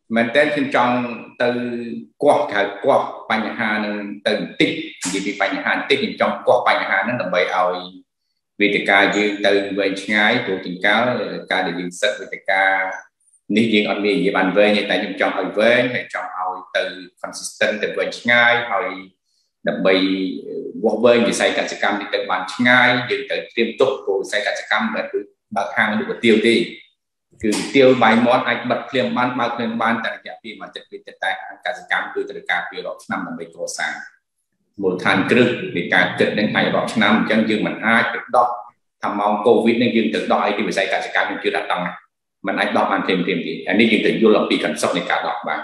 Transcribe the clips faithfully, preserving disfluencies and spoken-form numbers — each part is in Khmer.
mình tên phim trong từ qua thời qua bánh hà nên từ tích vì vì bánh hà tích trong qua bánh hà nó là bày ao vì tất cả như từ về ngay của tình cáo cả để diễn xuất với tất cả nếu như anh mình về bàn về như tại những trong hồi về hay trong hồi từ consistent từ về ngay hồi đặc biệt qua về thì xây cả sự cam thì từ bàn ngay dừng từ tiêm tục của xây cả sự cam là cứ bạc hàng được tiêu đi cứ tiêu bài món anh bật liềm ban bao lên ban tại nhà khi mà chất vị tại cả sự cam cứ từ cả phía đó năm là mấy cổ sáng một thành cự vì cả chất đến ngày đó năm chân dương mình ai được đó thầm mong covid nên dương tự đòi thì phải xây cả sự cam chưa đạt tăng mình anh đọc ăn thêm thêm thì anh đi dương tự vô lòng bị cần sốc này cả đọc bạn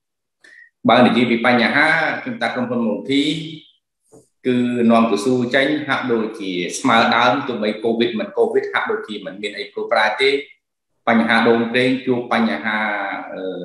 bao nhiêu vì bài nhà ha chúng ta không phân một thi cứ non của su tránh hạ đôi chỉ smart down tụi mấy covid mình covid hạ đôi thì mình miền ấy property bài nhà đông trên chu bài nhà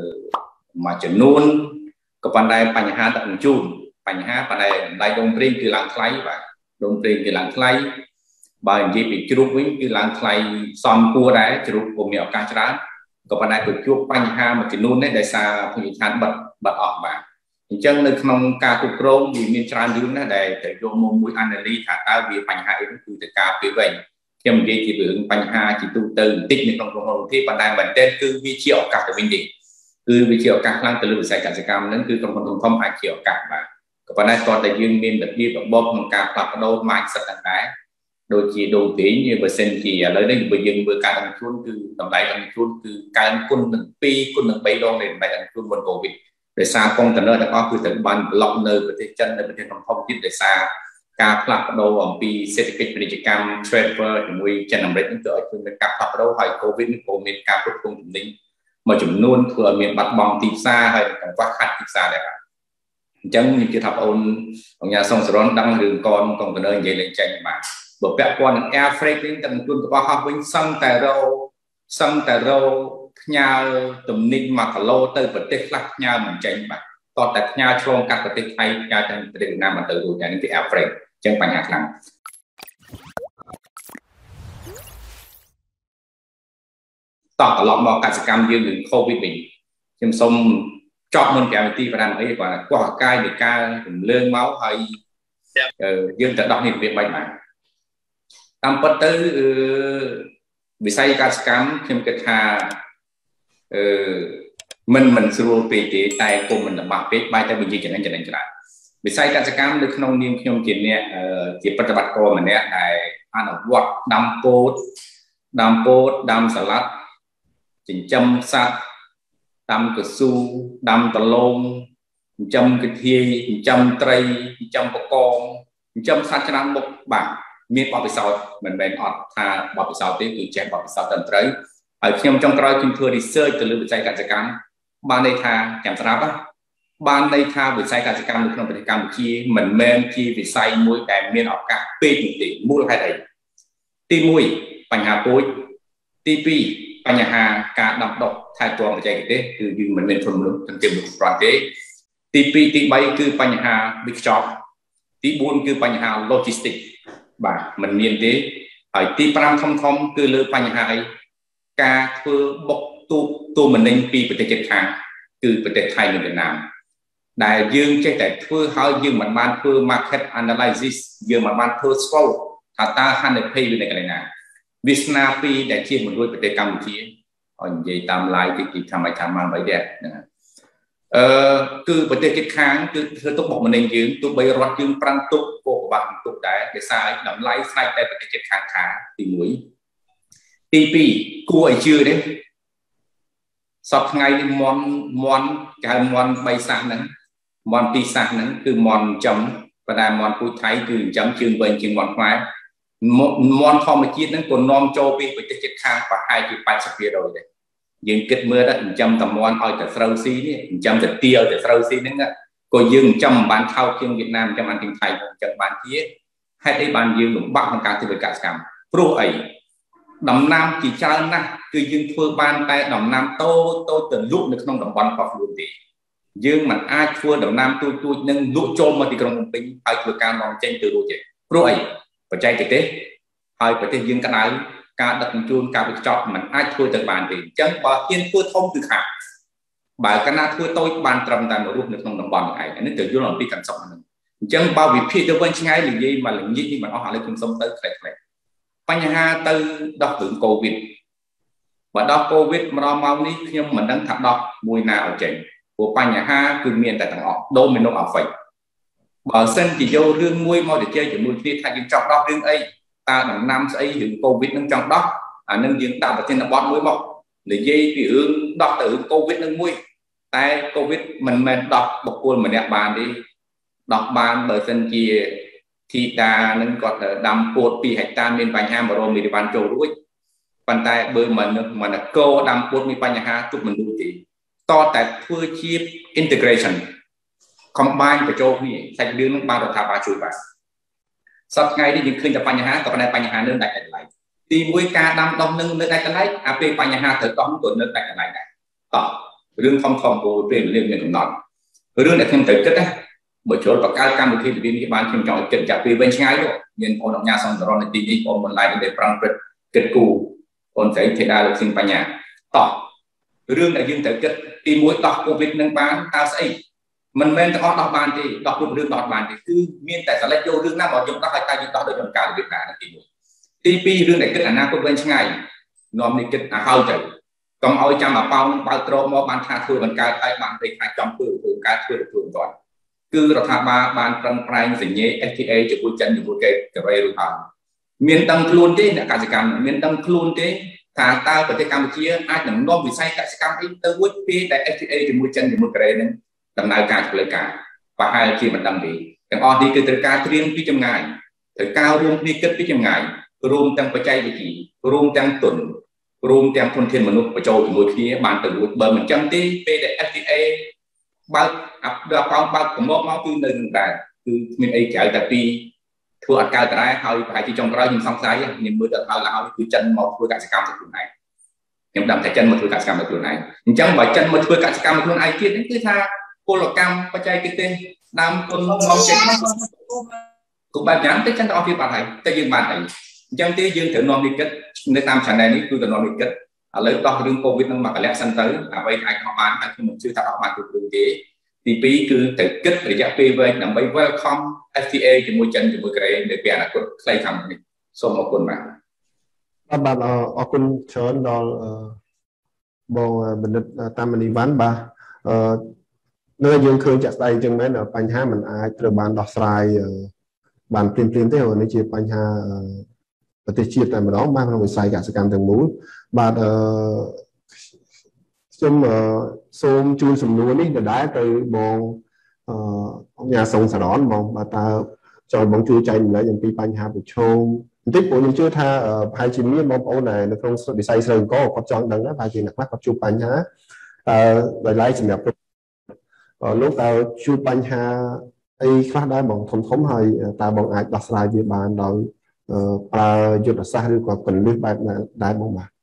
mà chuyển luôn có ban đây bài nhà tận chun bài nhà bài này đại đông trênคือหลังไคล้và đông trênคือหลังไคล้bài gì bị chụp vớiคือหลังไคล้ซ้อมครัวได้chụp của mèo cá chả có ban đây được chụp bài nhà mà chuyển luôn đấy đại saผู้หญิงทานบดบดออกมาจังในขนมกาคุกโรมมีมีจานยืนนะได้แต่โยมมุ้ยอันนี้ถ้าตาวีปัญหาเองคือแต่กาไปเว้นที่มันดีที่เรื่องปัญหาที่ตู้ตื่นติดในตรงตรงที่ปัญหาเหมือนเต้นคือวิเชียวกับตัววินดีคือวิเชียวกับร่างตะลุใส่กิจกรรมนั้นคือตรงตรงทอมอาเชียวกับมาก็ปัญหาตอนแต่ยืนมีแบบที่แบบบอมการปรับโดนมาสักต่างๆโดยที่โดยตีnhưเปอร์เซ็นต์ที่เลยได้ไปยืนเบอร์การลงทุนคือตำไรลงทุนคือการคุณหนึ่งปีคุณหนึ่งใบดองในใบลงทุนบนโควิดโดยซาคงแต่เนื้อแต่ก็คือแต่บันล็อกเนื้อประเทศจันในประเทศท่องเที่ยวโดยซาการผลักดันของปีเศรษฐกิจกิจกรรมเทรดเฟอร์ถึงวิจัยนำเรื่องเกิดขึ้นเป็นการผลักดันให้โควิดโควิดการควบคุมถึงนี้มาจุ่มนุ่นเพื่อมีบัตรบองตีซ่าให้การวัดคัดตีซ่าได้ครับจังนี่จะทำเอาของยาส่งสารดังหรือกรกองแต่เนื้อใหญ่เลยใจมาบอกแบบก่อนแอร์เฟรกนี่กันจุนตัวเขาวิ่งซ้ำแต่เราซ้ำแต่เราnhà tụm ninh mà cả lô từ vật chất lắc nhà mình tranh mà còn tại nhà trong các vật chất hay nhà trong Việt Nam mà từ đủ nhà những cái ảo frame chân bằng hạt lắm tỏ cả lọ cả sự cam dương những covid mình chăm xong chọn môn kèo ti và đàn ấy và quả cai để ca lương máu hay dương tự đọc hiện việc bệnh mà tam bất tư vì sao cả sự cam thêm cái thà mình mình sưu về cái tài của mình là bảo vệ bài tay mình gì cho nên cho nên cho nên vì sao các cái cam được không niêm nhôm chuyện này chỉ bắt bắt cô mình này này ăn ở vọt đâm cốt đâm cốt đâm salad chỉnh châm sát đâm cái su đâm tờ lông châm cái thi châm tray châm bọc con châm sát cho nó một bảng miếng bọc sau mình bên ọt thà bọc sau tiếp từ chém bọc sau tận tray ở trong trong coi chúng tôi đi sơi từ lưu vực cả cam ban đây tha chẳng sao á ban đây tha vực cả cam được trong vực cam chi mình men chi vì say mũi đèn miên ở cả p tỷ mũi hai đầy ti mũiปัญหา cối ti pi ปัญหาการดับดอกทายตัวมันใจกันเด้คือยืนเหมือนเป็นคนรู้ทั้งเต็มหมดปราเด้ti pi tiใบคือปัญหา big job tiบุญคือปัญหา logistic บ่ามันเมียนเด้ไอ้tiปรามทอมทอมคือเรื่องปัญหาการเพื่อบกตัวตัวมันเองปีประเทศไทยคือประเทศไทยในเวียดนามได้ยื่นใช้แต่เพื่อเขายื่นมันบ้านเพื่อ market analysis ยื่นมันบ้านเพื่อ scout ถ้าตาหันในเพย์อยู่ในกันเลยนะวิสนาปีได้เชี่ยมันด้วยประเทศกัมพูชีอ่อนใหญ่ตามลายที่ที่ทำไมทำมาไว้เด็ดนะเอ่อคือประเทศที่ค้างคือเธอต้องบอกมันเองยื่นตัวใบรถยื่นปรังตุกโกบังตุกได้แต่สายหลังไล่ใส่แต่ประเทศที่ค้างขาตีหนุ่ยตีปีกู้ไอชื่อเนี่ยสอบไงมอนมอนการมอนใบสั่งนั้นมอนปีสั่งนั้นคือมอนจำประดามอนผู้ไทยคือจำชื่อเบนชื่อมอนไม้มอนทอมจีนั้นคนนอมโจปีไปจะเจ็ดข้างฝ่ายจุดไปสักเดียวเลยยืนเกิดเมื่อได้จำแต่มอนเอาแต่เซาซีนี่จำแต่เตียวแต่เซาซีนั่นก็ก็ยืนจำบ้านเท่าเชียงเวียดนามจำบ้านทิ้งไทยจำบ้านเทียให้ได้บ้านยืนหลุมบักทางการที่เป็นการกรรมปลุกไอดำน้ำกี่เจ้านะคือยืนเพื่อบ้านแต่ดำน้ำโตโตตื่นลุกในขนมดำบอลปอกลุนดียืนมันอาชัวดำน้ำตัวตัวนึงลุกโจมมาที่กรงปิงไปเพื่อการมองเจนตัวรู้เจปลุกไอปัจจัยติดเตะให้ประเทศยืนกันไหนการดักจูนการไปจอบมันอาชัวจากบ้านดีจังบ่เฮียนเพื่อท่องคือขาดបើកាលណាធ្វើតូចបានត្រឹមតែមួយរូបនៅក្នុងតំបន់ហ្នឹងឯងនេះទៅយល់អំពីកាន់សុខហ្នឹងអញ្ចឹងបើវិភាគទៅវិញឆ្ងាយនិយាយមកល្ងាចនេះមិនអស់ឥឡូវខ្ញុំសុំទៅខ្លីៗបញ្ហាទៅដោះរឿងកូវីដបើដោះកូវីដម្ដងមកនេះខ្ញុំមិនដឹងថាដោះមួយណាឲ្យចេញព្រោះបញ្ហាគឺមានតែទាំងអស់ដូមីណូអាហ្វិកបើសិនជាយករឿងមួយមកទៅជែកជាមួយគ្នាថាយើងចង់ដោះរឿងអីតើដំណាំស្អីរឿងកូវីដនឹងចង់ដោះអានឹងយើងដាក់ប្រធានបទមួយមកនិយាយពីរឿងដោះទៅរឿងកូវីដនឹងមួយតែកូវីដមិនមែនដោះបុគ្គលម្នាក់បានទេដោះបានបើសិនជាធីតានឹងគាត់ដាំពោតពីរហិកតាមានបញ្ហា100មីលីវ៉ាន់ចូលរួចប៉ុន្តែបើមិនមិនកោដាំពោតមានបញ្ហាទុកមិនរួចទេតតែធ្វើជា integration combine បញ្ចូលគ្នាសាច់រឿងនឹងបានរដ្ឋាភិបាលជួយបានសប្តាហ៍ថ្ងៃនេះយើងឃើញតែបញ្ហាក៏ប៉ុន្តែបញ្ហានឹងដាច់ដライទីមួយការដាំដុះនឹងនៅដាច់ដライអាពេលបញ្ហាត្រូវដោះក៏នៅដាច់ដライដែរតោះរឿងធំធំព្រោះពេលវេលាមានកំណត់រឿងដែលខ្ញុំត្រូវគិតណាបើចូលបង្កើតកម្មវិធីវិទ្យាបានខ្ញុំចង់ឲ្យគិតចាក់ពេលវែងឆ្ងាយទៅមានបងអញ្ញាសន្តរណនីតិនេះបងបន្លាយដែលប្រឹងប្រែងគិតគូបងស្រីធីតាលោកស៊ីនបញ្ញាតោះរឿងដែលយើងត្រូវគិតទីមួយដោះកូវីដនឹងបានតើស្អីមិនមែនទាំងអស់ដោះបានទេដោះគ្រប់រឿងដោះបានទេគឺមានតែសលេចយករឿងណាមកយើងដោះឲ្យតែយើងដោះដោយចំការរបៀបណាទីមួយទីពីររឿងដែលគិតអនាគតវែងឆ្ងាយនាំនេះគិតឲ្យហើយទៅកុំឲ្យចាំអាប៉ោនឹងបើកត្រោមកបានថាធ្វើបង្កើតឲ្យបានតែថាចំធ្វើធ្វើការធ្វើធ្វើមិនទាន់គឺរដ្ឋាភិបាលបានប្រឹងប្រែងសញ្ញេ เอฟ ที เอ ជាមួយចិនជាមួយកេកូរ៉េរួចហើយមានដឹងខ្លួនទេអ្នកកសិកម្មមានដឹងខ្លួនទេថាតើប្រទេសកម្ពុជាអាចនឹងនាំវិស័យកសិកម្មអីទៅរួចពីតែ เอฟ ที เอ ជាមួយចិនជាមួយកូរ៉េនឹងដំណើរការផ្លូវការប្រហែលជាមិនដឹងទេទាំងអស់នេះគឺត្រូវការត្រៀមពីចម្ងាយត្រូវការរួមគ្នាគិតពីចម្ងាយរួមទាំងបច្ចេកវិទ្យារួមទាំងទុនរួមទាំងធនធានមនុស្សបញ្ចូលជាមួយគ្នាបានទៅរួចបើមិនចឹងទេពេលដែល เอฟ ที เอ បើកអាប់ដល់ប៉ោងបើកកំមកមកគឺនៅនឹងដែរគឺគ្មានអីក្រៅតែពីធ្វើអត់កើតដែរហើយប្រហែលជាចុងក្រោយខ្ញុំសង្ស័យខ្ញុំមើលទៅហើយឡើយគឺចិនមកធ្វើកសិកម្មទៅខ្លួនឯងខ្ញុំដឹងថាចិនមកធ្វើកសិកម្មទៅខ្លួនឯងអញ្ចឹងបើចិនមកធ្វើកសិកម្មទៅខ្លួនឯងទៀតនេះគឺថាពលកម្មបច្ចេកទេសដើមទុនមកចេញគូបែបយ៉ាងទៅចិនទៅអស់វាបាត់ហើយតែយើងបានអីអញ្ចឹងទេយើងត្រូវនាំនេះគិតនៅតាម channel នេះគឺទៅនាំនេះគិតឥឡូវដោះរឿងកូវីដនឹងមកកលៈសិនទៅអ្វីអាចដោះបានតែខ្ញុំមិនជឿថាដោះបានគ្រប់រឿងទេទីពីរគឺត្រូវគិតរយៈពេលវែងដើម្បី welcome เอฟ ที เอ ជាមួយចិនជាមួយកូរ៉េនៅពេលអនាគតខ្លីខាងនេះសូមអរគុណបាទបាទបាទអរគុណច្រើនដល់បងបណ្ឌិតតាមនីវ៉ាន់បាទអឺនៅយើងឃើញចាក់ស្ដែងចឹងមែនបញ្ហាมันអាចត្រូវបានដោះស្រាយបានព្រាមព្រាមទេនេះជាបញ្ហាប្រទេសជាតិតែម្ដងបានក្នុងវិស័យកសិកម្មទាំងមូលបាទអឺខ្ញុំសូមជូនសំណួរនេះដដែលទៅបងអឺអង្គការសង្សារនបងបាទតើចង់បងជួយចែករំលែកអំពីបញ្ហាប្រឈមបន្តិចព្រោះខ្ញុំជឿថាប្រហែលជាមានបងប្អូនដែលនៅក្នុងវិស័យស្រូវអង្គគាត់ចង់ដឹងដែរប្រហែលជាអ្នកខ្លះគាត់ជួបបញ្ហាតើដោយឡែកសម្រាប់លោកតើជួបបញ្ហាអីខ្លះដែរបងធំធំហើយតើបងអាចដោះស្រាយវាបានដោយប្រើយុទ្ធសាស្ត្រឬក៏គន្លឹះបែបណាដែរបងបាទ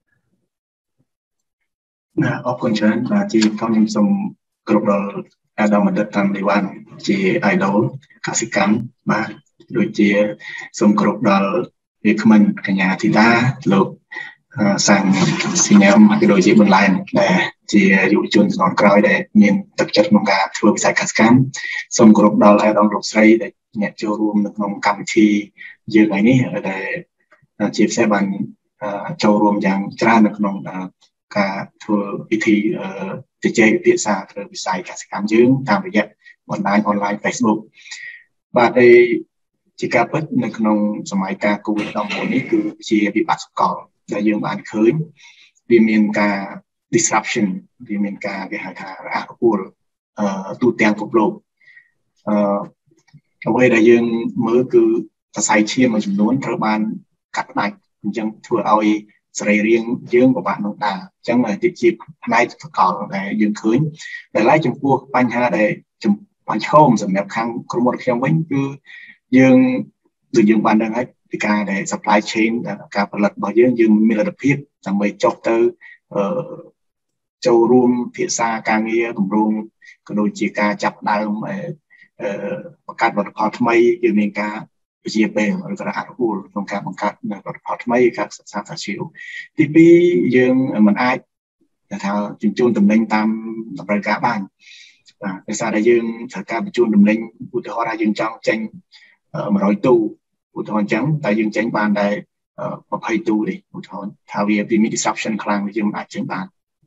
ណាអរគុណច្រើនបាទជាខ្ញុំសូមគ្រប់ដល់អាដាមបណ្ឌិតតាមនីវ៉ាន់ជា idol កសិកម្មបាទដូចជាសូមគ្រប់ដល់វាគ្មិនកញ្ញាធីតាលោកសាំងស៊ីញ៉ាំហើយដូចជាបន្លែដែលជាយុវជនជំនាន់ក្រោយដែលមានទឹកចិត្តក្នុងការធ្វើវិស័យកសិកម្មសូមគោរពដល់អាដាមលោកស្រីដែលអ្នកចូលរួមនៅក្នុងកម្មវិធីយើងថ្ងៃនេះដែលជាពិសេសបានចូលរួមយ៉ាងច្រើននៅក្នុងការធ្វើពិធីជជែកពិភាក្សាធ្វើវិស័យកសិកម្មយើងតាមរយៈបណ្ដាញ online Facebook បាទហើយជាការពិតនៅក្នុងសម័យកាល COVID ដប់ប្រាំនេះគឺជាវិបត្តិសកលដែលយើងបានឃើញវាមានការ disruption វាមានការគេហៅថារអាក់រអួលទូទាំងពិភពលោកអឺអ្វីដែលយើងមើលគឺសរសៃឈាមមួយចំនួនត្រូវបានកាត់ផ្ដាច់អញ្ចឹងធ្វើឲ្យសរីរាង្គយើងពិបាកនឹងដើរអញ្ចឹងទីជាផ្នែកសកលដែលយើងឃើញតែឡើយចំពោះបញ្ហាដែលបញ្ឈមសម្រាប់ខាងក្រុមហ៊ុនខ្ញុំវិញគឺយើងដូចយើងបានដឹងហើយពីការដែល supply chain ការផលិតរបស់យើងយើងមានលទ្ធភាពដើម្បីចុះទៅចូលរួមភាសាការងារគម្រោងក៏ដូចជាការចាប់ដើមបង្កើតផលិតផលថ្មីយើងមានការវិជាពេលឬក៏អនុគូលក្នុងការបង្កើតផលិតផលថ្មីការសិក្សាសាស្ត្រជីវទីពីរយើងមិនអាច thao chun chun tầm linh tam tập đời cá bàn và cái sao đại dương thời ca chun tầm linh u thọ đại dương trong tranh mà nói tu u thọ trắng đại dương tranh bàn đại mà hay tu đi u thọ thao về vì disruption khang đại dương đại tranh bàn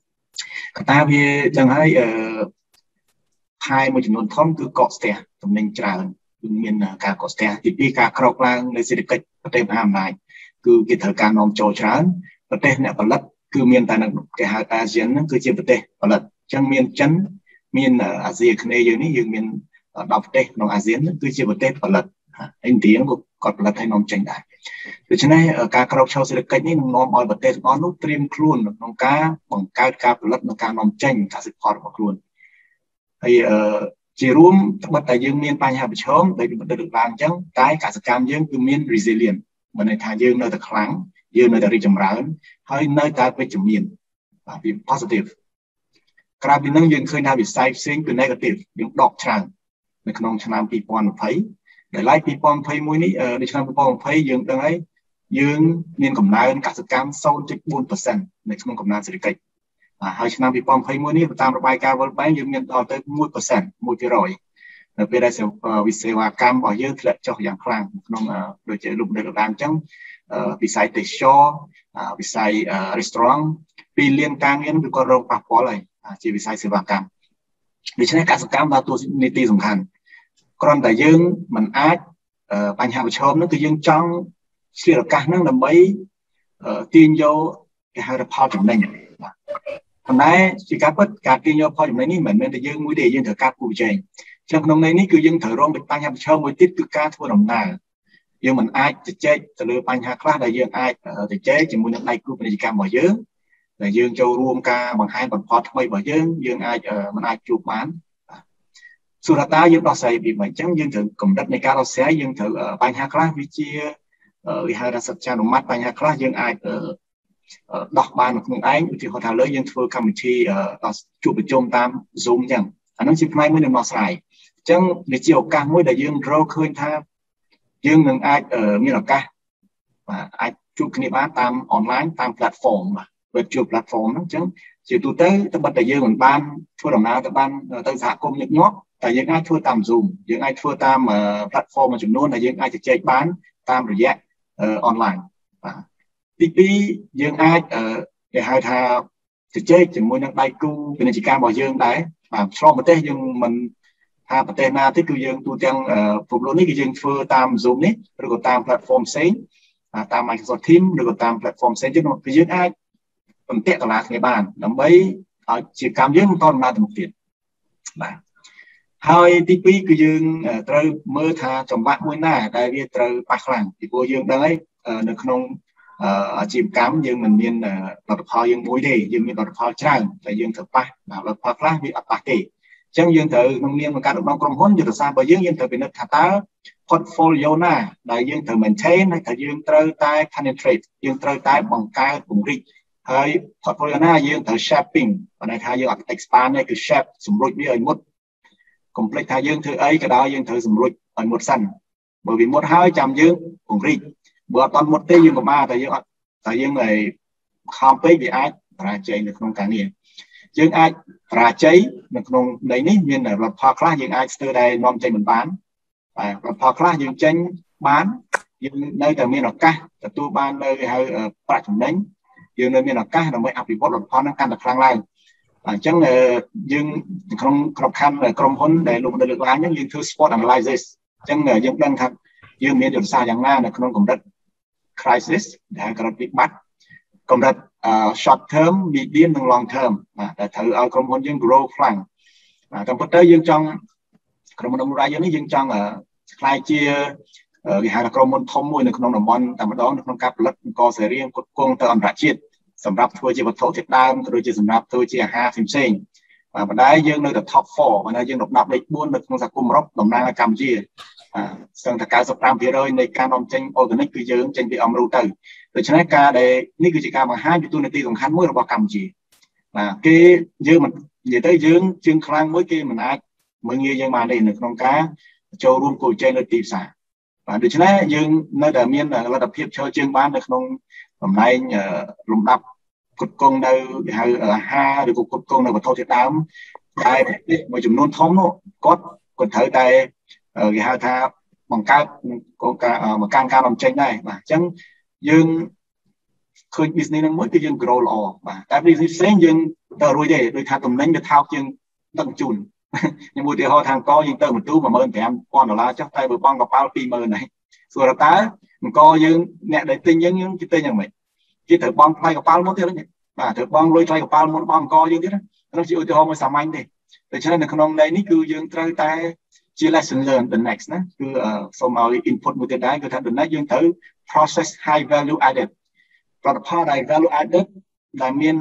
ta về chẳng hay hai một chừng thom cứ cọ stè tầm linh tràn miền cả cọ stè thì đi cả crop langในเศรษฐกิจประเทศห้ามนายคือกิจการนอมโจชานประเทศเนี่ยผลิตคือเมียนแต่ในแก่อาเซียนนั่นคือเจ้าประเทศผลิตจังเมียนจันเมียนอาเซียนในอย่างนี้ยังเมียนดาวประเทศในอาเซียนนั่นคือเจ้าประเทศผลิตอินเดียก็กดผลิตให้นอมจังได้ดังนั้นการกระทำชาวเศรษฐกิจนี้นอมเอาประเทศนอมนุเตรียมครูนนองการบังการการผลิตในการนอมจังการสืบทอดของครูนให้จีรุ่มบัดแต่ยังเมียนปัญหาประชมได้เป็นตัวบางจังใต้การสกัดยังคือเมียน resilient มันในทางยังในแต่ครั้งยังในแต่ริจมร้อนให้ในแต่ไปจมีนเป็น positive กราบนั้นยังเคยนำวิสัยเสียงเป็น negative ยังดอกทางในขนมชนามปีปอนไผ่ในไล่ปีปอนไผ่มวยนี้ในชนามปีปอนไผ่ยังตั้งไอ้ยังเมียนกำนันการสกัดโซนจุดบุญเปอร์เซ็นต์ในขนมกำนันเศรษฐกิจให้ชนะปีปอมไพ่มวยนี้ตามระบายการวันไปยังมีต่อเติมมวยเปอร์เซ็นต์มวยที่ร้อยในปีได้เสวิศวกรรมบ่อยเยอะเละเจาะอย่างครั้งน้องโดยเฉลุมในระดับจังวิสัยเตชอวิสัยรีสตอร์ทปีเลี้ยงกลางเงี้ยเป็นกรณีปักปอเลยจีวิสัยเสวกรรมดิฉันการสกัดมาตัวนิติสำคัญกรณีแต่ยังมันอาจปัญหาประชมนั่นคือยังจังเสียการนั่งลำใบตีนโยให้เราพอจำได้ทำไมสิการพัฒการกินยาพออย่างนี้เหมือนเป็นแต่ยังมือเดียยังถือการปูใจช่างตรงในนี้คือยังถือรองเป็นปัญหาเช่ามือติดคือการทั่วดำนายังมันไอจะเจ๊จะเลือปัญหาคลาสได้ยังไอจะเจ๊จะมือในกลุ่มกิจกรรมบ่อยเยอะแต่ยังจะรวมการบางให้บางพอทำไมบ่อยเยอะยังไอมันไอจูบมันสุดท้ายยังเราใส่บีบเหมือนจังยังถือกลุ่มดับในการเราใช้ยังถือปัญหาคลาสวิจัยวิหารสัจจานุมัติปัญหาคลาสยังไอดอกบานของไอ้ที่เขาทำเลยยังทัวร์คอมมิชชั่นจูบประชุมตามซูมจังอันนั้นสิบไม่ไม่ได้มาใส่จังในเจียวกลางไม่ได้ยังเราเคยท่ายังหนึ่งไอ้มีหลักการไอ้จูบคณิตบ้านตามออนไลน์ตามแพลตฟอร์มเว็บจูบแพลตฟอร์มนั้นจังจิตตัวเต้แต่บัดแต่ยังเหมือนบ้านทัวร์ดอกน้ำแต่บ้านตั้งสากลยังงอกแต่ยังไอ้ทัวร์ตามซูมยังไอ้ทัวร์ตามแพลตฟอร์มมาจุดโน้นแต่ยังไอ้จะเจ๊บ้านตามระยะออนไลน์ที่ปียังไอ้để hai thàจะเจ๊จะมวยนักได้กู้เป็นกิจการบ่อยยังได้ชอบประเทศยังมันหาประเทศนาที่คือยังตัวยังผมรู้นี่คือยังเฟื่อตาม Zoom นี้หรือก็ตามแพลตฟอร์มเซ็งตาม Microsoft Teams หรือก็ตามแพลตฟอร์มเซ็งที่มันคือยังไอ้เป็นเตะตลาดในบ้านนำไปกิจกรรมยังต้นมาถึงเปลี่ยนhaiที่ปีคือยังเติมเมื่อทาจมบ้านมวยหน้าได้เรียกเติมปากหลังที่พวกยังได้ในขนมจีบกัมยังมันมีหลอดพอยังมวยดียังมีหลอดพอช่างแต่ยังถือปะหลอดพอคลาสมีอัปปะเกยจังยังถือน้องเนียนมันการน้องกรมหุ้นอยู่ตัวซาบยังยังถือเป็นนักขาตาพอร์ตโฟลิโอหน้าได้ยังถือเหมือนเช่นแต่ยังเติมใต้ penetrate ยังเติมใต้บังการปุ่มริเฮ้ยพอร์ตโฟลิโอหน้ายังถือ shaping วันในท้ายยัง expand นี่คือ shape สมรุติวิไอหมด complex ท้ายยังถือไอ้ก็ได้ยังถือสมรุติไอหมดสั้นbởi vì một hai trăm dương cũng riêng bữa toàn một tê dương của ba tại dương tại dương này không biết bị ai ra chơi được không cả niệm dương ai ra chơi được không đấy ní nhưng là pha class dương ai từ đây non chơi mình bán và pha class dương tranh bán dương nơi từ miền Bắc ca từ tu ban nơi hay tại chúng đánh dương nơi miền Bắc ca là mới áp dụng luật pha nó căn được khang lai chẳng là dương không không khăn là không huấn để luôn được lái những dương thứ sport analysis chẳng là dương đang thật dương miền đường xa chẳng na là không cũng đất crisis để có bị bắt còn đặt short term medium và long term để thử ở công huấn dương grow phẳng trong bất tới dương trong công huấn đông ra dương dương trong ở khai chia vì hai là công huấn thông môi được công đồng bon tầm đó được cáp lật co sẽ riêng cột cung từ âm rạ chiết sầm rạp thôi chỉ vật thổ thiệt đam rồi chỉ sầm rạp thôi chỉ hai phim sen và bên đây dương nơi là top four và nơi dương độc đạp đấy buôn được không giặc cung rock đồng nang là cầm chiaซึ่งถ้าการสอบตามพี่เลยในการนำเจนออร์แกนิกคือเยอะเจนที่อมรูเตอร์โดยเฉพาะการได้นี่คือการมาห้าอยู่ตัวในตีของขันมวยเราบอกกำจีนะกี่เยอะมันเยอะได้เยอะจึงครั้งมวยกี่มันอาจเมื่อเงี้ยยังมาได้หนึ่งของการโจรวมกุยเจนในตีสาโดยเฉพาะยังในแต่เมียนระดับเพียบเชอจึงบ้านในขนมผมในลำดับ cột công đâu ha được cột công nào của thâu thiệt đám tại một chùm nôn thống nó có còn thấy tại cái hai tha bằng cao có cả mà càng cao bằng tranh này mà chẳng dương khơi business nó mới cái dương grow lò mà tại business sáng dương tờ rồi để đôi thằng tụm đánh được thao dương tận chùn nhưng một điều họ thằng co dương tờ một tú mà mơn thì em con là chắc tay vừa bong gặp bao pi mơn này rồi là tá mình co dương nè để tin dương những cái tên nhà mình chỉ thử bong tay gặp bao muốn thế đấy mà thử bong lôi tay gặp bao muốn bong co dương thế đó nó chịu từ hôm mới sắm anh đi để cho nên là con này ní cứ dương trai tay chia lesson learned the next nè cứ from our input một cái đấy cứ thằng the next dương thử process high value added và part này value added là miền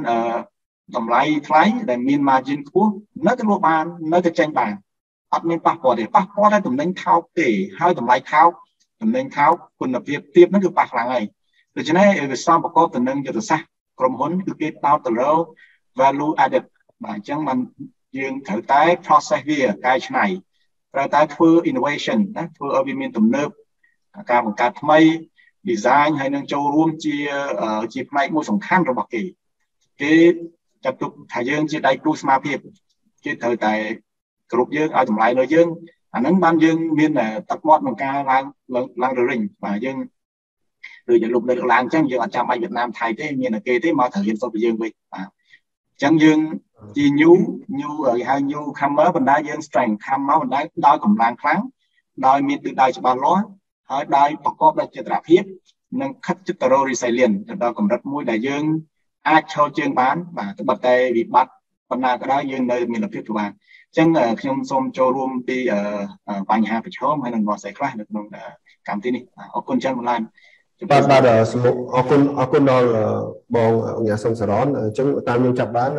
tầm lái thái là miền margin của nó cái lô bàn nó cái tranh bàn bắt miền bắc bỏ để bắc bỏ ra tầm đánh thao để hai tầm lái thao tầm đánh thao còn là việc tiếp nó cứ bạc là ngày để cho nên cái sau một câu tầm đánh cho từ xa còn huấn cứ cái tao từ lâu value added mà chẳng mình dương thử tái process về cái này rồi tái thưa innovation đó thưa ở bên miền tầm nớp cả một cả thay design hay năng châuរួមchia chiaផ្នែកមួយសំខាន់របស់គេគេចាត់ទុកថាយើងជាដៃគូស្មារតីគេត្រូវតែគ្រប់យើងឲ្យតម្លៃលើយើងអាហ្នឹងបានយើងមានទឹកមាត់ក្នុងការឡើងឡើងរិញបាទយើងដូចជាលោកលើកឡើងអញ្ចឹងយើងអត់ចាំបាច់វៀតណាមថៃទេមានតែគេទេមកត្រូវរៀនសូត្រពីយើងវិញបាទអញ្ចឹងយើងជា new new គេហៅ new comer បណ្ដាយើង strength comer បណ្ដាដោយកម្លាំងខ្លាំងដោយមានទិសដៅច្បាស់លាស់ហើយដោយប្រកបដោយចរិតភាពនិងខិតចិត្តរ resilient ទៅដល់កម្រិតមួយដែលយើងអាចឈរជើងបានបាទត្បិតតែវិបត្តិបណ្ណាក៏ដោយយើងនៅមានលទ្ធភាពទៅបានអញ្ចឹងខ្ញុំសូមចូលរួមពីបញ្ហាប្រឈមហើយនឹងបកស្រាយខ្លះនៅក្នុងកម្មវិធីនេះអរគុណច្រើនម្ល៉េះបាទបាទអរគុណអរគុណដល់បងញ៉ាសុងសរនអញ្ចឹងតាមខ្ញុំចាប់បាន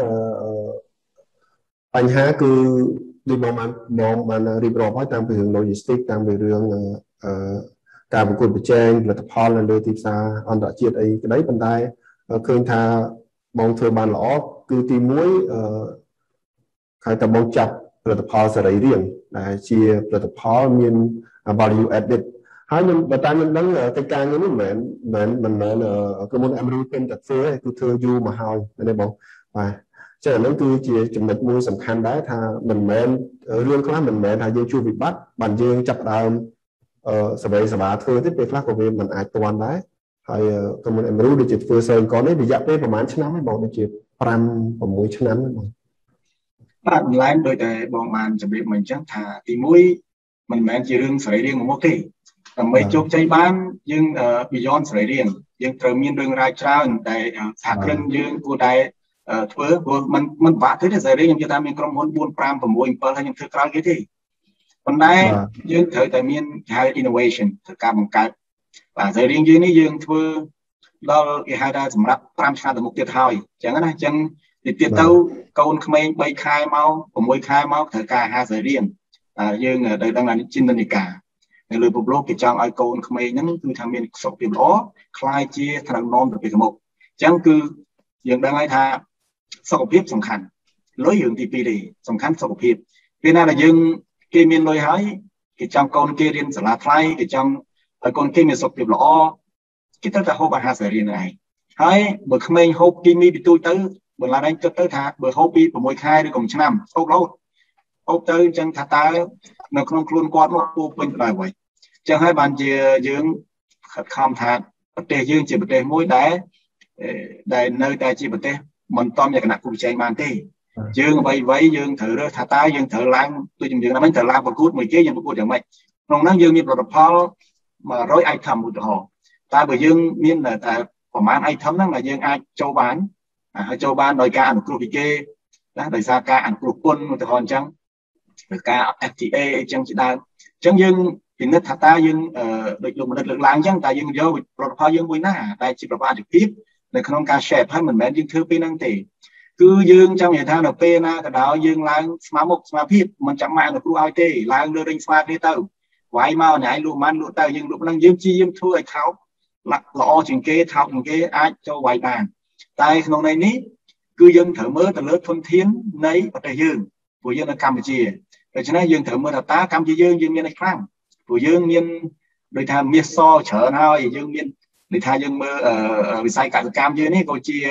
បញ្ហាគឺដូចបងបានបងបានរៀបរាប់ហើយតាមពីរឿង logistics តាមពីរឿងការប្រកួតប្រជែងផលិតផលនៅលើទីផ្សារអន្តរជាតិអីក្តីប៉ុន្តែឃើញថាបងធ្វើបានល្អគឺទីមួយខែតបងចាប់ផលិតផលសេរីរាង្គដែលជាផលិតផលមាន value added ហើយខ្ញុំបើតាមខ្ញុំដឹងកិច្ចការនេះមិនមែនមិនមិនមែនគឺមុន Emery ពេញតែធ្វើទេគឺធ្វើយូរមកហើយមែនទេបងបាទចឹងអានឹងគឺជាចំណុចមួយសំខាន់ដែរថាមិនមែនរឿងខ្លះមិនមែនថាយើងជួបវិបត្តិបានយើងចាប់ដើមអឺសវេសវាធ្វើទេពេលខ្លះក៏វាមិនអាចទាន់ដែរហើយក៏មិន Emery ដូចជាធ្វើសេកននេះរយៈពេលប្រហែលឆ្នាំហើយបងដូចជាប្រាំប្រាំមួយឆ្នាំហ្នឹងបងបាទម្លែងដូចតែបងបានជម្រាបមកអញ្ចឹងថាទីមួយមិនមែនជារឿងសេរីរាង្គមកទេដើម្បីជោគជ័យបានយើង beyond សេរីរាង្គយើងត្រូវមានរឿងរ៉ាវច្រើនតែសហគ្រិនយើងគួរតែធ្វើព្រោះมันมันបាក់ទេសេរីរាង្គខ្ញុំជឿថាមានក្រុមហ៊ុនbốn five six sevenហើយខ្ញុំធ្វើក្រោយគេទេប៉ុន្តែយើងត្រូវតែមានហៅ innovation ធ្វើការបង្កើតបាទសេរីរាង្គយើងនេះយើងធ្វើដល់គេហៅថាសម្រាប់fiveឆ្នាំទៅមុខទៀតហើយអញ្ចឹងណាអញ្ចឹងទៀតទៀតទៅកូនក្មេងthreeខែមកsixខែមកត្រូវការអាហារសេរីរាង្គយើងត្រូវដឹងថាជានិន្នាការនៅលើពិភពលោកគេចង់ឲ្យកូនក្មេងហ្នឹងគឺថាមានសុខភាពល្អคล้ายជាថ្នាក់នាំទៅពីមុខអញ្ចឹងគឺយើងដឹងហើយថាសុខភាពសំខាន់លុយរឿងទីពីរទេសំខាន់សុខភាពពេលណាដែលយើងគេមានលុយហើយគេចង់កូនគេរៀនសាលាថ្លៃគេចង់ឲ្យកូនគេមានសុខភាពល្អគេត្រូវតែហូបអាហារសេរីរាង្គហើយបើក្មេងហូបគីមីពីទូទៅបើឡានឯងគិតទៅថាបើហូបពីsixខែឬក៏មួយឆ្នាំហូបរហូតហូបទៅអញ្ចឹងថាតើនៅក្នុងខ្លួនគាត់មកពោពេញទៅដោយអ្វីអញ្ចឹងហើយបានជាយើងខិតខំថាប្រទេសយើងជាប្រទេសមួយដែលដែលនៅតែជាប្រទេសមិនតំលក្ខណៈគូប្រជែងបានទេយើងអ្វីអ្វីយើងត្រូវរើសថាតើយើងត្រូវឡើងដូចយើងថាមិនត្រូវឡើងប្រកួតមួយគេយើងប្រកួតយ៉ាងម៉េចក្នុងហ្នឹងយើងមានផលិតផលone hundred អាយថឹមឧទាហរណ៍តែបើយើងមានតែប្រមាណអាយថឹមហ្នឹងដែលយើងអាចចូលបានហើយចូលបានដោយការអនុគ្រោះពីគេណាដោយសារការអនុគ្រោះពន្ធឧទាហរណ៍អញ្ចឹងដោយការ F T A អញ្ចឹងជាដើមអញ្ចឹងយើងពិនិត្យថាតើយើងដូចលោកមនិតលើកឡើងអញ្ចឹងតើយើងយកផលិតផលយើងមួយណាដែលជាប្រព័ន្ធអាជីវនៅក្នុងការ share ហើយមិនមែនយើងធ្វើពេលហ្នឹងទេគឺយើងចង់និយាយថានៅពេលណាក៏ដោយយើងឡើងស្មារមុខស្មារភាពមិនចាំបាច់អនុគ្រោះឲ្យទេឡើងលើរិញស្មារតីទៅវាយមកញ៉ៃលក់បានលក់ទៅយើងលក់ហ្នឹងយើងព្យាយាមធ្វើឲ្យថោកល្អជាងគេថោកជាងគេអាចចូលវាយបានតែក្នុងន័យនេះគឺយើងត្រូវមើលទៅលើធនធាននៃប្រទេសយើងព្រោះយើងនៅកម្ពុជាដូច្នេះយើងត្រូវមើលថាតើកម្ពុជាយើងយើងមានអីខ្លាំងព្រោះយើងមានដូចថាមាសសច្រើនហើយយើងមានដូចថាយើងមើលវិស័យកសិកម្មយើងនេះក៏ជា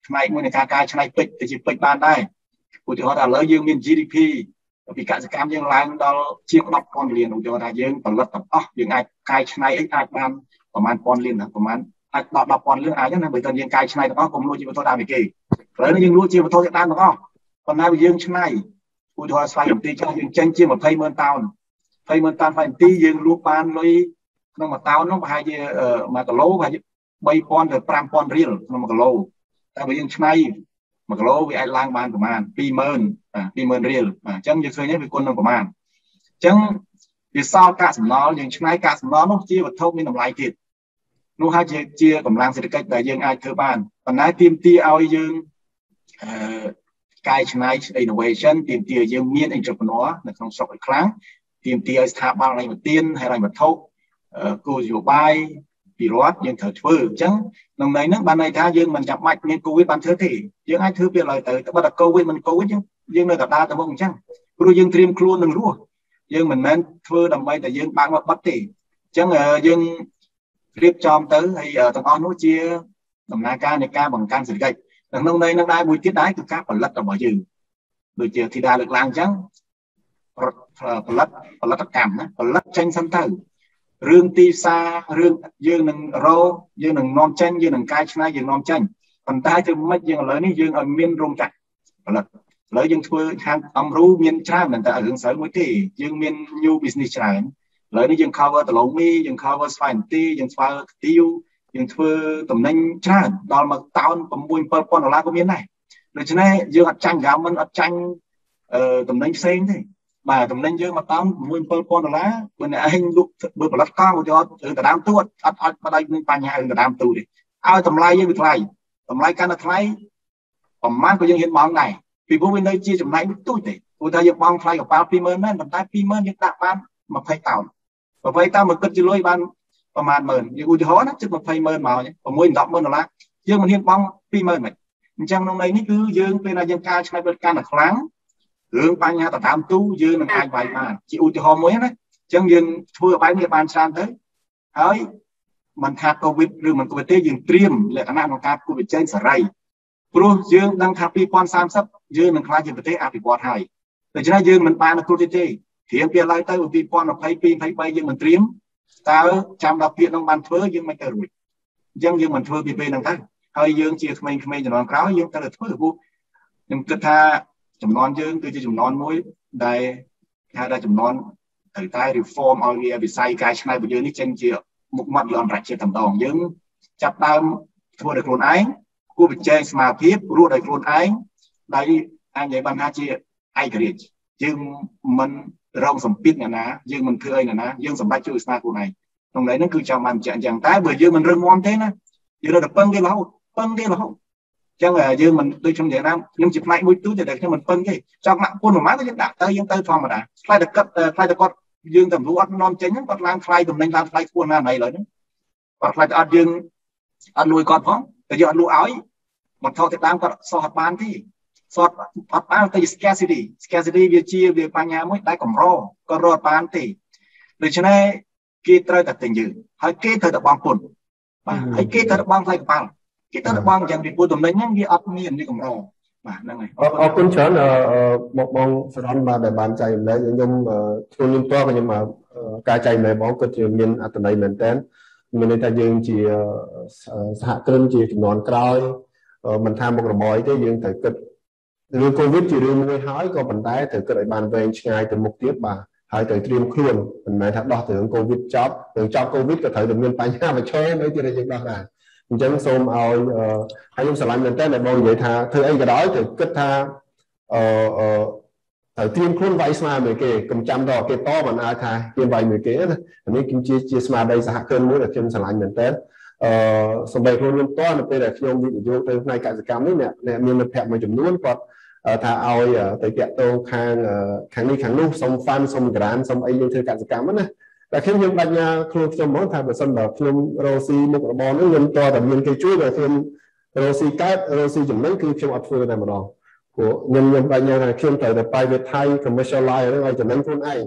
ផ្នែកមួយនៃការកែច្នៃពេជ្រទៅជាពេជ្របានដែរឧទាហរណ៍ថាឥឡូវយើងមាន G D P ពីកសិកម្មយើងឡើងដល់ជាងដប់ពាន់លានឧទាហរណ៍ថាយើងផលិតទាំងអស់យើងអាចកែច្នៃអីអាចបានប្រហែលពាន់លានប្រហែលអាចដល់ដប់ពាន់លានអាចណាបើតើយើងកែច្នៃទាំងអស់កុំលក់ជាវត្ថុដើមគេឥឡូវនេះយើងលក់ជាវត្ថុដើមទាំងអស់ប៉ុន្តែបើយើងច្នៃឧទាហរណ៍ស្វ័យរំទីចាស់យើងចេញជាยี่สิบម៉ឺនតោនยี่สิบម៉ឺនតោនស្វ័យរំទីយើងលក់បានលុយក្នុងមួយតោននោះប្រហែលជាមួយគីឡូប្រហែលជាបីពាន់ទៅប្រាំពាន់រៀលក្នុងមួយគីឡូតែបើយើងច្នៃមួយគីឡូវាអាចឡើងបានប្រហែលពីរម៉ឺនពីរម៉ឺនរៀលអញ្ចឹងយើងឃើញវាគុណនឹងប្រហែលអញ្ចឹងវាសល់កាកសំណល់យើងច្នៃកាកសំណល់នោះជាវត្ថុមានតម្លៃទៀតនោះហើយជាជាកម្លាំងសេដ្ឋកិច្ចដែលយើងអាចធ្វើបានប៉ុន្តែទាមទារឲ្យយើងអឺកែច្នៃ innovation ទាមទារយើងមាន entrepreneur នៅក្នុងស្រុកឲ្យខ្លាំងទាមទារឲ្យស្ថាប័នឯកទានហើយរញវត្ថុគោលនយោបាយពីរដ្ឋយើងត្រូវធ្វើអញ្ចឹងក្នុងន័យហ្នឹងបានន័យថាយើងមិនចាំបាច់មានកូវីដបានធ្វើទេយើងអាចធ្វើពីឥឡូវទៅតែបើតែកូវីដមិនកូវីដយើងយើងនៅតែដើរទៅមុខអញ្ចឹងព្រោះយើងត្រៀមខ្លួននឹងរស់យើងមិនមែនធ្វើដើម្បីតែយើងបើកមកបិទទេអញ្ចឹងយើងរៀបចំទៅហើយទាំងអស់នោះជាដំណើរការនៃការបង្កើនសេដ្ឋកិច្ចក្នុងន័យនឹងដែរមួយទៀតដែរគឺការផលិតរបស់យើងដូចជាធីតាលើកឡើងអញ្ចឹងផលិតផលិតកម្មណាផលិតចេញសិនទៅរឿងទីផ្សាររឿងយើងនឹងរោយើងនឹងនាំចេញយើងនឹងកែច្នៃយើងនាំចេញប៉ុន្តែធ្វើម៉េចយើងឥឡូវនេះយើងឲ្យមានរោងចក្រផលិតឥឡូវយើងធ្វើខាងអំរូមានច្រើនតែរឿងស្រូវមួយទេយើងមាន new business ច្រើនឥឡូវនេះយើង cover ដលងមីយើង cover ស្វាយនទីយើងស្វាយទាវយើងធ្វើតំណែងច្រើនដល់មកតោនប្រាំមួយ bảyពាន់ដុល្លារក៏មានដែរដូច្នេះយើងអត់ចាញ់ government អត់ចាញ់តំណែងផ្សេងទេបាទតំណែងយើងមកតោនប្រាំមួយ bảyពាន់ដុល្លារបើអ្នកឯងលក់បើផលិតកង់ឧទាហរណ៍ទៅដដើមទូអត់អត់អត់បដិនឹងបញ្ហារឿងដដើមទូទេឲ្យតម្លៃយើងវាថ្លៃតម្លៃកាន់តែថ្លៃប្រហែលក៏យើងហ៊ានបង់ដែរពីព្រោះវានៅជាចំណែកមួយទូចទេព្រោះថាយើងបង់ថ្លៃកប៉ាល់ ពីរម៉ឺន មែនប៉ុន្តែ ពីរម៉ឺន យើងដាក់បានยี่สิบតោនยี่สิบតោនមកគិតជាលុយបានប្រហែលម៉ឺនយើងឧទាហរណ៍ណាជិតยี่สิบម៉ឺនមក៦ 10ម៉ឺនដុល្លារយើងមិនហ៊ានបង់ពីរម៉ឺនមិនអញ្ចឹងក្នុងន័យនេះគឺយើងពេលដែលយើងការឆ្នៃបរិការតែខ្លាំងរឿងបញ្ហាដដើមទូយើងនឹងអាចវាយបានជាឧទាហរណ៍មួយណាអញ្ចឹងយើងធ្វើឲ្យបែបនេះបានច្រើនទៅហើយមិនថាកូវីដឬមិនកូវីដទេយើងត្រៀមលក្ខណៈក្នុងការគូវិជ័យសេរីព្រោះយើងដឹងថាពីរពាន់សាមសិបយើងនឹងខ្លាចជាប្រទេសអភិវឌ្ឍហើយដូច្នេះយើងមិនបានទទួលទេត្រៀមពីឡើយទៅពីរពាន់ยี่สิบពីរ ยี่สิบបីយើងមិនត្រៀមតើចាំដល់ពាក្យនោះបានធ្វើយើងមិនទៅរួចអញ្ចឹងយើងមិនធ្វើពីពេលហ្នឹងទៅហើយយើងជាក្មេងៗជំនាន់ក្រោយយើងត្រូវតែធ្វើព្រោះខ្ញុំគិតថាចំនួនយើងគឺជាចំនួនមួយដែលគេហៅថាចំនួនត្រូវតែ reform ឲ្យវាវិស័យកែច្នៃរបស់យើងនេះចេញជាមុខមាត់លើអន្តរជាតិតែម្ដងយើងចាប់ដើមធ្វើដោយខ្លួនឯងគួរបញ្ចេញស្មារតីរស់ដោយខ្លួនឯងដែលអាចនិយាយបានថាជាឯករាជ្យយើងមិនរងសម្ពាធអ្នកណាយើងមិនធ្វើអីអ្នកណាយើងសម្រេចជួយស្មារតីខ្លួនឯងក្នុងន័យហ្នឹងគឺចង់បានបញ្ជាក់អញ្ចឹងតែបើយើងមិនរឹងមាំទេណាយើងរត់តែពឹងគេរហូតពឹងគេរហូតអញ្ចឹងយើងមិនដូចខ្ញុំនិយាយណាខ្ញុំជាផ្នែកមួយទូទៅតែខ្ញុំមិនពឹងទេចង់ដាក់ពុនប្រហែលក៏យើងដាក់ទៅយើងទៅធម្មតាខ្លាចតែគិតខ្លាចតែគាត់យើងតែរួចអត់នាំចេញហ្នឹងគាត់ឡើងថ្លៃតំណែងឡើងថ្លៃខ្ពស់ណាស់ហើយឥឡូវហ្នឹងគាត់ខ្លាចតែអត់យើងអត់លួយគាត់ផងតែយើងអត់លួឲ្យមកថតទៅតាមគាត់សោះអត់បានទេសតអត់បានទៅ scarcity scarcity វាជាវាបញ្ហាមួយដែលកម្រក៏រត់បានទេដូច្នេះគេត្រូវតែទិញយើងហើយគេត្រូវតែបង់ពន្ធបាទហើយគេត្រូវតែបង់ថ្លៃកប៉ាល់គេត្រូវតែបង់យ៉ាងពីពួកតំណែងហ្នឹងវាអត់មាននេះកម្របាទហ្នឹងហើយអរគុណច្រើនមកបងសរនបាទដែលបានចែករំលែកខ្ញុំខ្ញុំខ្ញុំតើខ្ញុំការចែករំលែកបងគាត់ជាមានអត្ថន័យមែនតើមានន័យថាយើងជាសហគ្រិនជាចំនួនក្រោយមិនថាមុខរបរអីទេយើងត្រូវគិតរឿងកូវីដជារឿងមួយហើយក៏ប៉ុន្តែត្រូវគិតឲ្យបានវែងឆ្ងាយទៅមុខទៀតបាទហើយត្រូវត្រៀមខ្លួនមិនមែនថាដោះទៅរឿងកូវីដចប់រឿងចប់កូវីដក៏ត្រូវតែមានបញ្ហាប្រឈមនៅទៀតយើងដោះដែរអញ្ចឹងសូមឲ្យហើយខ្ញុំស្រឡាញ់មែនតើដែលបងនិយាយថាធ្វើអីក៏ដោយត្រូវគិតថាអឺអឺត្រូវត្រៀមខ្លួនវាយស្មារតីគេកុំចាំដល់គេតមិនអាចថាគេវាយមួយគេណានេះគឺជាជាស្មារតីសហគ្រិនមួយដែលខ្ញុំស្រឡាញ់មែនតើអឺសម្រាប់ខ្លួនខ្ញុំតនៅពេលដែលខ្ញុំវិនិយោគទៅផ្នែកកសិកម្មនេះអ្នកមានមិត្តភ័ក្តិមួយចំនួនគាត់ថាឲ្យទៅតាក់ទងខាងខាងនេះខាងនោះសុំ fund សុំ grant សុំអីយើងធ្វើកសិកម្មណាតែខ្ញុំខ្ញុំបញ្ញាខ្លួនខ្ញុំហ្មងថាបើសិនបើខ្ញុំរកស៊ីមុខរបរនេះខ្ញុំតតែមានគេជួយបើខ្ញុំរកស៊ីកើតរកស៊ីចំណេញគឺខ្ញុំអត់ធ្វើតែម្ដងព្រោះខ្ញុំខ្ញុំបញ្ញាថាខ្ញុំត្រូវតែ private Thai commercialize ឲ្យចំណេញខ្លួនឯង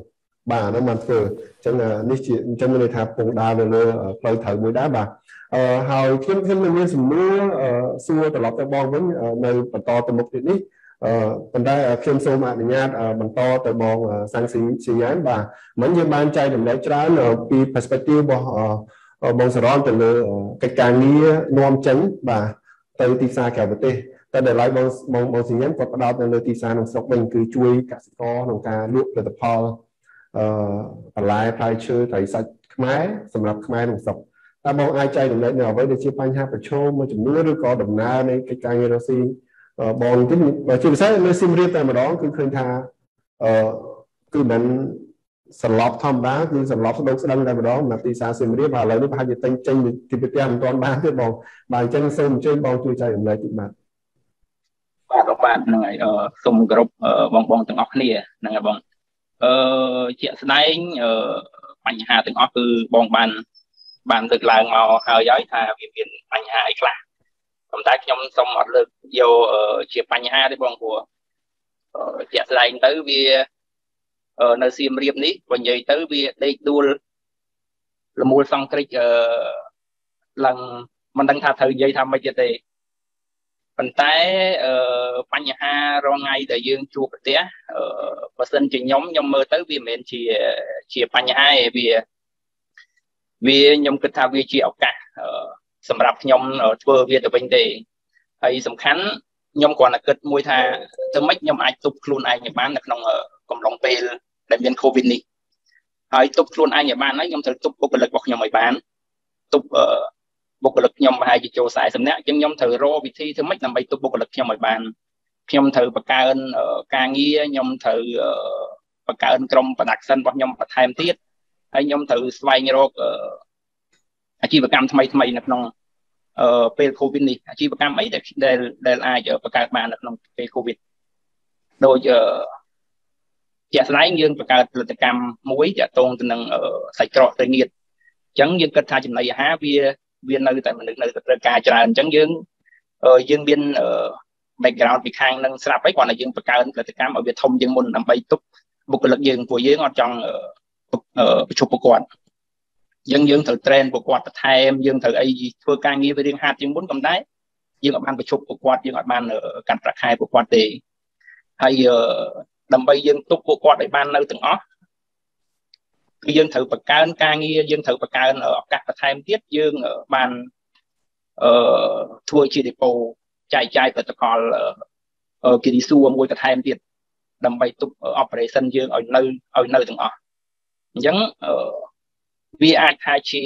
bà nó mà phở chẳng là ní chị chẳng là thà bông đá rồi lơ plei thở mũi đá bà hồi khi khi mình nghe sủng múa xua từ lọt tới bong vẫn nơi bật to từ một tí phần đây khi xô mà nhát bật to từ bong sang sinh sinh án bà mấy như ban trai đừng lấy trán ở pi perspective bong bong sờ ron từ lơ cái càng nghĩa nom tránh bà từ tì xa kẹo vật têแต่เดี๋ยวไล่บางบางบางสิ่งนั้นก็ประดาวในเรื่องที่สารของสกมันคือช่วยกสิกรของการลวกผลิตภัณฑ์เอ่อปลายพลายเชื้อไถสัตว์ไม้สำหรับไม้ของสกแต่บางไอใจตรงนี้เนี่ยไว้ในชีพปัญหาประชมมาจำนวนหรือก็ดำน้ำในการเงินเราซีเอ่อบางที่บางที่ใช้ในซิมเรียแต่มาร้องคือเคยทาเอ่อคือมันสลับทำได้คือสลับสะดวกสะดวกได้มาร้องมาตีสาซิมเรียบอะไรนี่พายจะตั้งใจที่ไปเตรียมตอนบ้านที่บางบางจังซึมช่วยบางช่วยใจอย่างไรติดมาបាទបាទហ្នឹងហើយសូមគោរពបងបងទាំងអស់គ្នាហ្នឹងហើយបងអឺជាក់ស្ដែងបញ្ហាទាំងអស់គឺបងបានបានលើកឡើងមកហើយហើយថាវាមានបញ្ហាអីខ្លះប៉ុន្តែខ្ញុំសូមអត់លើកយកជាបញ្ហាទេបងព្រោះជាក់ស្ដែងទៅវានៅសៀមរាបនេះបើនិយាយទៅវាដេកដួលលមូលសង្គ្រិចឡើងមិនដឹងថាត្រូវនិយាយថាម៉េចទេប៉ុន្តែបញ្ហារងថ្ងៃដែលយើងជួបប្រទះបើសិនជាខ្ញុំខ្ញុំមើលទៅវាមិនមែនជាជាបញ្ហាទេវាវាខ្ញុំគិតថាវាជាឱកាសសម្រាប់ខ្ញុំធ្វើវាទៅវិញទេហើយសំខាន់ខ្ញុំគ្រាន់តែគិតមួយថាទៅម៉េចខ្ញុំអាចទប់ខ្លួនឯងបាននៅក្នុងកំឡុងពេលដែលមាន COVID នេះហើយទប់ខ្លួនឯងឲ្យបានហើយខ្ញុំត្រូវទប់បុគ្គលិករបស់ខ្ញុំឲ្យបានទប់បុគ្គលិកខ្ញុំប្រហែលជាចូលខ្សែសំណាក់អញ្ចឹងខ្ញុំត្រូវរកវិធីធ្វើម៉េចដើម្បីទប់បុគ្គលិកខ្ញុំឲ្យបានខ្ញុំត្រូវបង្កើនការងារខ្ញុំត្រូវបង្កើនក្រុម production របស់ខ្ញុំបន្ថែមទៀតហើយខ្ញុំត្រូវស្វែងរកអាជីវកម្មថ្មីថ្មីនៅក្នុងពេល COVID នេះអាជីវកម្មអីដែលដែលអាចបង្កើតបាននៅក្នុងពេល COVID ដូចជាក់ស្ដែងយើងបង្កើតផលិតកម្មមួយទាក់ទងទៅនឹងសាច់ក្រកត្រីងៀតអញ្ចឹងយើងគិតថាចំណីអាហារវាវានៅតែមនុស្សនៅតែត្រូវការច្រើនអញ្ចឹងយើងយើងមាន background ពីខាងនឹងស្រាប់ហើយគ្រាន់តែយើងបង្កើនផលិតកម្មឲ្យវាធំជាងមុនដើម្បីទប់បុគ្គលិកយើងពួកយើងអត់ចង់ប្រជុំពួកគាត់យើងយើងត្រូវ train ពួកគាត់បន្ថែមយើងត្រូវអីធ្វើការងារវារៀងហាត់ជាងមុនក៏ដែរយើងអត់បានប្រជុំពួកគាត់យើងអត់បានកាត់ប្រាក់ខែពួកគាត់ទេហើយដើម្បីយើងទប់ពួកគាត់ឲ្យបាននៅទាំងអស់គឺយើងត្រូវបង្កើនការងារយើងត្រូវបង្កើនឱកាសបន្ថែមទៀតយើងបានអឺធ្វើជា depot ចែកចាយផលិតផលគិរីសួរមួយបន្ថែមទៀតដើម្បីទប់ operation យើងឲ្យនៅឲ្យនៅទាំងអស់អញ្ចឹងវាអាចថាជា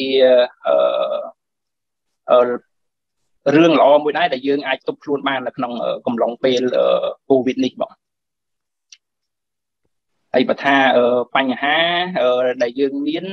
អឺរឿងល្អមួយដែរដែលយើងអាចទប់ខ្លួនបាននៅក្នុងកំឡុងពេល COVID នេះបងហើយបើថាបញ្ហាដែលយើងមាន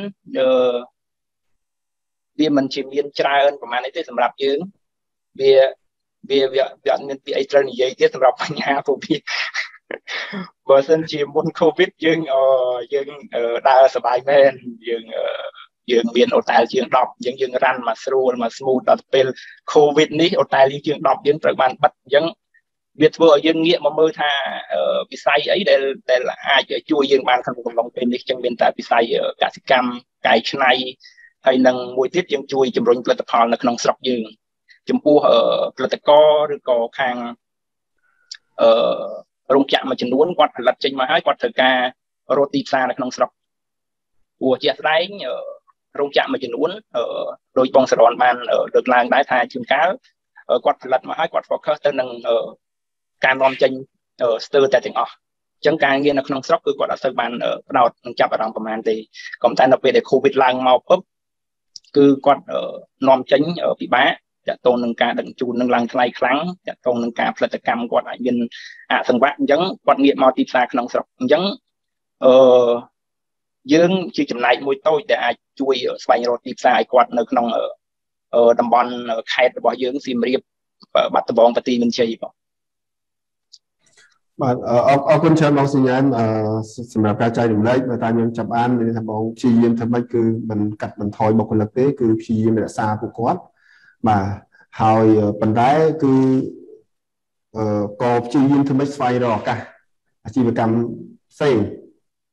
វាមិនជាមានច្រើនប្រហែលនេះទេសម្រាប់យើងវាវាវាអត់មានពីអីត្រូវនិយាយទៀតសម្រាប់បញ្ហាពួកវាបើសិនជាមុន COVID យើងយើងដើរសប្បាយមែនយើងយើងមានអូតែលជាងដប់យើងយើងរ៉ាន់មកស្រួលមក smooth ដល់ពេល COVID នេះអូតែលជាងដប់យើងត្រូវបានបិទអញ្ចឹងវាធ្វើឲ្យយើងងាកមកមើលថាវិស័យអីដែលដែលអាចជួយយើងបានក្នុងកំឡុងពេលនេះចឹងមានតែវិស័យកសិកម្មកែច្នៃហើយនឹងមួយទៀតយើងជួយជំរុញផលិតផលនៅក្នុងស្រុកយើងចំពោះផលិតករឬក៏ខាងអឺរោងចក្រមួយចំនួនគាត់ផលិតចេញមកហើយគាត់ត្រូវការរកទីផ្សារនៅក្នុងស្រុកព្រោះជាក់ស្ដែងរោងចក្រមួយចំនួនដោយបងសរនបានលើកឡើងដែរថាជួនកាលគាត់ផលិតមកហើយគាត់ focus ទៅនឹងការនាំចេញស្ទើរតែទាំងអស់អញ្ចឹងការងារនៅក្នុងស្រុកគឺគាត់អត់សូវបានផ្ដោតនឹងចាប់អារម្មណ៍ប្រហែលទេក៏ប៉ុន្តែនៅពេលដែល COVID ឡើងមកពឹបគឺគាត់នាំចេញពិបាកតាក់ទងនឹងការដឹកជញ្ជូននឹងឡើងថ្លៃខ្លាំងតាក់ទងនឹងការផលិតកម្មគាត់អាចមានអសង្វាក់អញ្ចឹងគាត់ងាកមកទីផ្សារក្នុងស្រុកអញ្ចឹងអឺយើងជាចំណែកមួយតូចដែលអាចជួយស្វែងរកទីផ្សារឲ្យគាត់នៅក្នុងតំបន់ខេត្តរបស់យើងសៀមរាបបាត់ដំបងបន្ទាយមានជ័យបងបាទអរគុណច្រើនបងសញ្ញានសម្រាប់ការចែករំលែកបើតាមខ្ញុំចាប់អានមានថាបងព្យាយាមធ្វើម៉េចគឺមិនកាត់បន្ថយបុគ្គលិកទេគឺព្យាយាមរក្សាពួកគាត់បាទហើយប៉ុន្តែគឺក៏ព្យាយាមធ្វើម៉េចស្វែងរកឱកាសអាជីវកម្មផ្សេង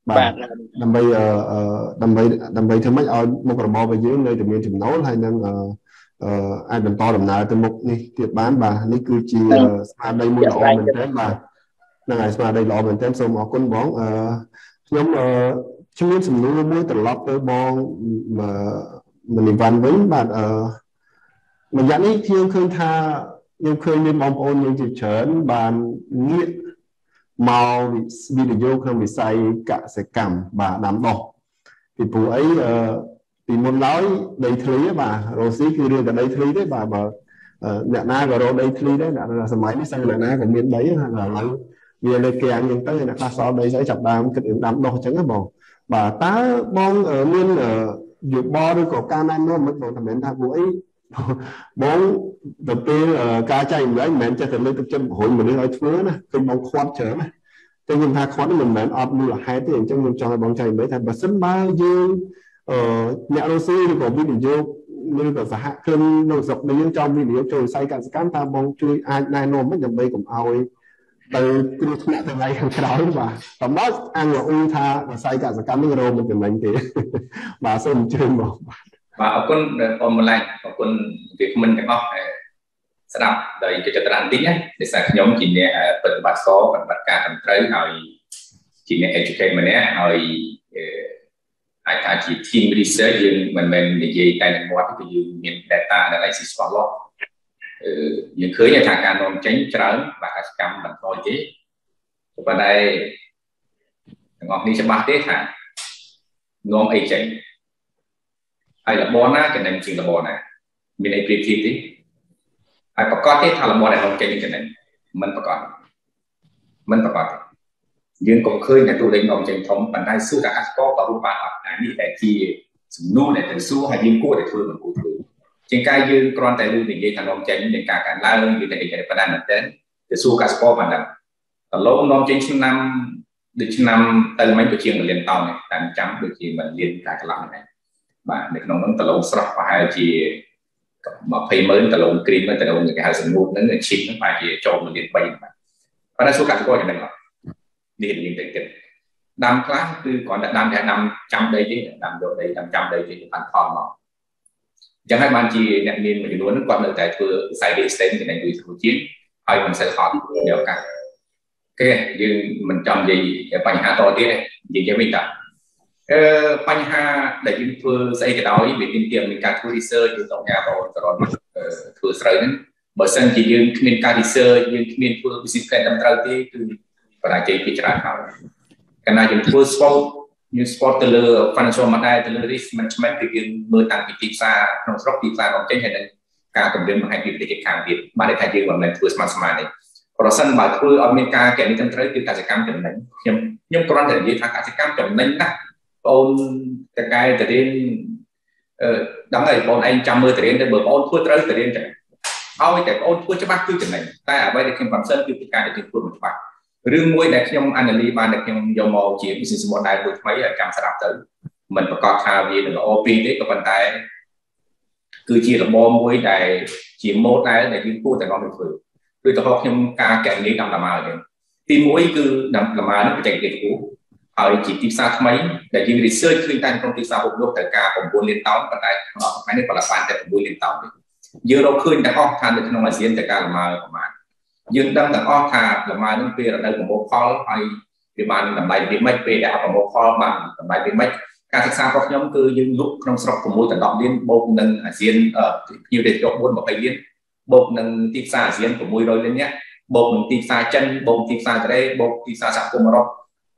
បាទដើម្បីដើម្បីដើម្បីធ្វើម៉េចឲ្យមុខរបររបស់យើងនៅតែមានចំណូលហើយនឹងអាចបន្តដំណើរទៅមុខនេះទៀតបានបាទនេះគឺជាស្មារតីមួយល្អមែនទែនបាទហ្នឹងហើយស្មារតីល្អមែនទែនសូមអរគុណបងខ្ញុំខ្ញុំមានសំណួរមួយត្រឡប់ទៅបងមនីវ៉ាន់វិញបាទអឺមួយយ៉ាងនេះខ្ញុំឃើញថាខ្ញុំឃើញមានបងប្អូនយើងជាច្រើនបានងាកមកវិនិយោគក្នុងវិស័យកសិកម្មបាទដាំដុះពីព្រោះអីពីមុនឡើយដីធ្លីបាទរ៉ូស៊ីគឺរឿងតែដីធ្លីទេបាទបើអ្នកណាក៏រកដីធ្លីដែរសម័យនេះសិនអ្នកណាក៏មានដីហ្នឹងឥឡូវវាលើកយ៉ាងហ្នឹងទៅអ្នកខ្លះសល់ដីស្អីចាប់ដើមគិតរឿងដាំដុះអញ្ចឹងណាបងបាទតើបងមានយោបល់ឬក៏ការណែនាំមិនបងតែមិនថាពួកអីបងទៅពេលការចែកម្លែងមិនមែនចេះតែលើកទឹកចិត្តរុញមនុស្សឲ្យធ្វើណាឃើញបងខ្វាត់ច្រើនណាតែខ្ញុំថាខ្វាត់នេះមិនមែនអត់មូលហេតុទេអញ្ចឹងខ្ញុំចង់ឲ្យបងចែកម្លែងថាបើសិនបើយើងអ្នករស់ស៊ីឬក៏វិនិយោគឬក៏សហគ្រិននៅស្រុកនេះយើងចង់វិនិយោគចូលវិស័យកសិកម្មតើបងជួយអាចណែនាំមិនដើម្បីកុំឲ្យទៅគ្រោះថ្នាក់ទាំងឡាយខាងក្រោយបាទតំណអង្គអ៊ូថាវិស័យកសិកម្មនេះរោមមិនចំណេញទេបាទសូមអញ្ជើញបងបាទអរគុណបងម្លាញ់អរគុណវាគ្មិនទាំងអស់ស្ដាប់ដោយចិត្តត្រាបន្តិចណាដោយសារខ្ញុំជាអ្នកប្រតិបត្តិសប្រតិបត្តិការត្រឹមត្រូវហើយជាអ្នក educate ម្នាក់ហើយអាចថាជា team research យើងមិនមែននិយាយតែនឹងមាត់គឺយើងមាន data analysis ច្បាស់លាស់យើងឃើញថាការនាំចេញច្រើនបាទកសិកម្មបន្តទេប៉ុន្តែទាំងអស់នេះច្បាស់ទេថានាំអីចេញហើយរបបណាចំណេញជាងរបបណាមានអីប្រៀបធៀបទេហើយប្រកាសទេថារបបដែលនាំចេញចំណេញមិនប្រកាសមិនប្រកាសយើងក៏ឃើញតែទូលេខនាំចេញធំប៉ុន្តែសួរថាកសិករក៏រួមបានអត់អានេះតែជាសំណួរដែលទៅសួរហើយយើងគួរតែធ្វើមិនគួរធ្វើជាងការយើងគ្រាន់តែរឿងនិយាយថានាំចេញមានការកើនឡើងវាតែនិយាយប៉ុណ្ណាមែនទែនទៅសួរកសិករបានដឹងតឡូវនាំចេញឆ្នាំដូចឆ្នាំទៅមិញក៏ជាងមួយលានតោនតាមចាំដូចជាមួយលានការកន្លងដែរបាទនៅក្នុងនោះតឡូវស្រស់ប្រហែលជា20ម៉ឺនតឡូវគ្រីមតឡូវគេហៅសម្ងួតហ្នឹងឈីមហ្នឹងប្រហែលជាចូលមួយលាន3បាទប៉ុន្តែសួរកសិករចំណេញអត់នេះយើងតែគិតដាំខ្លះគឺគ្រាន់តែដាំតែដាំចាំដីទេដាំយកដីដាំចាំដីទេបានផលមកអញ្ចឹងហើយបានជាអ្នកមានមួយចំនួនគាត់នៅតែធ្វើវិស័យ real estate ចំណេញពីធម្មជាតិហើយមិនសូវហត់យកឱកាសគេយើងមិនចង់និយាយបញ្ហាតទៀតទេនិយាយវិញតាអឺបញ្ហាដែលយើងធ្វើស្អីក៏ដោយវាទាមទារមានការធ្វើ research យើងต้องការបងតរធ្វើស្រូវហ្នឹងបើសិនជាយើងគ្មានការ research យើងគ្មានធ្វើ business plan ត្រឹមត្រូវទេគឺបរាជ័យពីច្រើនហើយកាលណាយើងធ្វើ sport យើង sport ទៅលើ financial model ទៅលើ risk management គឺយើងមើលតាំងពីទីផ្សារក្នុងស្រុកទីផ្សារនាំចេញហើយនឹងការគម្រាមកំហែងពីប្រទេសខាងទៀតបានថាយើងមិនមែនធ្វើស្មើស្មើនេះប្រសិនបើធ្វើឲ្យមានការកែនេះត្រឹមត្រូវគឺកសិកម្មចំណេញខ្ញុំខ្ញុំគ្រាន់តែនិយាយថាកសិកម្មចំណេញណាស់បងតកែតរៀនអឺដឹងហើយបងឯងចាំមើលតរៀនទៅបើបងធ្វើត្រូវតរៀនចឹងឲ្យតែបងធ្វើច្បាស់គឺចំណេញតែអ្វីដែលខ្ញុំកំសិនគឺពីការដែលយើងធ្វើមិនច្បាស់រឿងមួយដែលខ្ញុំ analyze បានដែលខ្ញុំយកមកជា business model មួយថ្មីឲ្យចាំស្ដាប់ទៅមិនប្រកាសថាវានឹងល្អពីទេក៏ប៉ុន្តែគឺជារបបមួយដែលជា model ដែលយើងគួរតែនាំទៅធ្វើដូចទៅខ្ញុំការកែនេះតាមតាមមកនេះទីមួយគឺតាមតាមមកបច្ចេកទេសខ្ពស់ហើយជាទីផ្សារថ្មីដែលយើង research ឃើញតែក្នុងទីផ្សារពិភពលោកត្រូវការ9លានតោនប៉ុន្តែក្នុងថ្ងៃនេះផលិតបានតែ6លានតោនទេយើងរកឃើញទាំងអស់ថានៅក្នុងអាស៊ានត្រូវការលំអប្រមាណយើងដឹងទាំងអស់ថាលំអនឹងពេលរដូវប្រមូលផលហើយវាបានតម្លៃវាមិនពេលដែលប្រមូលផលបានតម្លៃវាមិនការសិក្សារបស់ខ្ញុំគឺយើងលក់ក្នុងស្រុក6ដល់10លានបូកនឹងអាស៊ានភ្ញៀវទេសចរ4 20លានបូកនឹងទីផ្សារអាស៊ាន600លាននាក់បូកនឹងទីផ្សារចិនបូកទីផ្សារកូរ៉េបូកទីផ្សារសហគមន៍អឺរ៉ុប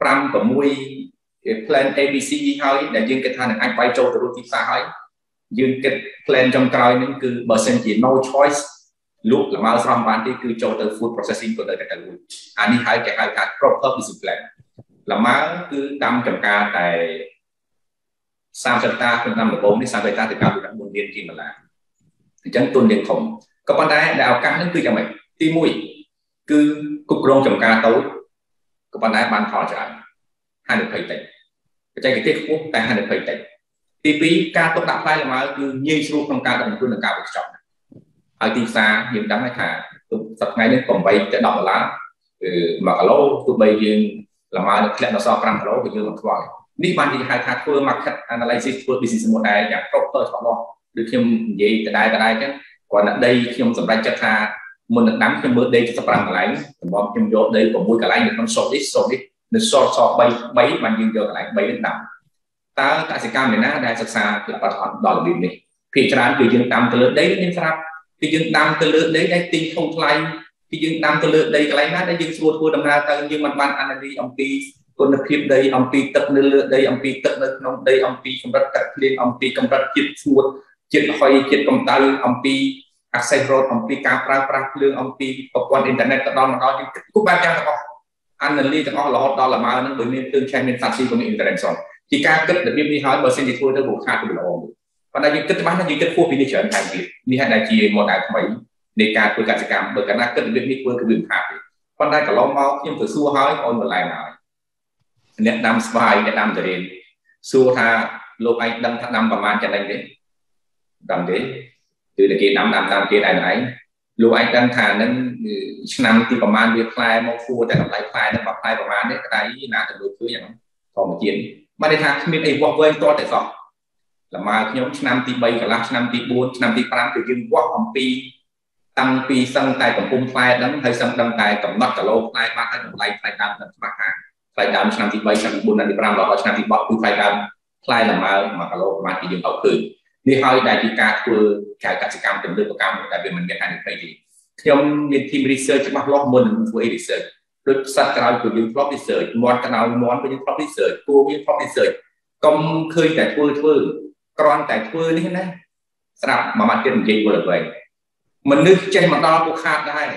5 6 plan A B C ហើយដែលយើងគិតថានឹងអាចវាយចូលទៅទីផ្សារហើយយើងគិត plan ចុងក្រោយនឹងគឺបើសិនជា no choice លក់លម៉ៅស្រស់បានទេគឺចូលទៅ food processing ក៏នៅតែលួចអានេះហើយគេហៅថា proper business plan លម៉ៅគឺដាំចំការតែ30តាក្នុងតាមដំបូងនេះ30តាទៅ94លានជាងដុល្លារអញ្ចឹងទុនយើងធំក៏ប៉ុន្តែដែលឱកាសនេះគឺយ៉ាងម៉េចទីមួយគឺគ្រប់គ្រងចំការតូចក៏ប៉ុន្តែបានផលច្រើនហានិភ័យតិចបច្ចេកទេសខ្ពស់តែហានិភ័យតិចទីពីរការទុកដាក់ផ្លែលម៉ៅគឺងាយស្រួលក្នុងការដឹកជញ្ជូននិងការវេចខ្ចប់ហើយទីផ្សារយើងដឹងថាសប្តាហ៍នេះ8ទៅ10ដុល្លារគឺ1គីឡូទោះបីយើង là mà được lẽ nó so năm kilo của dương một vài đi ban thì hai thang phương market analysis phương business model dạng proper thọ lo được thêm gì cái đài cái đài chứ còn ở đây khi ông giải chất tha một lần đám khi mới đây cho tập làm lại bọn thêm vô đây của mũi cả lại được con số ít số ít được so so bay bay bằng dương giờ lại bay đến đằng ta tại sự cam này nó đang xa là bắt họ đòi điểm này thì ra từ dương tam từ lớn đấy đến sao thì dương tam từ lớn đấy đây tinh không thay thì dương tam từ lớn đây cái lấy nát đấy dương xua thua đâm ra ta dương mặt ban anh đi ông pi con được khiếp đây ông pi tập nơi đây ông pi tập nơi nông đây ông pi không rất cắt lên ông pi không rất chít xua chít hoài chít công tay ông pi access road ông pi cá pra pra lương ông pi tập quan internet tập đòn đó cũng ban trang tập anh là đi tập đó là đó là mà nó bởi nên tương tranh nên phát sinh của internet xong chỉ ca kết được biết đi hỏi bờ sen thì thua theo bộ khác của lão còn đây những kết bán là những kết phù hợp với trở thành việc đi hay là chỉ một đại mấy để ca của cả cảm bởi cả na kết được biết đi thua cái đường khác còn đây cả lo mau nhưng từ xua hỏi ôn một lại nào nét năm spy nét năm trở đến xua tha lô anh đâm thằng năm và man trở nên đấy đâm đấy từ để kia năm năm năm kia này này lô anh đâm thà nên năm thìประมาณ việc khai mau phù tại làm lại khai nó bật khaiประมาณđấy cái đấy là từ đối vớiอย่างcòn một chiến mà để thà miền ấy vọng với to tại sao là mà nhóm năm tí bay cả là năm tí bốn năm tí tám từ dương quốc ông pi tăng pi sang tài tổng cung khai đấm hay sang đăng tài tổng nát cả lô khai ba cái tổng lại khai đam là ba hàng khai đam năm tí bay năm tí bốn năm tí tám là năm tí bọc khai đam khai là mà mà cả lô mà chỉ dương hậu cử đi hỏi đại chỉ cả của cái các sự cam từng được cam tại vì mình biết hai cái gì nhóm nghiên team research bắt lót mình với research được sát cao của những flop research món cái nào món với những flop research cô với flop research công khơi tại thưa thưa con tại thưa như thế này sao mà mặt tiền gì vừa được vậy mình nước trên mặt đo của khát đây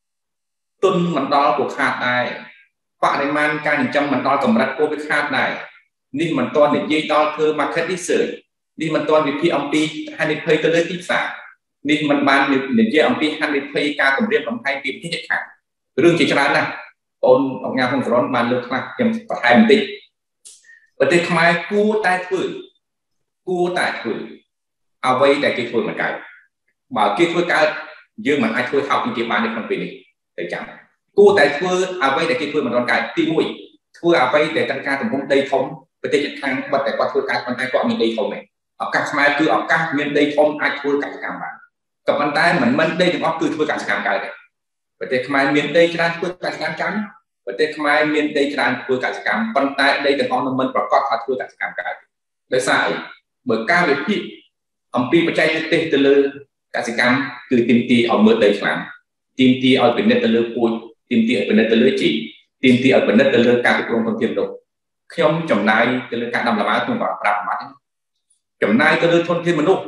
tuân mặt đo của khát đây bạn này mang ca những trăm mặt đo cầm đặt cô với khát này nên mình toàn để dây đo thưa market research đi mình toàn vì khi ông đi hai mươi phẩy tới lấy tích sản nên mình ban để dây ông đi hai mươi phẩy ca cầm riêng bằng hai phẩy hết khác rương chỉ cho bạn này ôn ông nhà không có ban lược là nhầm phải hai mươi tỷ ở đây không ai cua tai thử cua tai thử ao vây đại kia thôi mà cái bảo kia thôi cái dương mà ai thôi học kinh tế bán được không này để chẳng cua tại thưa ao vây đại kia thôi mà còn cái tim mũi thưa ao vây để tăng ca tổng công đây không với thế chất thang bật tại qua thưa cái con tay gọi miền đây không này ở các mai cứ ở các miền đây không ai thôi cả cả bạn cặp bàn tay mình mình đây thì có cứ thôi cả cả cái này với thế mai miền đây cho nên thôi cả cả trắng và thế mai miền tây tràn thưa cả cảm con tay đây là con mình và con thưa cả cảm cả để sai bởi ca về phi ông pi bạch chay tê từ lư cả cảm từ tìm tì ở mưa tây làm tìm tì ở bên đất từ lư cùi tìm tì ở bên đất từ lư chỉ tìm tì ở bên đất từ lư ca của con tiêm độ khi ông chồng này từ lư ca năm là má không vào đạp mắt chồng này từ lư thôn thiên mình luôn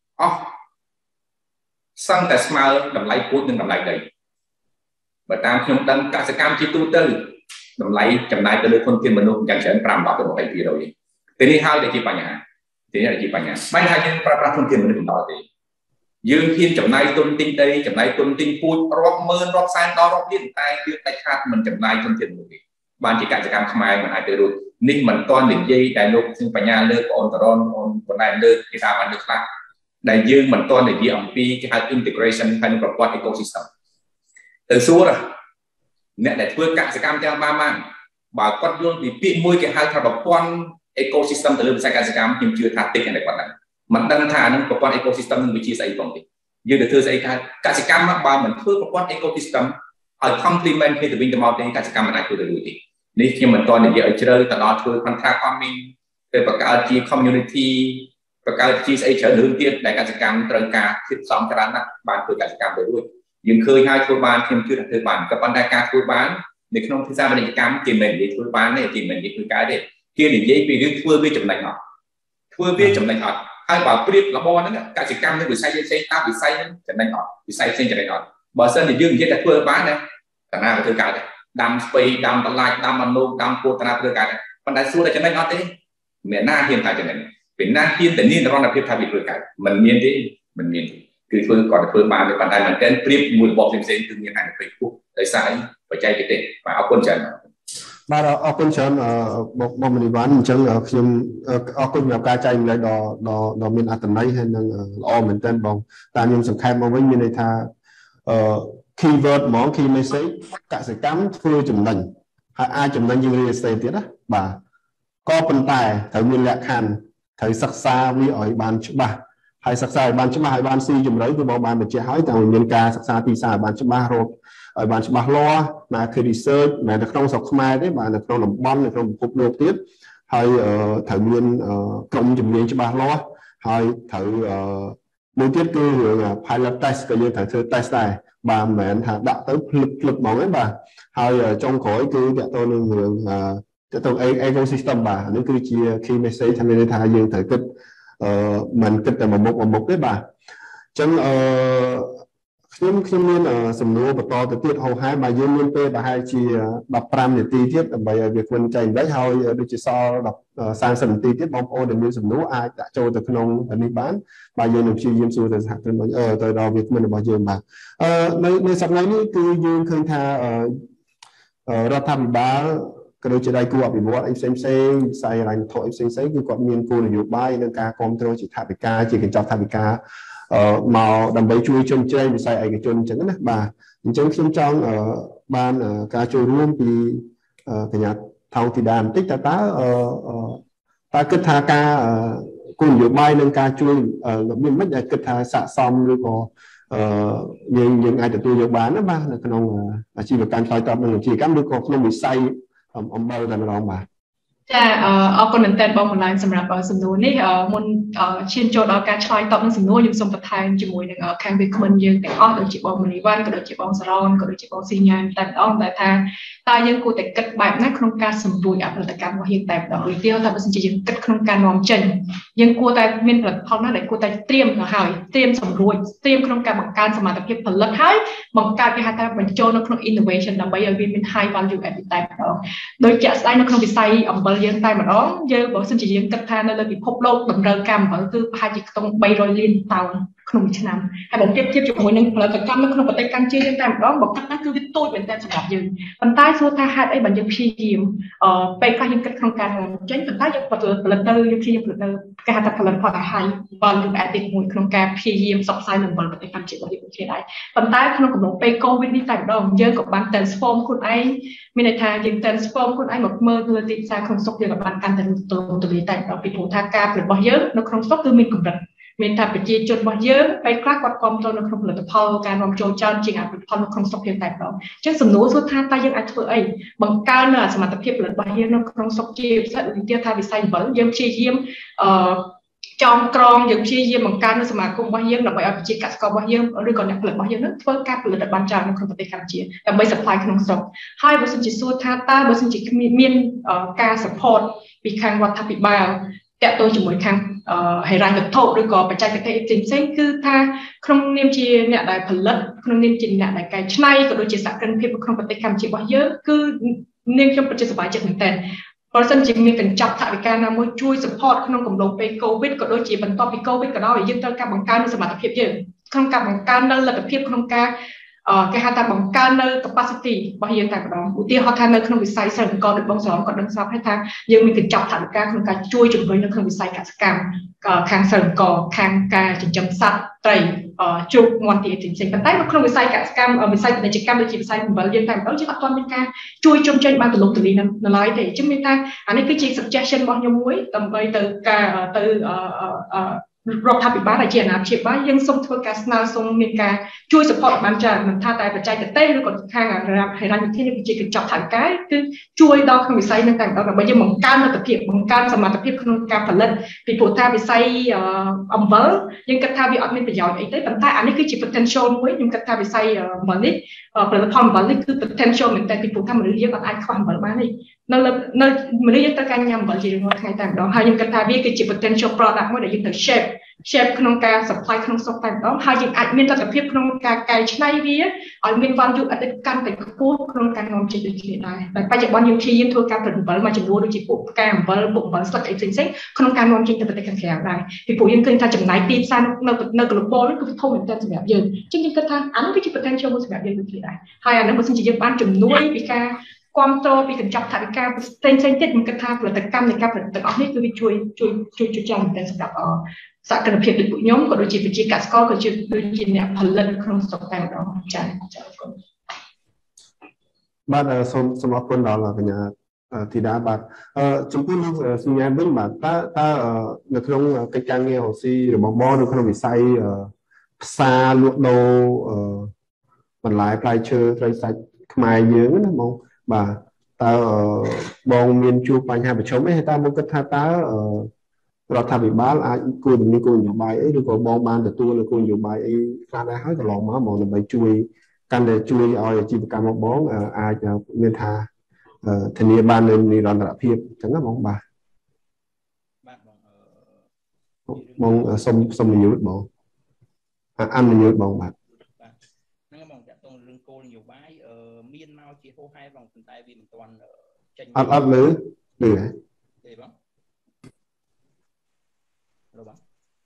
sang tại smile đầm lấy cốt nhưng đầm lấy đầy và tam khi ông đăng cả cảm chỉ tu tư đầm lấy chồng này từ lư thôn thiên mình luôn chẳng sẽ làm đó được một cái gì rồi thế nên hai để chỉ bằng nhà thế là chỉ bằng nhà bay hai nhân pra thông tin mình nói thì dương thiên chậm này tôn tinh đây chậm này tôn tinh pui rock mơn rock san đó rock điện tay đưa tay khác mình chậm này thông tin mình ban chỉ cả cam khai mình hai từ rồi ninh mình con đỉnh dây đại lụcซึ่งปัญญาเลิกon the on on คนไหนเลิกที่ตามมันđược khác đại dương mình con để gì ông pi cái hai integration thành một quad ecosystem từ xưa rồi nè để thưa cả cam cho ba man bà quad luôn vì pi môi cái hai thằng độc quan ecosystem từ lượng sai cả cam nhưng chưa thắt tích này quan này mình đang thà nó một con ecosystem mình chia sẻ bằng gì như được thưa dạy cả cả cam mà ba mình thưa một con ecosystem ở complement khi từ bên trong đây cả cam mình ai thưa được gì nếu như mình toàn để ở chơi tại đó thưa contact farming về bậc cao chi community bậc cao chi sẽ trở hướng tiếp đại cả cam trời cả thiết xong cho bạn bạn thưa cả cam được nhưng khơi hai thưa ban thêm chưa được thưa bạn các bạn đại ca thưa bán để không thứ ra mình cam tìm mình để thưa bán này tìm mình để thưa cái đấy kia để dễ vì đứa thưa với chấm này họ thưa với chấm này họ hai bảo biết là bo nó cả chỉ cam nó bị say say ta bị say chấm này họ bị say trên chấm này họ bờ sân thì dương dễ là thưa bán này cả nào thưa cả đam pay đam tận lại đam ăn nô đam cô ta thưa cả còn đại số là chấm này họ thế miền na hiện tại chấm này miền na hiện tại nên là con là hiện tại bị thưa cả mình miền thế mình miền cứ thưa còn thưa bán thì bàn tay mình trên clip mùi bọt xem xem tự nhiên này phải phụ để sai phải chạy cái đấy và áo quần trần បាទអរគុណច្រើនបងមនីវ៉ាន់អញ្ចឹងខ្ញុំអរគុណសម្រាប់ការចែករំលែកដ៏ដ៏មានអត្ថន័យហើយនឹងល្អមែនទែនបងតាមខ្ញុំសង្ខេបមកវិញមានន័យថា keyword ហ្មង key message កសិកម្មធ្វើចំណេញហើយអាចចំណេញយើង real estate ទៀតណាបាទក៏ប៉ុន្តែត្រូវមានលក្ខខណ្ឌត្រូវសិក្សាវាឲ្យបានច្បាស់ហើយសិក្សាឲ្យបានច្បាស់ឲ្យបានស៊ីជម្រៅគឺបងបានបញ្ជាក់ហើយតែមានការសិក្សាទីផ្សារឲ្យបានច្បាស់រកឲ្យបានច្បាស់លាស់ណាគឺ research មិននៅក្នុងស្រុកខ្មែរទេបាទនៅក្នុងតំបន់នៅក្នុងពិភពលោកទៀតហើយត្រូវមានក្រុមជំនាញច្បាស់លាស់ហើយត្រូវមួយទៀតគឺរឿង pilot test ក៏យើងត្រូវធ្វើ test ដែរបាទមិនមែនថាដាក់ទៅភ្លឹបភ្លឹបហ្មងទេបាទហើយចុងក្រោយគឺតើតើនឹងរឿងតើតើ ecosystem បាទនេះគឺជា key message ថាមានន័យថាយើងត្រូវគិតអឺមិនគិតតែមួយមុខមួយមុខទេបាទអញ្ចឹងអឺខ្ញុំខ្ញុំមានសំណួរបន្តទៅទៀតហោហែបាទយើងមានពេលប្រហែលជាដប់ប្រាំនាទីទៀតដើម្បីឲ្យវាគ្មិនចែកវិញហើយដូចជាសល់សាមសិបនាទីទៀតបងប្អូនដែលមានសំណួរអាចដាក់ចូលទៅក្នុងនេះបានបាទយើងនឹងព្យាយាមសួរទៅសហគ្រិនអឺទៅដល់វាគ្មិនរបស់យើងបាទអឺនៅនៅសប្តាហ៍នេះគឺយើងឃើញថារដ្ឋាភិបាលក៏ដូចជាដៃគូអភិវឌ្ឍន៍អីផ្សេងផ្សេងវិស័យហិរញ្ញវត្ថុអីផ្សេងផ្សេងគឺគាត់មានគោលនយោបាយនិងការគ្រប់គ្រងជាថវិកាជាកញ្ចប់ថវិកាមកដើម្បីជួយជញ្ជែងវិស័យឯកជនអញ្ចឹងណាបាទអញ្ចឹងខ្ញុំចង់បានការចូលរួមពីកញ្ញាថោងធីតាបន្តិចតើតើតើគិតថាការគោលនយោបាយនិងការជួយរបៀបមិនដែលគិតថាស័ក្តិសមឬក៏យើងយើងអាចទទួលយកបានណាបាទនៅក្នុងអាជីវកម្មឆ្លើយតបនឹងអាជីវកម្មឬក៏ក្នុងវិស័យអំបិលតែម្ដងបាទចាអរគុណមែនតើបងបន្លែងសម្រាប់សំណួរនេះមុនឈានចូលដល់ការឆ្លើយតបនឹងសំណួរខ្ញុំសូមបន្ថែមជាមួយនឹងខាងវាគ្មិនយើងទាំងអស់ដូចជាបងមនីវ៉ាន់ក៏ដូចជាបងសារ៉នក៏ដូចជាបងស៊ីញ៉ានតែម្ដងតែថាតើយើងគួរតែគិតបែបណាក្នុងការសម្រួលអផលិតកម្មរបស់យើងតែម្ដងឧទាហរណ៍ថាបើសិនជាយើងគិតក្នុងការនាំចេញយើងគួរតែមានផលិតផលណាដែលគួរតែត្រៀមទៅហើយត្រៀមសម្រួលត្រៀមក្នុងការបង្កើនសមត្ថភាពផលិតហើយបង្កើតគេហៅថាបញ្ចូលនៅក្នុង innovation ដើម្បីឲ្យវាមាន high value added តែម្ដងដោយជាក់ស្ដែងនៅក្នុងវិស័យអំបិលយើងតែម្ដងយើងបើសិនជាយើងគិតថានៅលើពិភពលោកតម្រូវការអំបិលគឺប្រហែលជាខ្ទង់បីរយលានតោនក្នុងមួយឆ្នាំហើយបើប្រៀបធៀបជាមួយនឹងផលិតកម្មនៅក្នុងប្រទេសកម្ពុជាយើងតែម្ដងបើគិតណាគឺវាតូចមែនទែនសម្រាប់យើងប៉ុន្តែសួរថាហេតុអីបើយើងព្យាយាមអឺពេលខ្លះយើងគិតក្នុងការចេញប៉ុន្តែយើងផលិតផលិតទៅយើងព្យាយាមផលិតនៅគេហៅថាផលិតផលដែល high value added មួយក្នុងការព្យាយាមផ្សព្វផ្សាយនៅប្រទេសកម្ពុជារបស់យើងដូចគ្នាដែរប៉ុន្តែក្នុងកំឡុងពេល COVID នេះតែម្ដងយើងក៏បាន transform ខ្លួនឯងមានន័យថាយើង transform ខ្លួនឯងមកមើលលើទីផ្សារក្នុងស្រុកយើងក៏បានកាន់តែទូលំទូលាយតែម្ដងពីព្រោះថាការផលិតរបស់យើងនៅក្នុងស្រុកគឺមានកម្រិតមានថាប្រជាជនរបស់យើងពេលខ្លះគាត់គ្រប់គ្រងនៅក្នុងផលិតផលការនាំចូលច្រើនជាងផលិតផលនៅក្នុងស្រុកយើងតែម្ដងអញ្ចឹងសំណួរសួរថាតើយើងអាចធ្វើអីបង្កើននៅសមត្ថភាពផលិតរបស់យើងនៅក្នុងស្រុកជាពិសេសឧទាហរណ៍ថាវិស័យអំបិលយើងព្យាយាមអឺចងក្រងយើងព្យាយាមបង្កើននៅសមាគមរបស់យើងដើម្បីឲ្យប្រជាកសិកររបស់យើងឬក៏អ្នកផលិតរបស់យើងនឹងធ្វើការផលិតឲ្យបានច្រើននៅក្នុងប្រទេសកម្ពុជាដើម្បី supply ក្នុងស្រុកហើយបើសិនជាសួរថាតើបើសិនជាមានការ support ពីខាងរដ្ឋាភិបាលតាក់ទងជាមួយខាងហិរញ្ញវត្ថុឬក៏បច្ចេកទេសផ្សេងៗគឺថាក្នុងនាមជាអ្នកដែលផលិតក្នុងនាមជាអ្នកដែលកែច្នៃក៏ដូចជាសកម្មភាពក្នុងប្រទេសកម្ពុជារបស់យើងគឺនាងខ្ញុំពិតជាសប្បាយចិត្តមែនទែនបើសិនជាមានកញ្ចប់ថវិកាណាមួយជួយ support ក្នុងកំឡុងពេល COVID ក៏ដូចជាបន្ទាប់ពី COVID ក៏ដោយយើងត្រូវការបង្កើនសមត្ថភាពយើងក្នុងការបង្កើននៅលទ្ធភាពក្នុងការគេហៅថាបង្កើននៅ capacity របស់យើងតែម្ដងឧទាហរណ៍ថានៅក្នុងវិស័យសិល្បករដូចបងស្រមគាត់ដឹងស្រាប់ហើយថាយើងមានកញ្ចប់ថវិកាក្នុងការជួយជំរុញនៅក្នុងវិស័យកសិកម្មខាងសិល្បករខាងការចិញ្ចឹមសត្វត្រីជោគមាន់ទីផ្សេងៗប៉ុន្តែនៅក្នុងវិស័យកសិកម្មវិស័យពាណិជ្ជកម្មដូចជាវិស័យអំបិលយើងតែម្ដងយើងអត់ទាន់មានការជួយជុំចេញបានទូលំទូលាយនៅឡើយទេអញ្ចឹងមានថាអានេះគឺជា suggestion របស់ខ្ញុំមួយដើម្បីទៅការទៅរដ្ឋាភិបាលដែលជាអាណាព្យាបាលយើងសូមធ្វើការស្នើសុំមានការជួយ support បានច្រើនមិនថាតែបច្ចេកទេសឬក៏ខាងហិរញ្ញវិទ្យានេះគឺជាកញ្ចប់ថវិកាគឺជួយដល់ក្នុងវិស័យនឹងតែម្ដងដើម្បីយើងបង្កើនលទ្ធភាពបង្កើនសមត្ថភាពក្នុងការផលិតពីព្រោះថាវិស័យអំបិលយើងគិតថាវាអត់មានប្រយោជន៍អីទេប៉ុន្តែអានេះគឺជា potential មួយខ្ញុំគិតថាវិស័យអំបិលនេះផលិតផលអំបិលនេះគឺ potential មែនតើពីព្រោះថាមនុស្សយើងអត់អាចខ្វះអំបិលបានទេនៅនៅមនុស្សយើងត្រូវការញ៉ាំអំបិលជារៀងរាល់ថ្ងៃតែម្ដងហើយខ្ញុំគិតថាវាគឺជា potential product មួយដែលយើងត្រូវ shape shape ក្នុងការ supply ក្នុងស្រុកតែម្ដងហើយយើងអាចមានលទ្ធភាពក្នុងការកែច្នៃវាឲ្យមាន value added កាន់តែខ្ពស់ក្នុងការនាំចេញដូចគ្នាដែរតែបច្ចុប្បន្នយើងព្យាយាមធ្វើការផលិតអំបិលមួយចំនួនដូចជាពួកផ្កាអំបិលពួកអំបិលស្លឹកអីផ្សេងៗក្នុងការនាំចេញទៅប្រទេសខាងក្រៅដែរពីព្រោះយើងឃើញថាចំណាយទីផ្សារនៅនៅ global នេះគឺធំមែនទែនសម្រាប់យើងអញ្ចឹងយើងគិតថាអានេះគឺជា potential មួយសម្រាប់យើងដូចគ្នាដែរហើយអានេះបើសិនជាយើងបានជំនួយពីការគ្រប់គ្រងពីកញ្ចប់ថវិកាផ្សេងៗទៀតខ្ញុំគិតថាផលិតកម្មនៃការផលិតទាំងអស់នេះគឺវាជួយជួយជួយជួយចាំមែនទែនសម្រាប់សកម្មភាពដូចពួកខ្ញុំក៏ដូចជាវិជាកសិករក៏ជាដូចជាអ្នកផលិតក្នុងស្រុកតែម្ដងចា៎ចា៎អរគុណ bạn xong xong lập quân đó là cái nhà thì đã bạn chúng tôi sinh nhà bên bạn ta ta được không cái trang nghe hồ si rồi bong bóng được không bị say xa luộc đồ mình lại play chơi play sạch mai nhớ nó mong bà ta bong miền chu bánh hai bà chống ấy ta muốn cái tha taเราทำอีกบ้านอ่ะกูมีกูอยู่ใบไอ้ดูก็มองบ้านแต่ตัวเลยกูอยู่ใบไอ้การได้ให้ก็ลองมามองในใบช่วยการได้ช่วยเอาจีบการมองบ้องอาจจะเมียนทาทีนี้บ้านในในรอนระเพียบจังก็มองบ่ามองสมสมมันยุดมองอันมันยุดมองบ่นั่นก็มองจากตรงเรื่องโกนอยู่ใบเออเมียนมาจีโฮไฮบางคนตายวินตอนอัดอัดหรือหรือ Rồi bắn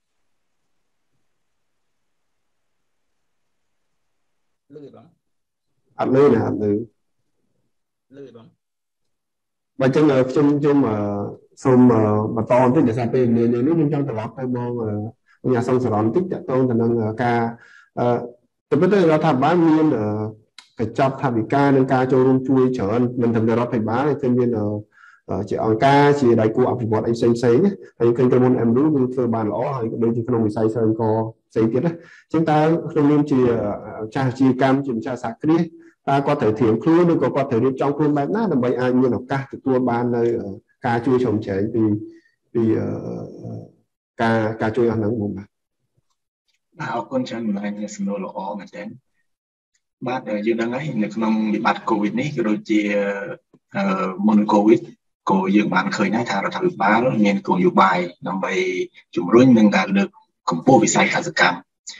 lưỡi bắn ăn lưỡi nè ăn lưỡi lưỡi bắn và chân là chân chân mà xong mà mà to tích để sao pe nếu nếu nếu trong tờ lót hay mong nhà xong sờ đòn tích to thành năng ca từ bây giờเราทำบ้านเมียนphải chọcทำอีกการหนึ่งการโจรช่วยเฉินมันทำได้เราไปบ้านในเมียนchị ông ca chị đại cụ áp dụng anh xem xem nhé hay kênh cái môn em đúng như cơ bản lõ hay đôi khi không bị sai sai có sai tiết đấy chúng ta không nên chỉ cha chỉ cam kiểm tra sạc đi ta có thể thiểm khứ nhưng có có thể đi trong khuôn bán nát là bởi ai như là ca từ tua ban nơi ca chui trồng trẻ vì vì ca ca chui ăn nắng bụng mà เอาคนฉันมาเนี่ยสนุกหล่อเหมือนกันบ้านยืนดังไงในขนมบัตรโควิดนี้ก็โดยจีมอนโควิดcô dương bạn khởi nói thà rồi thằng báo nên côอยู่bài nằm bay chúngรุ่นnâng cao được công bố vì sai khả sự cảm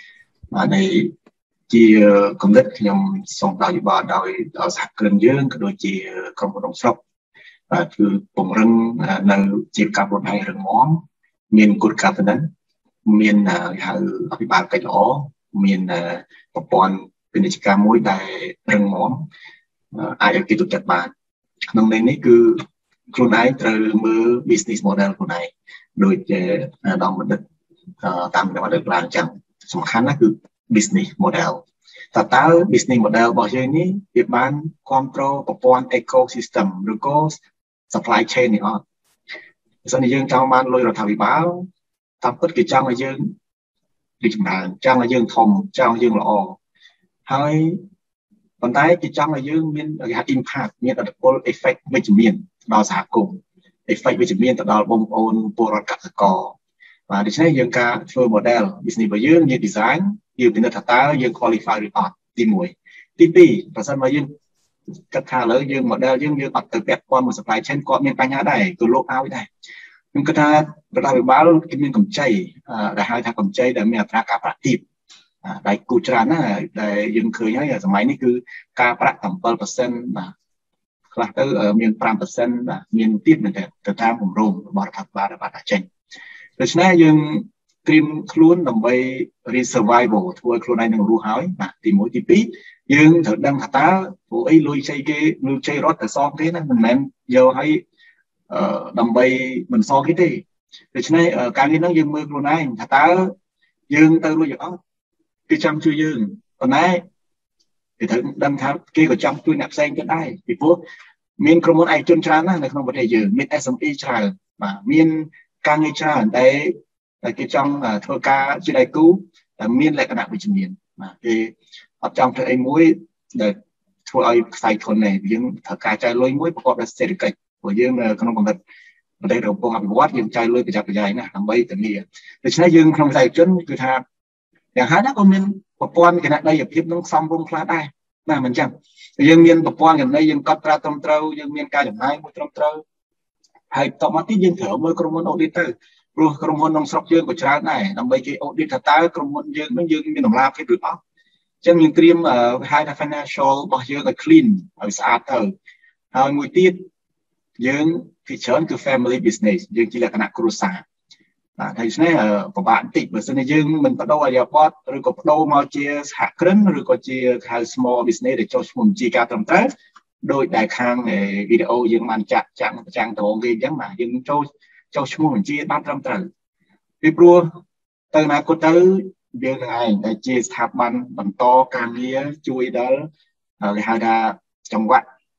mà này chỉ công đức nhằm xong đàoอยู่bài đào đào sạc cơn dương cái đôi chỉ không có đồng sốc và từ bùng rừng nơi chỉ cả một ngày rừng món miền cột cà phêนั้นmiền hà ở bị bàn cái lỗ miền một bọnเป็นกิจกรรมមួយដែលរឹងមាំអាចឲ្យគេទុកចិត្តបានក្នុងន័យនេះគឺខ្លួនឯងត្រូវមើល business model ខ្លួនឯងដូចជាដល់បណ្ឌិតតាមដែលបានលើកឡើងចឹងសំខាន់ណាស់គឺ business model តើតើ business model របស់យើងនេះវាបានគ្រប់គ្រងប្រព័ន្ធ ecosystem ឬក៏ supply chain នេះអត់បើសិនជាយើងចង់បានលុយរដ្ឋាភិបាលតាមពិតគេចង់ឲ្យយើងរីកចម្រើនចង់ឲ្យយើងធំចង់ឲ្យយើងល្អហើយប៉ុន្តែគេចង់ឲ្យយើងមានគេហៅ impact មានឥទ្ធិពល effect វិជ្ជមានដល់សហគមន៍ effect វិជ្ជមានទៅដល់បងប្អូនពលរដ្ឋកសិករបាទដូច្នេះយើងការធ្វើ model business របស់យើងយើង design យើងពិនិត្យថាតើយើង qualify ឬអត់ទីមួយទីពីរបើសិនមកយើងគិតថាឥឡូវយើង model យើងយើងអត់ទៅពាក់ព័ន្ធមួយ supply chain គាត់មានបញ្ហាដែរគឺលោកឲ្យដែរខ្ញុំគិតថារដ្ឋាភិបាលគេមានកម្ចីដែលហៅថាកម្ចីដែលមានអត្រាការប្រាក់ទាបដែលគូច្រើនណាស់ដែលយើងឃើញហើយសម័យនេះគឺការប្រាក់ seven percent បាទខ្លះទៅមាន five percent បាទមានទៀតមែនទេទៅតាមគម្រោងរបស់រដ្ឋាភិបាលដែលបានដាក់ចេញដូច្នេះយើងត្រៀមខ្លួនដើម្បី survival ធ្វើឲ្យខ្លួនឯងនឹងរស់ហើយបាទទីមួយទីពីរយើងត្រូវដឹងថាតើព្រោះអីលុយជ័យគេលុយជ័យរត់ទៅសងគេណាមិនមែនយកឲ្យដើម្បីមិនសងគេទេដូច្នេះការងារហ្នឹងយើងមើលខ្លួនឯងថាតើយើងទៅរួចអត់គេចង់ជួយយើងប៉ុន្តែគេត្រូវដឹងថាគេក៏ចង់ជួយអ្នកផ្សេងទៀតដែរពីព្រោះមានក្រុមហ៊ុនឯកជនច្រើនណាស់នៅក្នុងប្រទេសយើងមាន S M E ច្រើនបាទមានការងារច្រើនដែលតែគេចង់ធ្វើការជាដៃគូតែមានលក្ខណៈវិជ្ជមានបាទគេអត់ចង់ធ្វើអីមួយដែលធ្វើឲ្យខ្សែធនទេយើងត្រូវការចាយលុយមួយប្រកបដោយសេដ្ឋកិច្ចព្រោះយើងនៅក្នុងកម្រិតប្រទេសកំពុងអភិវឌ្ឍយើងចាយលុយប្រចាំប្រចាំណាស់ដើម្បីធានាដូច្នេះយើងក្នុងខ្សែជនគឺថាយ៉ាងហោចណាស់ក៏មានប្រព័ន្ធគណនេយ្យភាពនឹងសំរុំខ្លះដែរណាមិនចឹងយើងមានប្រព័ន្ធគណនេយ្យយើងកត់ត្រាត្រឹមត្រូវយើងមានការចំណាយមួយត្រឹមត្រូវហើយតមកទៀតយើងត្រូវមើលក្រុមហ៊ុន audit ទៅព្រោះក្រុមហ៊ុនក្នុងស្រុកយើងក៏ច្រើនដែរដើម្បីគេ audit ថាតើក្រុមហ៊ុនយើងនឹងយើងមានតម្លាភាពឬអត់អញ្ចឹងយើងត្រៀមហៅថា financial របស់យើងឲ្យ clean ឲ្យស្អាតទៅហើយមួយទៀតយើងពីច្រើនគឺ family business យើងជាលក្ខណៈគ្រួសារបាទហើយដូច្នេះពិបាកបន្តិចបើសិនជាយើងមិនបដូរអរិយាប័ត្រឬក៏បដូរមកជាសហគ្រិនឬក៏ជាហៅ small business ដែលចុះឈ្មោះបញ្ជីការត្រឹមត្រូវដោយដែលខាងវីដេអូយើងបានចាក់ចាំងចាំងត្រង់គេអញ្ចឹងបាទយើងចូលចុះឈ្មោះបញ្ជីបានត្រឹមត្រូវពីព្រោះទៅអនាគតទៅយើងនឹងឯងដែលជាស្ថាប័នបន្តការងារជួយដល់គេហៅថាចង្វាក់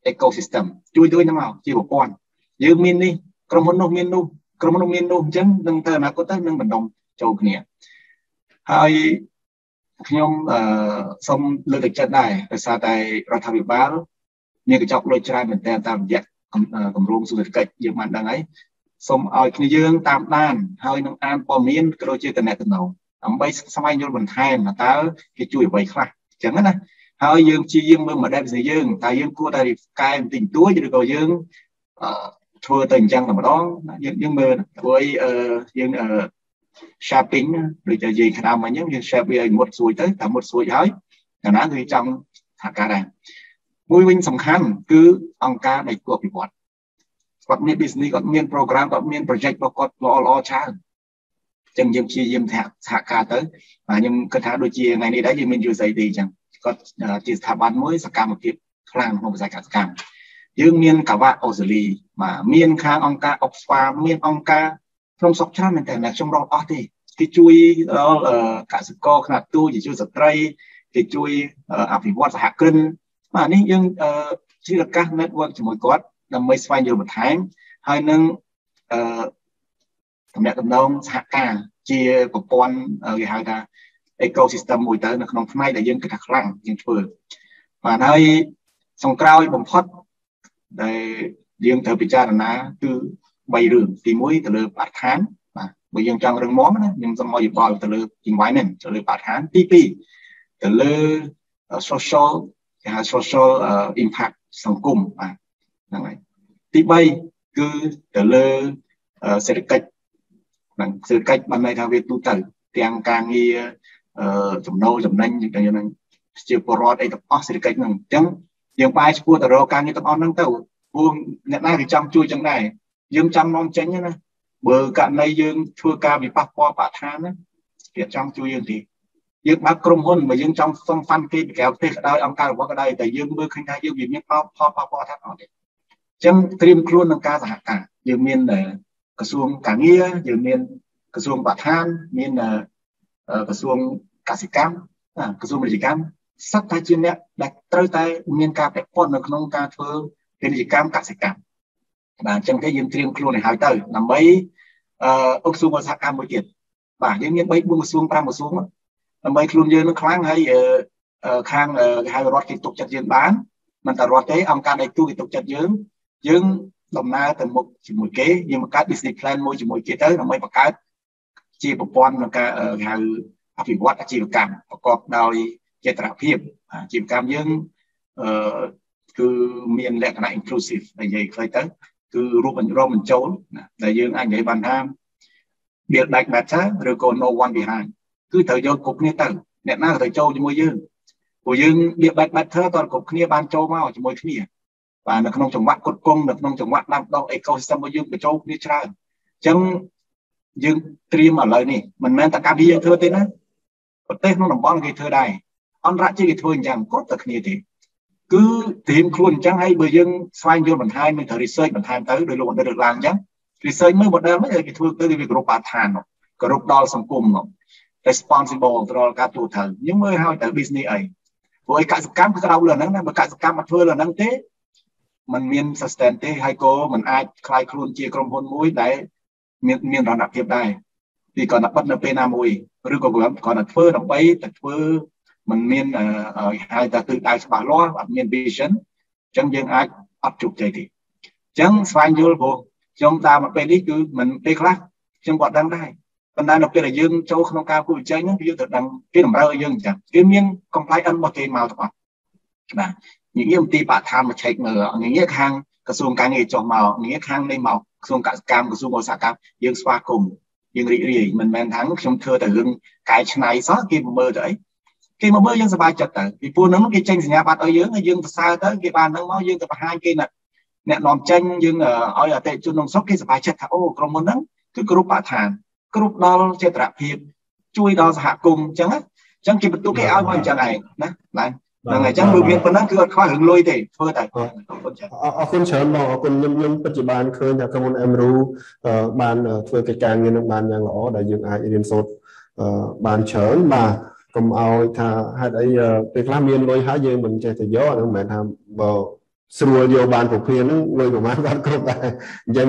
ecosystem ជួយជួយហ្នឹងមកជាប្រព័ន្ធយើងមាននេះក្រុមហ៊ុននោះមាននោះក្រុមហ៊ុននោះមាននោះអញ្ចឹងនឹងទៅអនាគតទៅនឹងបណ្ដុំចូលគ្នាហើយខ្ញុំអឺសូមលើកទឹកចិត្តដែរដោយសារតែរដ្ឋាភិបាលមានកញ្ចក់លុយច្រើនមែនទែនតាមរយៈគម្រោងសេដ្ឋកិច្ចយើងបានដឹងហើយសូមឲ្យគ្នាយើងតាមដានហើយនឹងអានព័ត៌មានក៏ដូចជាតំណែងដើម្បីស្វែងយល់បន្ថែមតើគេជួយអ្វីខ្លះអញ្ចឹងណាហើយយើងជាយើងមើល model business យើងតើយើងគួរតែកែបន្តិចបន្តួចឬក៏យើងធ្វើទៅអញ្ចឹងតែម្ដងយើងយើងមើលធ្វើឲ្យយើង shopping ដូចតែនិយាយក្តាមអញ្ចឹងយើង share វាឲ្យមុតស្រួយទៅតែមុតស្រួយហើយកាលណាគឺចង់ថាការដែរមួយវិញសំខាន់គឺអង្គការដៃគូអភិវឌ្ឍគាត់មាន business គាត់មាន program គាត់មាន project របស់គាត់ល្អល្អច្រើនអញ្ចឹងយើងព្យាយាមសហការទៅបាទខ្ញុំគិតថាដូចជាថ្ងៃនេះដែរយើងមាន U S A I D អញ្ចឹងគាត់ជាស្ថាប័នមួយសកម្មភាពខ្លាំងក្នុងវិស័យកសិកម្មយើងមានកាវ៉ាអូស្ត្រាលីបាទមានខាងអង្គការ Oxfam មានអង្គការក្នុងស្រុកច្រើនមែនតើខ្ញុំរកអស់ទេគេជួយដល់កសិករខ្នាតតូចជួយស្ត្រីគេជួយអភិវឌ្ឍសហគ្រិនបាទនេះយើងជាឱកាស network ជាមួយគាត់ដើម្បីស្វែងយល់បន្ថែមហើយនឹងអឺតំណែងតំណងសហការជាប្រព័ន្ធគេហៅថា ecosystem មួយទៅនៅក្នុងផ្នែកដែលយើងគិតថាខ្លាំងយើងធ្វើបាទហើយសង្ក្រោយបំផុតដែលយើងត្រូវពិចារណាគឺបីរឿងទីមួយទៅលើបរិស្ថានបាទបើយើងចង់រឹងមាំណាខ្ញុំសូមឲ្យយោបល់ទៅលើ environment ទៅលើបរិស្ថានទីពីរទៅលើ social គេហៅ social impact សង្គមបាទហ្នឹងហើយទីបីគឺទៅលើសេដ្ឋកិច្ចបាទសេដ្ឋកិច្ចបានន័យថាវាទូទៅទាំងការងារចំណូលចំណេញទាំងហ្នឹងជាពលរដ្ឋអីទាំងអស់សេដ្ឋកិច្ចហ្នឹងអញ្ចឹងយើងបែរឈ្មោះទៅរកការងារទាំងអស់ហ្នឹងទៅព្រោះអ្នកណាគេចង់ជួយចឹងដែរយើងចាំនាំចេញណាបើករណីយើងធ្វើការវិប៉ះពាល់បរិស្ថានណាគេចង់ជួយយើងទេយើងបើកក្រុមហ៊ុនបើយើងចង់សុំហ្វាន់គេពីក្រៅប្រទេសក៏ដោយអង្គការរបស់ក៏ដោយតែយើងមើលឃើញថាយើងវាមានផលផលប៉ះពាល់ថាអត់ទេអញ្ចឹងត្រៀមខ្លួននឹងការសហការយើងមានក្រសួងការងារយើងមានក្រសួងបរិស្ថានមានក្រសួងកសិកម្មក្រសួងពាណិជ្ជកម្មសត្វតែជាអ្នកដែលត្រូវតែមានការពាក់ព័ន្ធនៅក្នុងការធ្វើពាណិជ្ជកម្មកសិកម្មបាទអញ្ចឹងទេយើងត្រៀមខ្លួនឲ្យហើយទៅដើម្បីអឺក្រសួងឧស្សាហកម្មមួយទៀតបាទយើងមានបីបួនក្រសួងប្រាំក្រសួងដើម្បីខ្លួនយើងនឹងខ្លាំងហើយខាងគេហៅរដ្ឋគេទុកចិត្តយើងបានមិនតែរដ្ឋទេអង្គការដៃគូគេទុកចិត្តយើងយើងដំណើរទៅមុខជាមួយគេយើងបង្កើត business plan មួយជាមួយគេទៅដើម្បីបង្កើតជាប្រព័ន្ធក្នុងការគេហៅអភិវឌ្ឍអាជីវកម្មប្រកបដោយចីរភាពអាជីវកម្មយើងអឺគឺមានលក្ខណៈ inclusive និយាយខ្លីទៅគឺរួមបញ្ចូលបញ្ចូលណាដែលយើងអាចនិយាយបានថា build back better ឬក៏ no one behind គឺត្រូវយកគ្រប់គ្នាទៅអ្នកណាក៏ត្រូវចូលជាមួយយើងព្រោះយើង build back better តើគ្រប់គ្នាបានចូលមកជាមួយគ្នាបាទនៅក្នុងចង្វាក់គុតគង់នៅក្នុងចង្វាក់ដាំដុះ ecosystem របស់យើងបញ្ចូលគ្នាច្រើនអញ្ចឹងយើងត្រៀមឥឡូវនេះមិនមែនតែកម្ពុជាយើងធ្វើទេណាប្រទេសក្នុងតំបន់គេធ្វើដែរអន្តរជាតិគេធ្វើអញ្ចឹងគ្រប់តែគ្នាទេគឺត្រៀមខ្លួនអញ្ចឹងហើយបើយើងស្វែងយល់បន្ថែមមានត្រូវ research បន្ថែមទៅដោយលោកបណ្ឌិតលើកឡើងអញ្ចឹង research មើល model ហ្នឹងគេធ្វើទៅវាគ្រប់បរិស្ថានគ្រប់ដល់សង្គម responsible ទៅដល់ការទូទៅយើងមើលឲ្យទៅ business អីព្រោះឯកសកម្មគឺក្រៅលើហ្នឹងណាបើកសកម្មមកធ្វើលើហ្នឹងទេมันមាន sustain ទេហើយក៏มันអាចคลายខ្លួនជាក្រុមហ៊ុនមួយដែលមានមានរណភាពដែរពីគាត់តែបិទនៅពេលណាមួយឬក៏គាត់តែធ្វើដើម្បីតែធ្វើมันមានហៅថាទិសដៅច្បាស់លាស់អត់មាន vision អញ្ចឹងយើងអាចអត់ជោគជ័យទេអញ្ចឹងស្វែងយល់ព្រោះខ្ញុំតាមមកពេលនេះគឺមិនពេលខ្លះខ្ញុំក៏ដឹងដែរប៉ុន្តែនៅពេលដែលយើងចូលក្នុងការគូវិច័យហ្នឹងគឺយើងត្រូវដឹងគេតម្រូវឲ្យយើងអញ្ចឹងគេមាន compliance របស់គេមកទាំងអស់បាទនិយាយអំពីបរិស្ថានមកឆែកមើលនិយាយខាងក្រសួងការងារចុះមកនិយាយខាងនេះមកក្រសួងកសិកម្មក្រសួងឧស្សាហកម្មយើងស្វាគមន៍យើងរីករាយមិនមែនថាខ្ញុំធ្វើតែរឿងកែច្នៃសោះគេមើលទៅអីគេមកមើលយើងសប្បាយចិត្តទៅពីព្រោះហ្នឹងគេចេញសញ្ញាបត្រឲ្យយើងហើយយើងប្រសើរទៅគេបានហ្នឹងមកយើងទៅបង្ហាញគេណាអ្នកនាំចេញយើងឲ្យអតិថិជនក្នុងស្រុកគេសប្បាយចិត្តថាអូក្រុមហ៊ុនហ្នឹងគឺគ្រប់បរិស្ថានគ្រប់ដល់ចីរភាពជួយដល់សហគមន៍អញ្ចឹងណាអញ្ចឹងគេបន្ទុកគេឲ្យមកអញ្ចឹងឯងណាបាទហ្នឹងហើយអញ្ចឹងវាមានប៉ុណ្ណឹងគឺអត់ខ្វះរឿងលុយទេធ្វើតែអរគុណច្រើនអរគុណច្រើនបងអរគុណខ្ញុំខ្ញុំពិតជាបានឃើញថាក្រុមហ៊ុន Emru បានធ្វើកិច្ចការងារនឹងបានយ៉ាងល្អដែលយើងអាចរៀនសូត្របានច្រើនបាទកុំឲ្យថាហេតុអីពេលខ្លះមានលុយហើយយើងមិនចេះទៅយកហ្នឹងមិនមែនថាបើ sửa điều bàn phục phiền nó người của má con không tại dân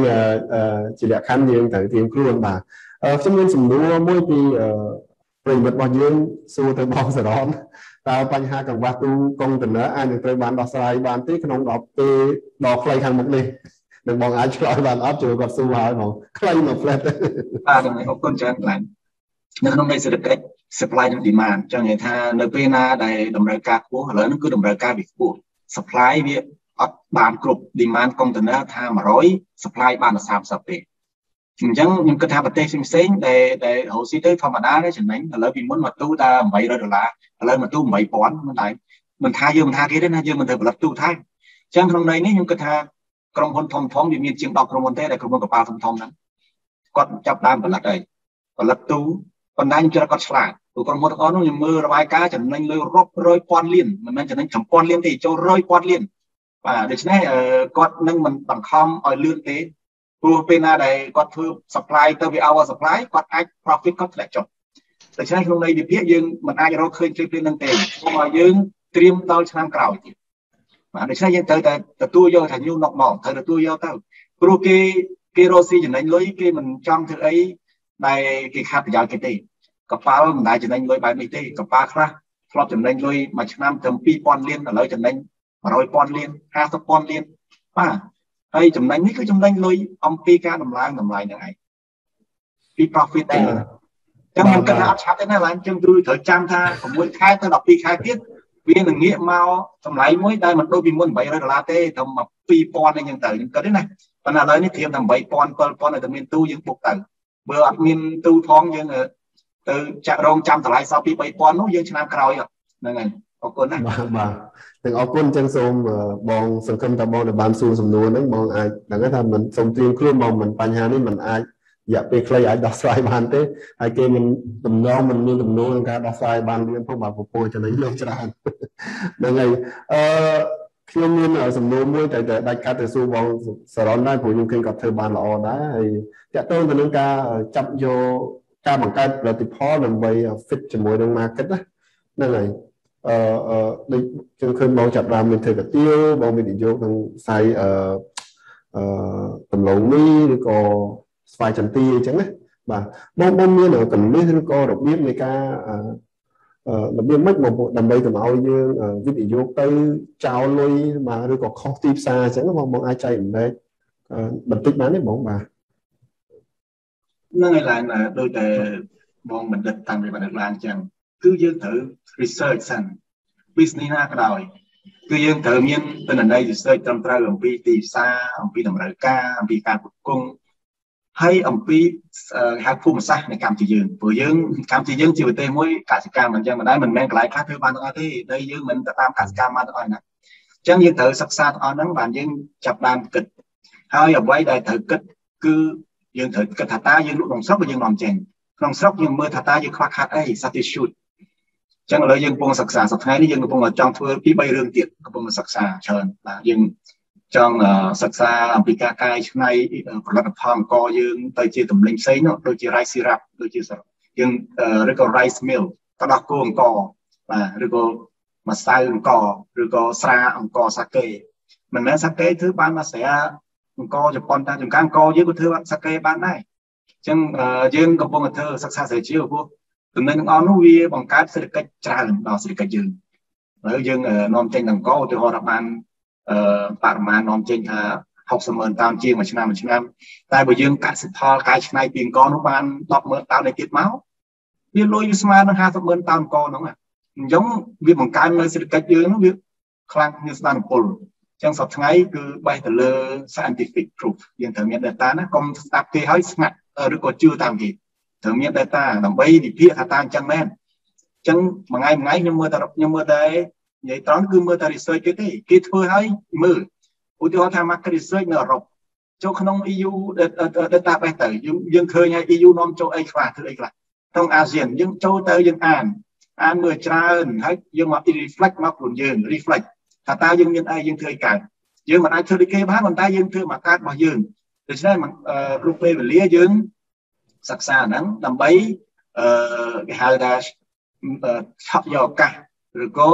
chỉ là khăn nhưng tới tìm luôn bà trong nên sủng đua mỗi thì mình bật bao nhiêu xua tới bao giờ đó tao bánh hai càng bát tu công tình nữa ai được tới bàn đọc sai bàn tí không đọc tê đọc lại hàng một đi đừng bằng ai cho bàn áp chịu gặp xua hỏi mà clay mà flat à đồng này con chân lại nên hôm nay sẽ được cái supply and demand cho người ta nơi bên na đây đồng đại ca của lớn nó cứ đồng đại ca bị của supply việc bàn group demand công tình nữa tha mà rối supply bàn là sao sập đi chẳng những cái thằng bát tê sinh sinh để để hồ sĩ tới phong đá đấy chẳng mấy là vì muốn mà tu ta mấy rồi là là mà tu mấy bón mình lại mình tha dương mình tha kia đấy na dương mình thử lập tu thay chẳng hôm nay nếu những cái thằng công hôn thông thống thì miền trường đọc công hôn thế này công hôn của ba thông thống đó con chấp đam và lật đây còn lập tu còn đang cho con slide tụi con một con nó như mưa ra bài cá chẳng nên lôi rop roi pon liên mình nên chẳng nên chấm pon liên thì cho roi pon liên và để cho nên con nâng mình bằng không ở lương tế vừa bên này con thưa supply tới vì our supply con ai profit có lại chọn để cho nên hôm nay đi phía dương mình ai cho khơi chơi lên nâng tiền mà dương stream tao sang cào mà để cho nên tới tới tôi vô thành như nọc mỏng thời tôi vô tao pro cái cái rosi chẳng nên lối cái mình trong thứ ấy đây cái khác giờ cái gìกับป้ามันได้จะได้รวยไปไม่ได้กับป้าครับครอบจะได้รวยมาชนะเติมปีปอนเลี้ยนแล้วจะได้ร้อยปอนเลี้ยนห้าสิบปอนเลี้ยนป้าไอ้จำได้นี่คือจำได้รวยอมปีการทำลายทำลายยังไงปี profit ได้จังมันก็น่าชัดได้นั่นแหละจังดูเถิดจำท่าผมมวยคล้ายตลอดปีคล้ายเทียบเวียนหนึ่งเงี้ยเมาทำลายมวยได้มันโดยปีมวยใบร้อยดอลลาร์เต้ทำมาปีปอนอะไรยังเต๋อยังเกิดได้ไงปัญหาเลยนี่เทียมทำใบปอนปอนปอนอะไรแต่เมียนตู้ยังปลุกเต๋อเบอร์อัดเมียนตู้ท้องยังเออtừ chợ rong trăm thằng lại sau khi bay pon nó dương năm cày rồi nên này ở quân này bà từng ở quân chân xôm bong sừng khâm ta bong để bàn xuông sầm nua nắng bong ai đằng cái thằng mình sông tiên kêu bong mình pan hàนี่mình ai dạ về clay ai đọc sai bàn thế ai kêu mình tầm nô mình như tầm nô cả đọc sai bàn liên phong bảo phục hồi cho lấy lương cho anh nên này khi mình ở sầm nua mới tại tại đại ca từ xu bong sau đó nay phụ dùng kinh gặp thời bàn là o đá thì dạ tôi từ nâng ca chậm vô ca bằng cái là tiếp họ làm vậy fit cho mỗi đường market đó nên là đi trên khơi bao chặt ra mình thấy cái tiêu bao mình đi vô thằng sai tầm lồng mi đi có vài trăm ti chẳng đấy và bông bông như là cần biết thì có đọc biết người ca đặc biệt mất một đầm bay tầm ao như ví dụ vô tới chào lôi mà đi có khó tiếp xa chẳng có mong ai chạy ở đây bật tích bán đấy bóng bà nó là là đôi tề bọn mình định tăng về mặt được làm chẳng cứ dương thử research sang business na cái đòi cứ dương thử miên tên là đây research trong tra ông pi tì xa ông pi làm lời ca ông pi ca cung hay ông pi hạt phun sa này cam chỉ dương vừa dương cam chỉ dương chiều tây mỗi cả sự cam mình chẳng mà đấy mình men lại khác thứ ban đó thế đây dương mình tam cả cam mà thôi nè chẳng dương thử sắc xa ở nắng bàn dương chập đàn kịch hay ở quay đây thử kịch cứ dương thử cái thà ta dương lúc đồng sóc và dương làm chèn đồng sóc dương mưa thà ta dương khoác hạt ấy sao thì shoot chẳng là dương phong sặc sà sặc hai đi dương phong là trong thưa phía bay rương tiệt phong là sặc sà trơn là dương trong sặc sà làm pika kai này là farm co dương tới chia tầm linh sấy nó đôi chia rice syrup đôi chia dương rồi có rice mill có đặc cô co và rồi có mà sai co rồi có sa ông co sake mình nói sake thứ ba mà sẽ co cho con ta chúng càng co với cái thứ sake bán này chẳng dương có phong thơ sắc xa sẽ chiếu của từ nên on nó vi bằng cách sẽ được cách tràn nó sẽ được cách dương ở dương non trên đằng có từ họ đặt bàn bạn mà non trên học sớm hơn tam chiên mà chừng nào mà chừng năm tại bởi dương cả sự thò cái này tiền con nó ban đọc mơ tao để tiết máu viên lôi mà nó hai sớm hơn tao con đúng không ạ giống việc bằng cái nơi sẽ được cách dương nó biết khăn như sàn pol trong sập ngày cứ bay từ lơ scientific proof dương thử nghiệm data nó công tác thì hơi ngặt ở được có chưa tạm gì thử nghiệm data làm bay thì phía thà tan chân men chân mà ngày ngày nhưng mưa ta nhưng mưa đây vậy toán cứ mưa ta research cái gì cái thôi hơi mưa ủa thì họ tham market research nở rộng cho không e u data bay tới dương dương khơi nha e u non châu ấy là thứ ấy là trong ASEAN dương châu tới dương An An mưa tràn hết dương mà reflect mà cũng dương reflect thà ta dương nhân ai dương thời cả dương mà ai thời đi kê bán còn ta dương thời mà cát mà dương để cho nên mà rụp về lía dương sắc xa nắng làm bấy cái hai dash thắp dò cả rồi có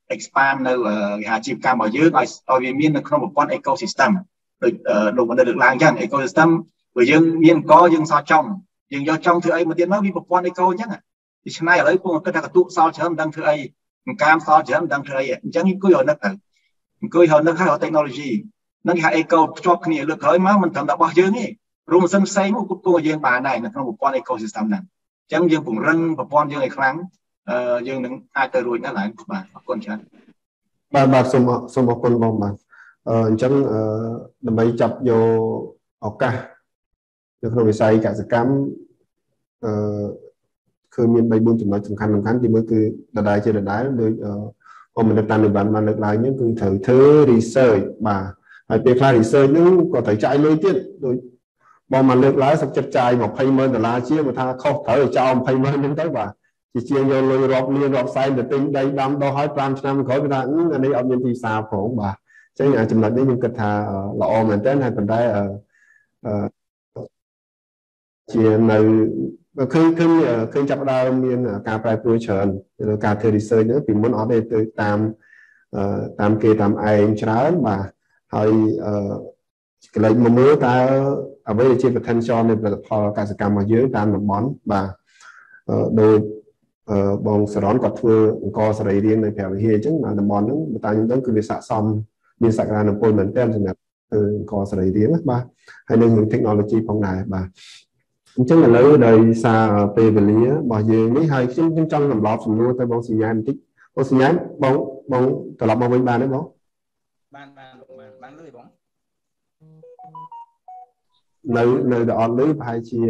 expand នៅអាជីវកម្មរបស់យើងឲ្យឲ្យវាមាននៅក្នុងប្រព័ន្ធ ecosystem ដូចលោកបណ្ឌិតលើកឡើងអញ្ចឹង ecosystem បើយើងមានកយើងសល់ចំយើងយកចំធ្វើអីមកទៀតមកវាប្រព័ន្ធ eco អញ្ចឹងដូច្នេះឥឡូវពងគិតថាកតុសល់ច្រើនមិនដឹងធ្វើអីមិនកាមសល់ច្រើនមិនដឹងធ្វើអីអញ្ចឹងអង្គុយរនឹកទៅអង្គុយរនឹកហើយ technology នឹងគេហៅ eco ភ្ជាប់គ្នាលើកក្រោយមកមិនត្រឹមតែរបស់យើងទេរួមមិនសិនផ្សេងមកគ្រប់គ្រងឲ្យយើងបានដែរនៅក្នុងប្រព័ន្ធ ecosystem ហ្នឹងអញ្ចឹងយើងពង្រឹងប្រព័ន្ធយើងឲ្យខ្លាំងយើងនឹងអាចទៅរួចណាស់ឡើងបាទអរគុណច្រើនបាទបាទសូមសូមអរគុណបងបាទអញ្ចឹងដើម្បីចាប់យកឱកាសនៅក្នុងវិស័យកសិកម្មអឺគឺមាន បី បួន ចំណុចសំខាន់សំខាន់ទីមួយគឺដដែលជាដដែលដោយបងមនិតតាមបានបានលើកឡើងហ្នឹងគឺត្រូវធ្វើ research បាទហើយពេលខ្លះ research ហ្នឹងក៏ត្រូវចាយលុយទៀតដោយបងមកលើកឡើងសុខចិត្តចាយ ยี่สิบម៉ឺនដុល្លារជាមកថាខុសត្រូវឲ្យចោល ยี่สิบម៉ឺនហ្នឹងទៅបាទជាជាងយកលុយរាប់លានរាប់សែនទៅទិញដីដាំដុះឲ្យ 5 ឆ្នាំក្រោយគេថាអានេះអត់មានទីផ្សារផងបាទអញ្ចឹងចំណុចនេះខ្ញុំគិតថាល្អមែនទែនហើយប៉ុន្តែអឺជានៅឃើញឃើញឃើញចាប់ដើមមានការប្រែប្រួលច្រើនលើការធ្វើ research ហ្នឹងពីមុនអត់ទេទៅតាមតាមគេតាមឯងច្រើនបាទហើយកន្លែងមកមើលតើអ្វីដែលជា potential នៃផលិតផលកសិកម្មរបស់យើងតាមតំបន់បាទដោយបងសរនគាត់ធ្វើអង្គសរីរាង្គនៅព្រះវិហារអញ្ចឹងតំបន់ហ្នឹងតាមខ្ញុំដឹងគឺវាស័ក្តិសមមានសក្តានុពលមែនទែនសម្រាប់ធ្វើអង្គសរីរាង្គបាទហើយនឹង technology ផងដែរបាទអញ្ចឹងឥឡូវដោយសារពេលវេលារបស់យើងនេះហើយខ្ញុំខ្ញុំចង់សម្របសំណួរទៅបងសញ្ញាបន្តិចបងសញ្ញាបងបងត្រឡប់មកវិញបានទេបងបានបានបានបានលឺបងនៅនៅតែអត់លឺប្រហែលជា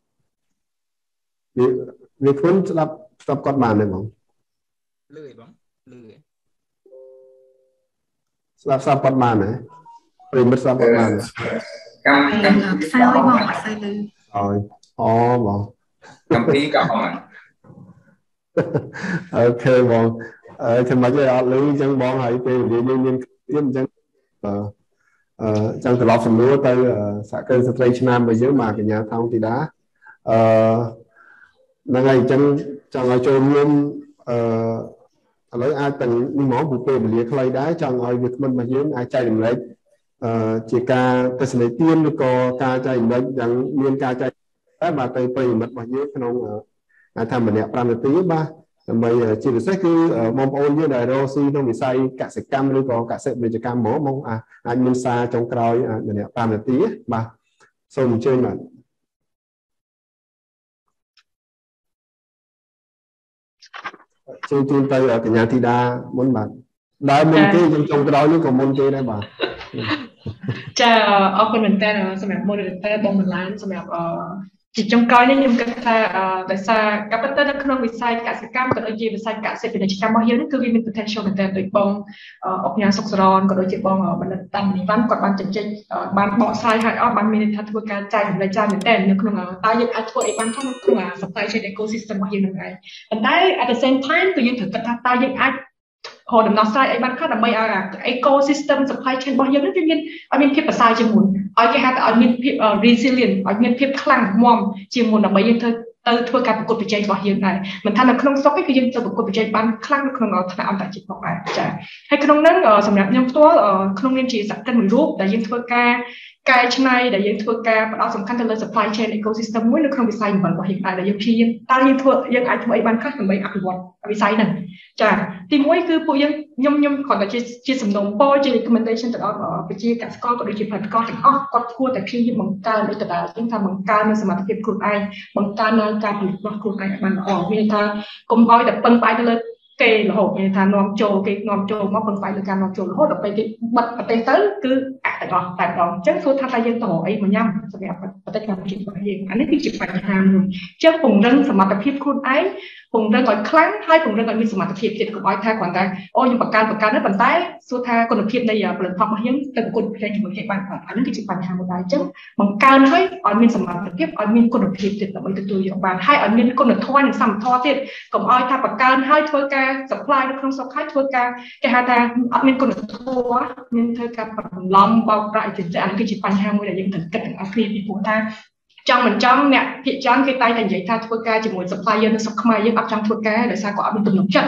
វាវាខ្លួនស្ដាប់ស្ដាប់គាត់បានទេបងលឺឯបងលឺឯស្ដាប់ស្ដាប់គាត់បានទេប្រិមិត្តស្ដាប់គាត់បានកម្មកម្មខ្សែឲ្យបងខ្សែលឺហើយអូបងកម្មពីក៏អត់អូខេបងអឺខ្ញុំមកអត់លឺអញ្ចឹងបងហើយពេលវេលាមានទៀតអញ្ចឹងអឺអឺចង់ត្រឡប់សំណួរទៅសហគមន៍ស្ត្រីឆ្នាំរបស់យើងមកកញ្ញាថោងធីតាអឺហ្នឹងហើយអញ្ចឹងចង់ឲ្យចូលរួមអឺឥឡូវអាចទាំងនេះហ្មងពីពេលវេលាខ្លីដែរចង់ឲ្យវាគ្មិនរបស់យើងអាចចែករំលែកអឺជាការទស្សនវិជ្ជាឬក៏ការចែករំលែកយ៉ាងមានការចែកតែបាទទៅប្រិយមិត្តរបស់យើងក្នុងអាចថាម្នាក់5នាទីបាទដើម្បីជាពិសេសគឺបងប្អូនយើងដែលរកស៊ីក្នុងវិស័យកសិកម្មឬក៏កសិពាណិជ្ជកម្មហ្មងបងអាចមានសារចុងក្រោយម្នាក់5នាទីបាទសូមអញ្ជើញបាទជួយជូនទៅកញ្ញាធីតាមុនបាទដើរមុនគេយើងចុងក្រោយនេះក៏មុនគេដែរបាទចាអរគុណមែនតើសម្រាប់ moderator បងបន្លានសម្រាប់ជាចុងក្រោយនេះខ្ញុំគិតថាដោយសារការពិតទៅនៅក្នុងវិស័យកសិកម្មក៏ដូចជាវិស័យកសិពាណិជ្ជកម្មរបស់យើងនេះគឺវាមាន potential មែនតើដូចបងអុកញ៉ាសុកសរនក៏ដូចជាបងបណ្ឌិតតាំងនីវ៉ាន់គាត់បានជជែកបានបកស្រាយឲ្យអស់បានមានន័យថាធ្វើការចែករំលែកច្រើនមែនតើនៅក្នុងតើយើងអាចធ្វើអីបានក្នុងក្នុង supply chain ecosystem របស់យើងនឹងឯងប៉ុន្តែ at the same time គឺយើងត្រូវគិតថាតើយើងអាចហៅដំណោះស្រាយអីបានខ្លះដើម្បីឲ្យ ecosystem supply chain របស់យើងនេះវាមានឲ្យមានភាពប្រសើរជាងមុនឲ្យគេហៅថាឲ្យមានភាព resilient ឲ្យមានភាពខ្លាំងមាំជាងមុនដើម្បីយើងធ្វើទៅធ្វើការប្រកួតប្រជែងរបស់យើងដែរមិនថានៅក្នុងស្រុកទេគឺយើងទៅប្រកួតប្រជែងបានខ្លាំងនៅក្នុងថ្នាក់អន្តរជាតិផងដែរចា៎ហើយក្នុងហ្នឹងសម្រាប់ខ្ញុំផ្ទាល់ក្នុងនាមជាសហគ្រិនមួយរូបដែលយើងធ្វើការកែច្នៃដែលយើងធ្វើការផ្ដោតសំខាន់ទៅលើ supply chain ecosystem មួយនៅក្នុងវិស័យអំបិលរបស់យើងដែរដែលយើងព្យាយាមតើយើងធ្វើយើងអាចធ្វើអីបានខ្លះដើម្បីអភិវឌ្ឍវិស័យហ្នឹងចា៎ទីមួយគឺពួកយើងខ្ញុំខ្ញុំគ្រាន់តែជាជាសំណុំពរជា recommendation ទៅដល់ប្រជាកសិករក៏ដូចជាផលិតករទាំងអស់គាត់គួរតែព្យាយាមបង្កើនអីទៅដែរយើងថាបង្កើននៅសមត្ថភាពខ្លួនឯងបង្កើននៅការផលិតរបស់ខ្លួនឯងបានល្អមានថាកុំឲ្យតែពឹងផ្អែកទៅលើគេរហូតមានថានាំចូលគេនាំចូលមកពឹងផ្អែកលើការនាំចូលរហូតដល់ពេលគេបិទប្រទេសទៅគឺអត់ទាំងអស់តែម្ដងអញ្ចឹងធ្វើថាថាយើងទៅរកអីមកញ៉ាំសម្រាប់ប្រទេសកម្ពុជារបស់យើងអានេះគឺជាបញ្ហាមួយអញ្ចឹងពង្រឹងសមត្ថភាពខ្លួនឯងពង្រឹងឲ្យខ្លាំងហើយពង្រឹងឲ្យមានសមត្ថភាពទៀតកុំឲ្យថាគ្រាន់តែអូខ្ញុំបង្កើនបង្កើនទៅប៉ុន្តែសួរថាគុណភាពនៃផលិតផលរបស់យើងទៅប្រកួតប្រជែងជាមួយគេបានអត់អានេះគឺជាបញ្ហាមួយដែរអញ្ចឹងបង្កើនឲ្យឲ្យមានសមត្ថភាពឲ្យមានគុណភាពទៀតដើម្បីទទួលយកបានហើយឲ្យមានគុណធម៌និងសមធម៌ទៀតកុំឲ្យថាបង្កើនឲ្យធ្វើការ supply នៅក្នុងស្រុកហើយធ្វើការគេហៅថាអត់មានគុណធម៌មានធ្វើការបន្លំបោកប្រាស់ចិញ្ចឹមអានេះគឺជាបញ្ហាមួយដែលយើងត្រូវគិតទាំងអស់គ្នាពីព្រោះថាចង់មិនចង់អ្នកភាគច្រើនគេតែងតែនិយាយថាធ្វើការជាមួយ supplier នៅស្រុកខ្មែរយើងអត់ចង់ធ្វើការដោយសារគាត់អត់មានទំនុកចិត្ត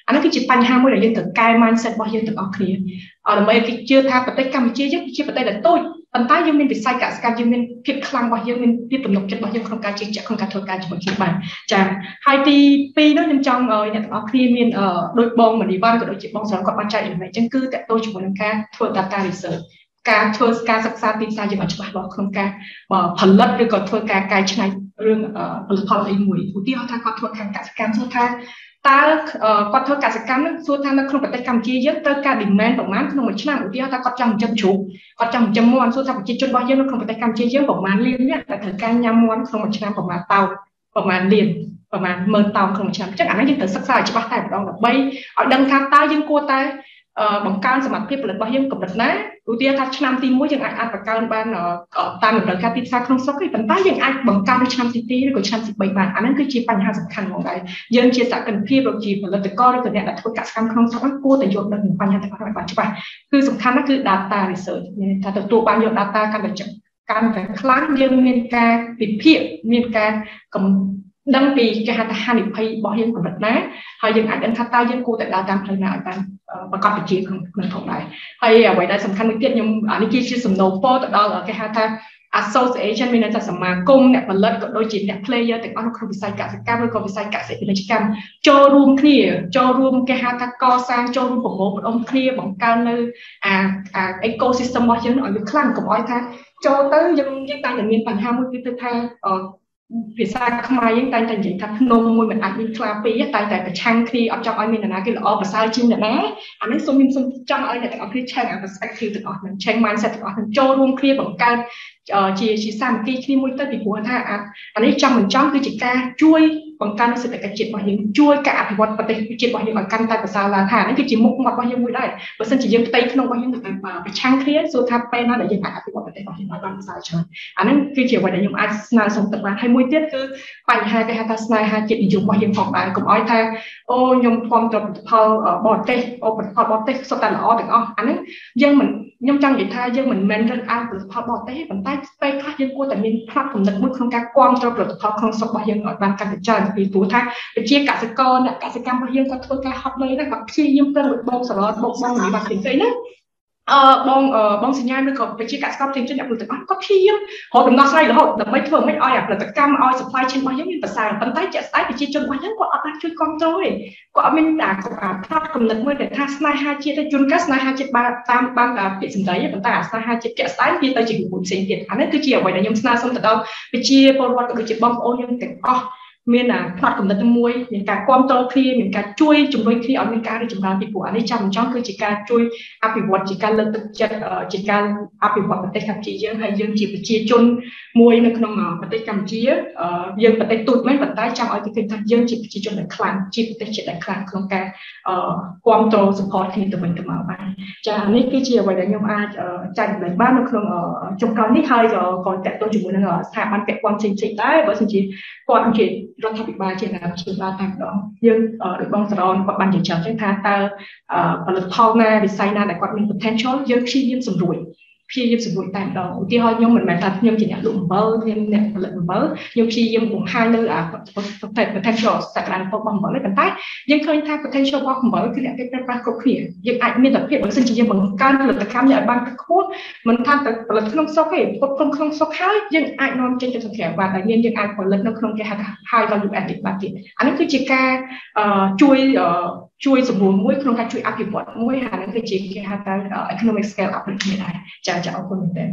អានោះគឺជាបញ្ហាមួយដែលយើងត្រូវកែ mindset របស់យើងទាំងអស់គ្នាអត់ដើម្បីគេជឿថាប្រទេសកម្ពុជាយើងជាប្រទេសដែលតូចប៉ុន្តែយើងមានវិស័យកសិកម្មយើងមានភាពខ្លាំងរបស់យើងមានភាពទំនុកចិត្តរបស់យើងក្នុងការជឿជាក់ក្នុងការធ្វើការជាមួយគ្នាបានចាហើយទីពីរនោះខ្ញុំចង់ឲ្យអ្នកទាំងអស់គ្នាមានដូចបងមនីវ៉ាន់ក៏ដូចជាបងស្រន់គាត់បានចែកចំណេះអញ្ចឹងគឺតកតទៅជាមួយនឹងការធ្វើ data research ការធ្វើការសិក្សាទីផ្សារយើងឲ្យច្បាស់លាស់ក្នុងការផលិតឬក៏ធ្វើការកែច្នៃរឿងផលិតផលអីមួយឧទាហរណ៍ថាគាត់ធ្វើខាងកសិកម្មសួរថាតើគាត់ធ្វើកសិកម្មនឹងសួរថានៅក្នុងប្រទេសកម្ពុជាយើងត្រូវការ demand ប្រមាណក្នុងមួយឆ្នាំឧទាហរណ៍ថាគាត់ចង់ចិញ្ចឹមជ្រូកគាត់ចង់ចិញ្ចឹមមាន់សួរថាប្រជាជនរបស់យើងនៅក្នុងប្រទេសកម្ពុជាយើងប្រមាណលានអ្នកដែលត្រូវការញ៉ាំមាន់ក្នុងមួយឆ្នាំប្រមាណតោប្រមាណលានប្រមាណម៉ឺនតោក្នុងមួយឆ្នាំអញ្ចឹងអានេះយើងត្រូវសិក្សាឲ្យច្បាស់តែម្ដងដើម្បីឲ្យដឹងថាតើយើងគួរតែបង្កើនសមត្ថភាពផលិតរបស់យើងកម្រិតណាឧទាហរណ៍ថាឆ្នាំទីមួយយើងអាចអាចបង្កើនបានតាមតម្រូវការទីផ្សារក្នុងស្រុកទេប៉ុន្តែយើងអាចបង្កើននៅឆ្នាំទីពីរឬក៏ឆ្នាំទីបីបានអាហ្នឹងគឺជាបញ្ហាសំខាន់ហ្មងដែរយើងជាសកម្មភាពឬជាផលិតករឬក៏អ្នកដែលធ្វើកសិកម្មក្នុងស្រុកគួរតែយល់ដឹងបញ្ហាទាំងអស់ឲ្យបានច្បាស់គឺសំខាន់ណាស់គឺ data research មានថាទទួលបានយក data កាន់តែកាន់តែខ្លាំងយើងមានការវិភាគមានការដឹងពីគេហៅថាហានិភ័យរបស់យើងកម្រិតណាហើយយើងអាចដឹងថាតើយើងគួរតែដើរតាមផ្លូវណាឲ្យបានប្រកបប្រជាក្នុងក្នុងផងដែរហើយអ្វីដែលសំខាន់មួយទៀតខ្ញុំអានេះគឺជាសំណូមពរទៅដល់គេហៅថា association មានន័យថាសមាគមអ្នកផលិតក៏ដូចជាអ្នក player ទាំងអស់នៅក្នុងវិស័យកសិកម្មឬក៏វិស័យកសិពាណិជ្ជកម្មចូលរួមគ្នាចូលរួមគេហៅថាកសាងចូលរួមប្រមូលផ្ដុំគ្នាបង្កើននៅអា ecosystem របស់យើងឲ្យវាខ្លាំងកុំឲ្យថាចូលទៅយើងយើងតែមានបញ្ហាមួយគឺទៅថាភាសាខ្មែរយើងតែតែនិយាយថាភ្នំមួយមិនអាចមានខ្លាពីរតែតែប្រឆាំងគ្នាអត់ចង់ឲ្យមានអ្នកណាគេល្អប្រសើរជាងអ្នកណាអានេះសូមខ្ញុំសូមចង់ឲ្យអ្នកទាំងអស់គ្នាឆែកអា perspective ទាំងអស់ហ្នឹងឆែក mindset ទាំងអស់ហ្នឹងចូលរួមគ្នាបង្កើតជាជាសាមគ្គីគ្នាមួយទៅពីព្រោះថាអានេះចង់មិនចង់គឺជាការជួយបង្កើនសេដ្ឋកិច្ចជាតិរបស់យើងជួយការអភិវឌ្ឍប្រទេសជាតិរបស់យើងឲ្យកាន់តែប្រសើរឡើងថានេះគឺជាមុខមាត់របស់យើងមួយដែរបើមិនជាយើងផ្ទៃក្នុងរបស់យើងតែប្រឆាំងគ្នាសួរថាពេលណាដែលយើងអាចអភិវឌ្ឍប្រទេសរបស់យើងឲ្យបានប្រសើរច្រើនអាហ្នឹងគឺជាអ្វីដែលខ្ញុំអាចស្នើសុំទៅបានហើយមួយទៀតគឺបញ្ហាគេហៅថាស្នេហាជាតិនិយមរបស់យើងផងដែរកុំឲ្យថាអូខ្ញុំផ្ដំត្រផលផលបរទេសអូផលិតផលបរទេសសុទ្ធតែល្អទាំងអស់អាហ្នឹងយើងមិនខ្ញុំចង់និយាយថាយើងមិនមែនរើសអើងផលិតផលបរទេសទេប៉ុន្តែពេលខ្លះយើងគួរតែមានផ្នែកគំនិតមួយក្នុងការគ្រប់គ្រងផលិតផលក្នុងស្រុករបស់យើងឲ្យបានកាន់តែច្រើនពីព្រោះថាប្រជាកសិករអ្នកកសិកម្មរបស់យើងគាត់ធ្វើការហត់នឿយណាស់គាត់ព្យាយាមទៅបងសរតបងបងនិយាយបាត់ផ្សេងៗណាអឺបងបងសញ្ញាឬក៏ប្រជាកសិករផ្សេងៗអ្នកផលិតកម្មគាត់ព្យាយាមរកដំណោះស្រាយរហូតដើម្បីធ្វើមិនឲ្យផលិតកម្មឲ្យ supply chain របស់យើងមានប្រសើរប៉ុន្តែជាក់ស្ដែងប្រជាជនរបស់យើងគាត់អត់បានជួយគ្រប់គ្រងទេគាត់អត់មានតែផ្នែកគំនិតមួយដែលថាស្នេហាជាតិទេជួនកាលស្នេហាជាតិបានតាមបានពាក្យសម្ដីប៉ុន្តែអាស្នេហាជាតិជាក់ស្ដែងវាទៅជាមួយផ្សេងទៀតអានេះគឺជាអ្វីដែលខ្ញុំស្នើសុំទៅដល់ប្រជាពលរដ្ឋក៏ដូចជាបងប្អូនយើងទាំងអស់មានអាផ្នែកគំនិតមួយមានការគ្រប់គ្រងគ្នាមានការជួយជំរុញគ្នាឲ្យមានការរីកចម្រើនពីព្រោះអានេះចាំមិនចង់គឺជាការជួយអភិវឌ្ឍជាការលើកទឹកចិត្តជាការអភិវឌ្ឍប្រទេសកម្ពុជាយើងហើយយើងជាប្រជាជនមួយនៅក្នុងប្រទេសកម្ពុជាយើងប្រទេសទូចមែនប៉ុន្តែចង់ឲ្យគេឃើញថាយើងជាប្រជាជនដែលខ្លាំងជាប្រទេសជាតិដែលខ្លាំងក្នុងការគ្រប់គ្រង support គ្នាទៅវិញទៅមកបានចានេះគឺជាអ្វីដែលខ្ញុំអាចចែករំលែកបាននៅក្នុងចុងក្រោយនេះហើយក៏តេតទៅជាមួយនឹងស្ថាប័នពាក់ព័ន្ធផ្សេងៗដែរបើមិនជាគាត់ជារដ្ឋាភិបាលជាណាជាបាលតែម្ដងយើងដោយបងសរនគាត់បាននិយាយចឹងថាតើផលិតផលណាវិស័យណាដែលគាត់មាន potential យើងព្យាយាមសម្រួលព្យាយាមសម្រួលតែម្ដងឧទាហរណ៍ខ្ញុំមិនមែនថាខ្ញុំជាអ្នកលក់អំបិលខ្ញុំអ្នកផលិតអំបិលខ្ញុំព្យាយាមបង្ហាញនៅ potential សក្តានុពលរបស់អំបិលទេប៉ុន្តែយើងឃើញថា potential របស់អំបិលគឺអ្នកគេប្រើប្រាស់គ្រប់គ្នាយើងអាចមានតែភាពបើសិនជាយើងបង្កើនផលិតកម្មឲ្យបានខ្ពស់មិនថាតែផលិតក្នុងស្រុកទេផ្គត់ផ្គង់ក្នុងស្រុកហើយយើងអាចនាំចេញទៅសង្គ្រាមបានហើយមានយើងអាចផលិតនៅក្នុងគេហៅថា high value added បានទៀតអានេះគឺជាការជួយជួយសម្រួលមួយក្នុងការជួយអភិវឌ្ឍមួយហើយនឹងគឺជាគេហៅថា economic scale up នេះដែរចាចាអរគុណមែនទែន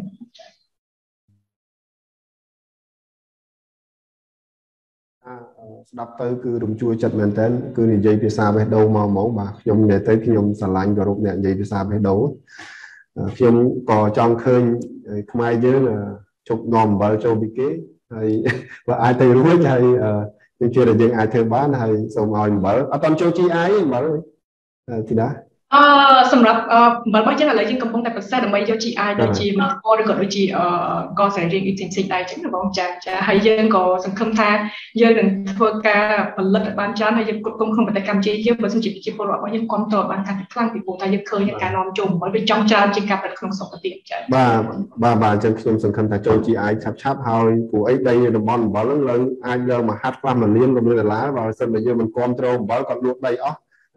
ស្ដាប់ទៅគឺរំជួយចិត្តមែនទែនគឺនិយាយភាសាបេះដូងមកហ្មងបាទខ្ញុំនិយាយទៅខ្ញុំស្រឡាញ់គោរពអ្នកនិយាយភាសាបេះដូងខ្ញុំក៏ចង់ឃើញខ្មែរយើងជប់នាំអំបិលចូលពីគេហើយបើអាចទៅរួចហើយខ្ញុំជឿថាយើងអាចធ្វើបានហើយសូមឲ្យអំបិលអត់តន់ចូល ជី អាយ អំបិលទីណាអឺសម្រាប់អំបិលរបស់យើងឥឡូវយើងកំពុងតែប្រសិទ្ធដើម្បីយក ជី អាយ ដូចជាមន្តឬក៏ដូចជាកសរីរាង្គអ៊ីផ្សេងៗដែរអញ្ចឹងបងចាចាហើយយើងក៏សង្ឃឹមថាយើងនឹងធ្វើការផលិតឲ្យបានច្រើនហើយយើងគ្រប់គ្រងក្នុងប្រទេសកម្ពុជាយើងបើសិនជាប្រជាពលរដ្ឋរបស់យើងគ្រប់គ្រងបានកាន់តែខ្លាំងពីព្រោះថាយើងឃើញការនាំចូលអំបិលវាចង់ច្រើនជាងការផលិតក្នុងស្រុកទៅទៀតចាបាទបាទបាទអញ្ចឹងខ្ញុំសង្ឃឹមថាចូល ជី អាយ ឆាប់ឆាប់ហើយព្រោះអីដីតំបន់អំបិលហ្នឹងលើអាចលើមហាត់ខ្លះមួយលានក៏មានដុល្លារបើសិនតែយើងមិនគ្រប់គ្រងអំបិលក៏លក់ដីអស់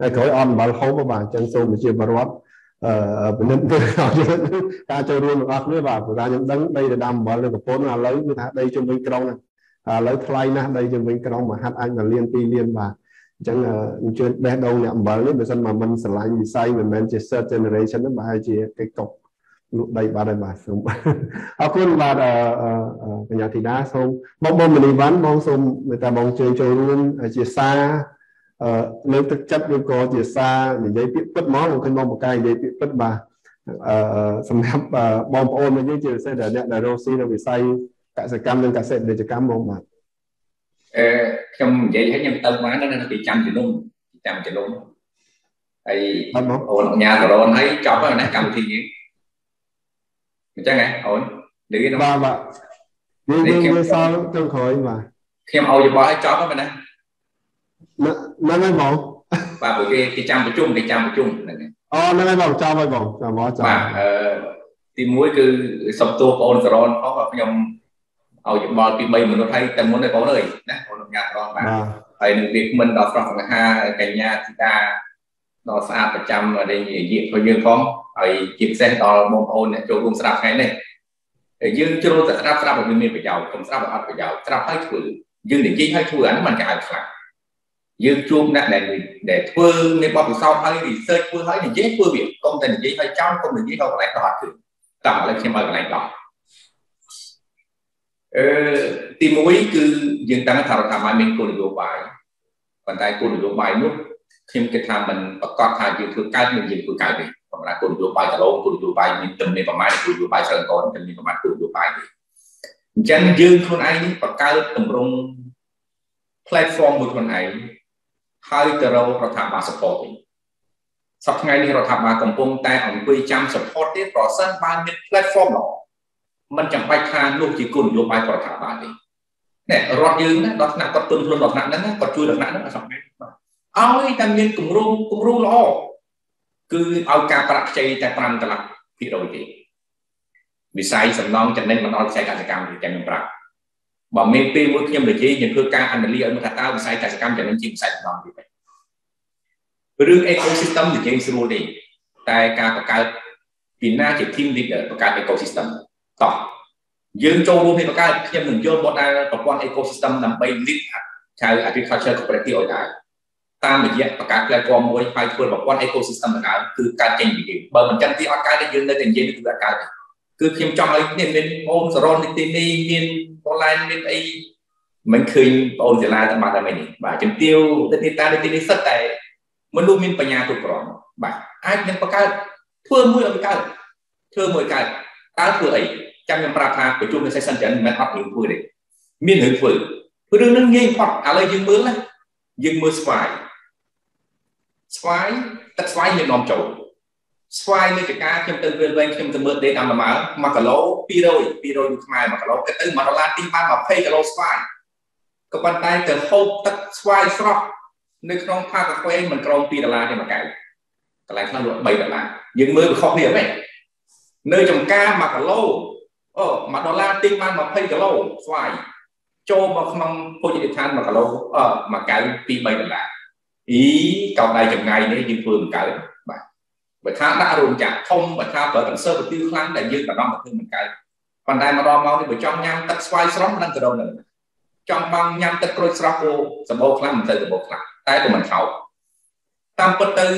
ហើយក្រោយអត់អំបិលហូបបាទអញ្ចឹងសូមជាបរិវត្តអឺពិនិត្យមើលការចូលរួមរបស់គ្នាបាទព្រោះថាខ្ញុំដឹងដីដណ្ដើមអំបិលនៅកំពតឥឡូវគឺថាដីជុំវិញក្រុងហ្នឹងឥឡូវថ្លៃណាស់ដីជុំវិញក្រុងមកហាត់អាចមួយលានពីរលានបាទអញ្ចឹងអញ្ជើញបេះដូងអ្នកអំបិលនេះបើសិនមកមិនស្រឡាញ់វិស័យមិនមែនជា third generation ហ្នឹងប្រហែលជាគេកុកលក់ដីបាត់ហើយបាទសូមអរគុណបាទកញ្ញាធីតាសូមបងបងមនីវ៉ាន់បងសូមមេត្តាបងជើញចូលរួមជាសារអឺលើកទឹកចិត្តឬក៏ជាសារនិយាយពាក្យពិតហ្មងខ្ញុំឃើញបងបកាយនិយាយពាក្យពិតបាទអឺសម្រាប់បងប្អូនរបស់យើងជាពិសេសអ្នកដែលរស់ស៊ីនៅវិស័យកសិកម្មនិងកសិពាណិជ្ជកម្មហ្មងបាទអឺខ្ញុំនិយាយឲ្យខ្ញុំទៅបាននៅទីចាំជំនុំចាំជំនុំហើយអូនញ៉ាតរនហើយចប់ហើយណាកម្មវិធីយើងអញ្ចឹងហ៎អូននិយាយបាទបាទយើងយើងសល់ចុងក្រោយបាទខ្ញុំឲ្យយោបល់ឲ្យចប់ហើយណាហ្នឹងហើយបងបាទព្រោះគេគេចាំប្រជុំគេចាំប្រជុំហ្នឹងអូហ្នឹងហើយបងចាំហើយបងចាំមកចាំបាទអឺទីមួយគឺសុំតួបងអូនសរនផងខ្ញុំឲ្យយោបល់ពី3មនុស្សហើយតែមុនទេបងអើយណាបងញ៉ាំត្រង់បាទហើយនឹងវាមិនដល់ស្រស់សង្ហាកញ្ញាធីតាដល់ស្អាតប្រចាំនៃនិយាយរបស់យើងផងហើយជាពិសេសដល់បងប្អូនអ្នកចូលរួមស្ដាប់ថ្ងៃនេះយើងជ្រុលតែស្ដាប់ស្ដាប់ឲ្យមានប្រយោជន៍កុំស្ដាប់ឲ្យអត់ប្រយោជន៍ស្ដាប់ឲ្យធ្វើយើងនិយាយឲ្យធ្វើអានេះមិនកាយខ្លាំងយើងជួបអ្នកដែលដែលធ្វើមានបទពិសោធន៍ហើយ research ធ្វើហើយនិយាយធ្វើវាកុំតែនិយាយឲ្យចោលកុំនិយាយដល់កន្លែងដល់អត់គឺតាមឥឡូវខ្ញុំឲ្យកន្លែងដល់អឺទីមួយគឺយើងតាំងថារដ្ឋាភិបាលមានគោលនយោបាយប៉ុន្តែគោលនយោបាយនោះខ្ញុំគិតថាมันប្រកាសថាយើងធ្វើកើតនឹងយើងធ្វើកើតទេសម្រាប់គោលនយោបាយដលងគោលនយោបាយមានទំនេរប្រមាណគោលនយោបាយច្រើនកូនទំនេរប្រមាណគោលនយោបាយទេអញ្ចឹងយើងខ្លួនឯងនេះបង្កើតតម្រង់ platform មួយខ្លួនឯងហើយទៅរករដ្ឋាភិបាល support វិញសប្តាហ៍ថ្ងៃនេះរដ្ឋាភិបាលកំពុងតែអង្គុយចាំ support ទេប្រសិនបើមាន platform ល្អมันចាំបាច់ថានោះជាគោលនយោបាយរដ្ឋាភិបាលទេនេះរដ្ឋយើងណាដល់ថ្នាក់គាត់ទុនខ្លួនដល់ថ្នាក់ហ្នឹងគាត់ជួយដល់ថ្នាក់ហ្នឹងអត់សំខាន់ឲ្យតែមានគម្រោងគម្រោងល្អគឺឲ្យការប្រាក់ខ្ចីតែ5កន្លះភាគរយទេវិស័យសំណងចំណេញមកដល់វិស័យកសិកម្មទាំងខ្ញុំប្រាប់បើមានពេលមួយខ្ញុំនិយាយខ្ញុំធ្វើការ analysis ឲ្យមើលថាតើវិស័យកសិកម្មចំណេញជាងវិស័យសំណងទៀតរឿង ecosystem និយាយស្រួលទេតែការបង្កើតពីណាជា team leader បង្កើត ecosystem តោះយើងចូលរួមពីបង្កើតខ្ញុំនឹងយក model ប្រព័ន្ធ ecosystem ដើម្បី lead ចៅ agriculture cooperative ឲ្យដែរតាមរយៈបង្កើត platform មួយហើយធ្វើប្រព័ន្ធ ecosystem ដដែលគឺកើតចេញពីយើងបើមិនចឹងទីអត់កើតទេយើងនៅតែនិយាយគឺអត់កើតទេគឺខ្ញុំចង់ឲ្យនេះមានបងសរនទីនេះមានបងឡែនមានអីមិនឃើញបងសាលាតែបាត់តែមិននេះបាទជំទាវទីតាទីនេះសិតតែមនុស្សមានបញ្ញាគ្រប់គ្រាន់បាទអាចនឹងបង្កើតធ្វើមួយឲ្យកើតធ្វើមួយកើតតើធ្វើអីចាំខ្ញុំប្រាប់ថាប្រជុំនៅ session ចឹងមិនអត់យើងធ្វើទេមានរឿងធ្វើរឿងនឹងងាយផុតឥឡូវយើងមើលណាយើងមើលស្វាយស្វាយទឹកស្វាយមាននាំចូលស្វាយនៅចកាខ្ញុំទៅរៀនវិញខ្ញុំទៅមើលដេកតាមលម៉ើមួយគីឡូពីររយ ពីររយខ្មែរមួយគីឡូទៅមួយដុល្លារទីបានยี่สิบគីឡូស្វាយក៏ប៉ុន្តែទៅហូបទឹកស្វាយស្រស់នៅក្នុងផាកាហ្វេមិនក្រោមពីរដុល្លារទេមួយកែវកន្លែងខ្លះលក់បីដុល្លារយើងមើលវាខុសគ្នាមែននៅចំការមួយគីឡូអូមួយដុល្លារទីបានยี่สิบគីឡូស្វាយចូលមកក្នុងភោជនីយដ្ឋានមួយគីឡូអឺមួយកែវពីរបីដុល្លារអីកោដៃចម្ងាយនេះយើងធ្វើមិនកើតបាទបើថាដាក់រោងចក្រធំបើថាប្រើ conservative ខ្លាំងដែលយើងតម្រង់ទៅធ្វើមិនកើតប៉ុន្តែមកដល់មកនេះបើចង់ញ៉ាំទឹកស្វាយស្រស់មិនដឹងទៅដល់ណាចង់បងញ៉ាំទឹកក្រូចស្រស់គោសម្បូរខ្លាំងមិនទៅសម្បូរខ្លាំងតែក៏មិនថោកតាមពិតទៅ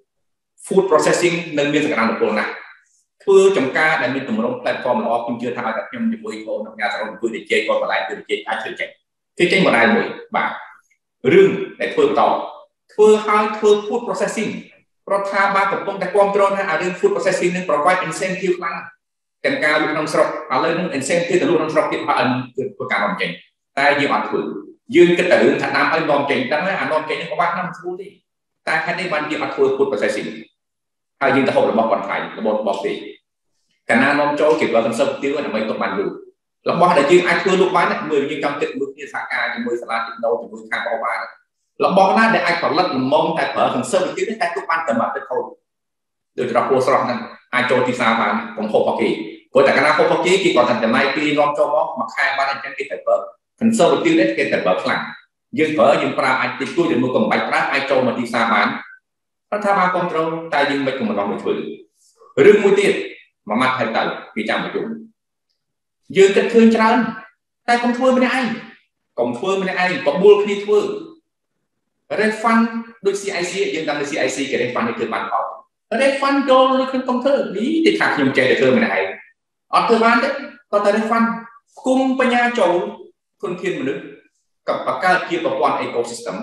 food processing នៅមានសក្តានុពលណាស់ធ្វើចំការដែលមានតម្រង់ platform ល្អខ្ញុំជឿថាឲ្យតែខ្ញុំជាមួយបងអ្នកញ៉ាំសរុបអង្គុយនិយាយគាត់បន្លែទៅនិយាយអាចធ្វើចេញធ្វើចេញ model មួយបាទរឿងដែលធ្វើបន្តធ្វើឲ្យធ្វើ food processing រដ្ឋាភិបាលកំពុងតែគ្រប់គ្រងថារឿង food processing នឹង provide incentive ខ្លាំងទាំងការលក់ក្នុងស្រុកឥឡូវនឹង incentive ទៅលក់ក្នុងស្រុកទៀតហើយធ្វើការនាំចេញតែយើងអត់ធ្វើយើងគិតតែរឿងថាដាំឲ្យនាំចេញដឹងហើយអានាំចេញនេះក៏បាក់ណាស់មិនស្រួលទេតែហេតុនេះបានយើងអត់ធ្វើ food processing ហើយយើងទៅហូបរបស់គាត់ថ្លៃរបស់របស់ទេកាលណានាំចូលគេបើ conservative ដើម្បីទុកបានលក់របស់ដែលយើងអាចធ្វើលក់បានមើលយើងចង់គិតមួយគ្នាសហការជាមួយសាលាទីណូជាមួយខាងបោបានរបស់ណាដែលអាចផលិតលំងតែប្រើ conservative តែទុកបានតែមកទៅខូចដូចត្រពោះស្រស់ហ្នឹងអាចចូលទីផ្សារបានកុំហូបរបស់គេព្រោះតែកាលណាហូបរបស់គេគេគាត់តែចំណាយពីនាំចូលមកមួយខែបានអញ្ចឹងគេតែប្រើ conservative នេះគេតែប្រើខ្លាំងយើងប្រើយើងប្រើអាចតិចតួចឬមកកំបាច់ប្រើអាចចូលមកទីផ្សារបានរដ្ឋាភិបាលគ្រប់គ្រងតែយើងមិនកំណត់មិនធ្វើរឿងមួយទៀតមួយម៉ាត់ហើយទៅពីចាំប្រជុំយើងគិតឃើញច្រើនតែកុំធ្វើម្នាក់ឯងកុំធ្វើម្នាក់ឯងបបួលគ្នាធ្វើ refund ដូច C I C យើងដឹងថា C I C គេ refund នេះគឺបានអត់ refund ចូលលើក្នុងកុំព្យូទ័រនេះទីថាខ្ញុំចេះតែធ្វើម្នាក់ឯងអត់ធ្វើបានទេគាត់តែ refund គុំបញ្ញាចូលធនធានមនុស្សกับបង្កើតជាប្រព័ន្ធ ecosystem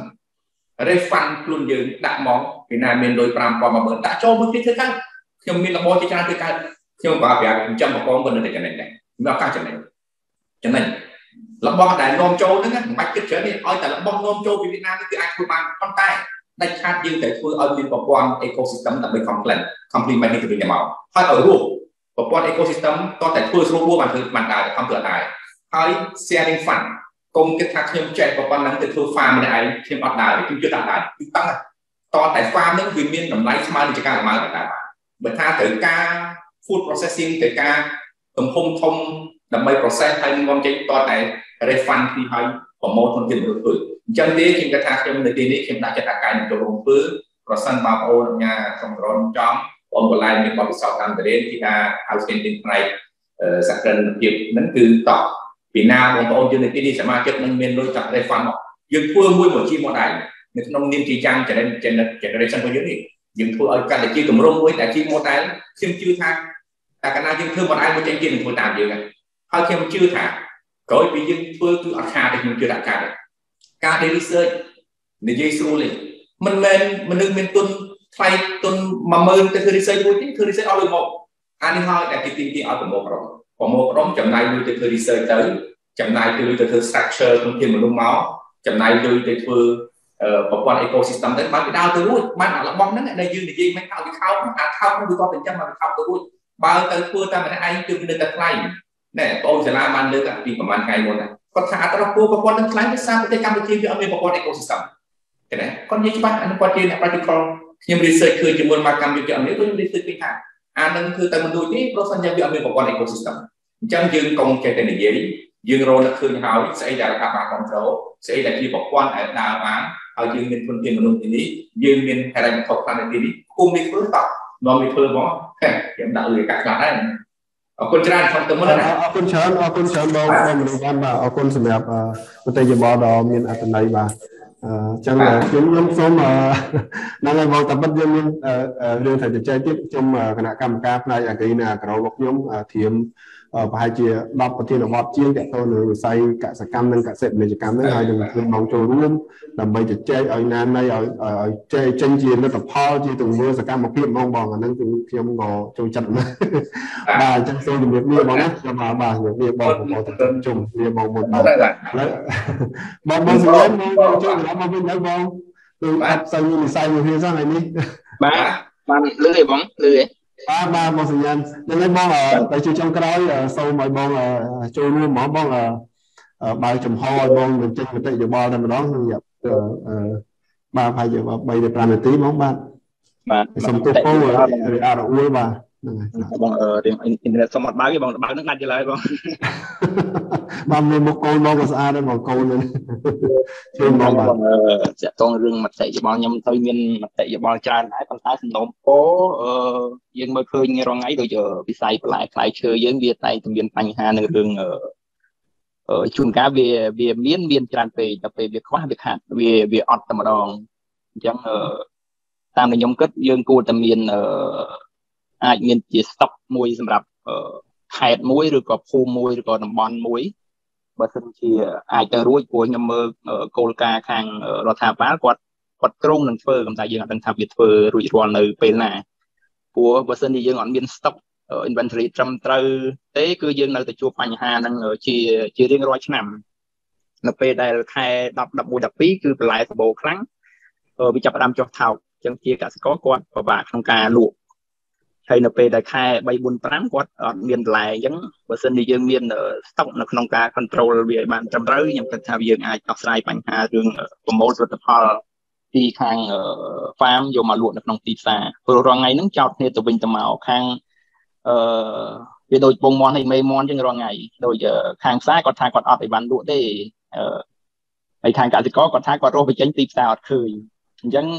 refund ខ្លួនយើងដាក់មកពីណាមានលុយ five thousand មួយម៉ឺនដាក់ចូលមួយទីធ្វើកើតខ្ញុំមានរបបជាច្រើនធ្វើកើតខ្ញុំក៏ប្រាប់ខ្ញុំប្រកងក៏នៅតែចំណេញដែរមានឱកាសចំណេញចំណេញរបស់ដែលនាំចូលហ្នឹងមិនបាច់គិតច្រើនទេឲ្យតែរបស់នាំចូលពីវៀតណាមនេះគឺអាចធ្វើបានប៉ុន្តែដាច់ខាតយើងត្រូវធ្វើឲ្យមានប្រព័ន្ធ ecosystem ដើម្បី complement complement នេះទៅវិញទៅមកហើយឲ្យរួមប្រព័ន្ធ ecosystem តោះតែធ្វើស្រួលរួលបានធ្វើបានដែរខំធ្វើដែរហើយ sharing fund កុំគិតថាខ្ញុំចេះប្រព័ន្ធហ្នឹងទៅធ្វើ farm ម្នាក់ឯងខ្ញុំអត់ដែរខ្ញុំជឿថាដែរគឺតឹងតោះតែ farm ហ្នឹងវាមានតម្លៃស្មើនឹងចការកម្លាំងដែរបើថាត្រូវការ food processing ត្រូវការទំហំធំដើម្បី process ហើយនាំចេញតតែ refund ទីហើយប្រមូលធនធានមនុស្សធ្វើអញ្ចឹងទេខ្ញុំគិតថាខ្ញុំនៅទីនេះខ្ញុំដាក់ចិត្តថាការចូលរួមធ្វើប្រសិនបើបងប្អូនញ៉ាក្នុងក្រុមចំបងប្អូនឡាយមានបទពិសោធន៍តាមតរៀនទីថា outstanding ផ្នែកសក្តិភាពហ្នឹងគឺតោះពីណាបងប្អូនយើងនៅទីនេះសមាជិកនឹងមានលុយចាប់ refund មកយើងធ្វើមួយមួយជា model នៅក្នុងនាមជាចាំ generation របស់យើងនេះយើងធ្វើឲ្យកាត់ជាទម្រង់មួយតែជា model ខ្ញុំជឿថាតែកាលណាយើងធ្វើ model មួយចេញទៀតនឹងធ្វើតាមយើងហើយខ្ញុំជឿថាក្រោយពីយើងធ្វើគឺអត់ខាតទេខ្ញុំជឿថាការការ research និយាយស្រួលទេមិនមែនមនុស្សមានទុនថ្លៃទុន one thousand ទៅធ្វើ research មួយទេធ្វើ research អស់លុយមកអានេះហើយដែលគេទីទីឲ្យប្រមូលក្រុមប្រមូលក្រុមចំណាយលុយទៅធ្វើ research ទៅចំណាយលុយទៅធ្វើ structure ធនធានមនុស្សមកចំណាយលុយទៅធ្វើប្រព័ន្ធ ecosystem ទៅបានវាដើរទៅរួចបានអារបស់ហ្នឹងដែលយើងនិយាយមិនឲ្យវាខោតអាខោតនោះវាក៏តែចឹងមកវាខោតទៅរួចបើទៅធ្វើតាមម្នាក់ឯងគឺនៅតែថ្លៃណែបងសាលាបានលើកពីប្រហែលថ្ងៃមុនគាត់ថាអត្តរពោប្រព័ន្ធនឹងថ្លៃដោយសារប្រទេសកម្ពុជាវាអត់មានប្រព័ន្ធ ecosystem ឃើញទេគាត់និយាយច្បាស់អានោះគាត់ជាអ្នក practical ខ្ញុំ research ឃើញជាមួយមកកម្ពុជាអត់មានខ្ញុំ research ឃើញថាអានឹងគឺតែមិនដូចទេព្រោះសិនជាវាអត់មានប្រព័ន្ធ ecosystem អញ្ចឹងយើងកុំចេះតែនិយាយយើងរកនឹកឃើញហើយស្អីដែលរដ្ឋាភិបាលគ្រប់គ្រងស្អីដែលជាប្រព័ន្ធដែលដើរបានហើយយើងមានធនធានមនុស្សទីនេះយើងមានហេតុផលខ្លះនៅទីនេះគុំនេះធ្វើតោះនាំនេះធ្វើមកខ្ញុំដាក់លុយកាក់ខ្លះដែរអរគុណច្រើនខ្ញុំទៅមុនណាអរគុណច្រើនអរគុណច្រើនបងបងមនុស្សបានបាទអរគុណសម្រាប់មតិយោបល់ដ៏មានអត្ថន័យបាទអញ្ចឹងខ្ញុំខ្ញុំសូមហ្នឹងហើយបងតាបិទយើងមានរឿងថាជជែកទៀតខ្ញុំគណៈកម្មការផ្នែកអគ្គិនាក្ររបស់ខ្ញុំធៀមប្រហែលជាtenប្រធានបទជាងតទៅនឹងវិស័យកសិកម្មនិងកសិពាណិជ្ជកម្មហ្នឹងហើយនឹងខ្ញុំបងចូលរួមដើម្បីជជែកឲ្យណានៃឲ្យឲ្យចេញចេញជាលទ្ធផលជាទង្វើសកម្មភាពហ្មងបងអាហ្នឹងគឺខ្ញុំក៏ចូលចិត្តណាស់បាទអញ្ចឹងសូមជម្រាបលាបងណាខ្ញុំបាទបាទជម្រាបលាបងបងទៅជុំលាបងមុនបាទហើយបងបងសម្រាប់បងចូលកន្លងមកវិញទៅបងគឺអត់សូវមានវិស័យមួយទៀតសោះថ្ងៃនេះបាទបានលឺឯបងលឺឯបាទបាទបងសញ្ញាណហ្នឹងហើយបងតែជួយចុងក្រោយសូមឲ្យបងចូលរួមហ្មងបងបើចំហឲ្យបងបញ្ចេញមតិយោបល់តែម្ដងក្នុងរយៈបាទប្រហែលជាthree to fiveនាទីបងបាទបាទសូមទោសពោលរីអារអួលបាទហ្នឹងហើយបងរៀងអ៊ីនធឺណិតសុំអត់បើទេបងបើហ្នឹងដាច់ទៅហើយបងបាទមានមុខកូនមកក៏ស្អាតដែរបងកូនហ្នឹងជឿបងបាទចាក់តងរឿងមតិយោបល់ខ្ញុំទៅមានមតិយោបល់ច្រើនដែរប៉ុន្តែសំណុំពរអឺយើងមើលឃើញរាល់ថ្ងៃដូចវិស័យបន្លែផ្លែឈើយើងវាតែតែមានបញ្ហានៅរឿងអឺជួនកាលវាវាមានមានច្រើនពេកតែពេលវាខ្វះវាខាតវាវាអត់តែម្ដងអញ្ចឹងតាមខ្ញុំគិតយើងគួរតែមានអឺអាចមានជា stock មួយសម្រាប់ខេត្តមួយឬក៏ភូមិមួយឬក៏តំបន់មួយបើសិនជាអាចទៅរួចព្រោះខ្ញុំមើលគោលការណ៍ខាងរដ្ឋាភិបាលគាត់គាត់ក្រុងនឹងធ្វើប៉ុន្តែយើងអត់ដឹងថាវាធ្វើរួចរាល់នៅពេលណាព្រោះបើសិនជាយើងអត់មាន stock inventory ត្រឹមត្រូវទេគឺយើងនៅតែជួបបញ្ហាហ្នឹងជាជារៀងរាល់ឆ្នាំនៅពេលដែលខែten, eleven, twelveគឺបន្លែសម្បូរខ្លាំងវាចាប់ផ្ដើមចុះថោកអញ្ចឹងជាកសិករគាត់ពិបាកក្នុងការលក់ហើយនៅពេលដែលខែthree, four, fiveគាត់អត់មានបន្លែអញ្ចឹងបើសិនជាយើងមាន stock នៅក្នុងការ control វាឲ្យបានត្រឹមត្រូវខ្ញុំគិតថាយើងអាចដោះស្រាយបញ្ហារឿងប្រមូលផលិតផលពីខាង farm យកមកលក់នៅក្នុងទីផ្សារព្រោះរាល់ថ្ងៃហ្នឹងចោតគ្នាទៅវិញទៅមកខាងអឺវាដូចបងមន់ហើយមេមន់អញ្ចឹងរាល់ថ្ងៃដូចខាងផ្សារគាត់ថាគាត់អត់ឲ្យបានលក់ទេអឺហើយខាងកសិករគាត់ថាគាត់រកបញ្ចេញទីផ្សារអត់ឃើញអញ្ចឹង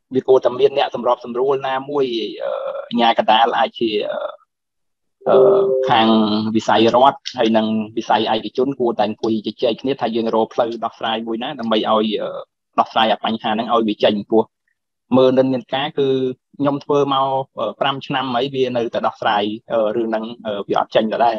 វាគួរតែមានអ្នកសម្របសម្រួលណាមួយអាជ្ញាកណ្ដាលអាចជាខាងវិស័យរដ្ឋហើយនិងវិស័យឯកជនគួរតែអង្គុយជជែកគ្នាថាយើងរកផ្លូវដោះស្រាយមួយណាដើម្បីឲ្យដោះស្រាយបញ្ហាហ្នឹងឲ្យវាចេញពោះមើលនិន្នាការគឺខ្ញុំធ្វើមក5ឆ្នាំហើយវានៅតែដោះស្រាយរឿងហ្នឹងវាអត់ចេញដដែល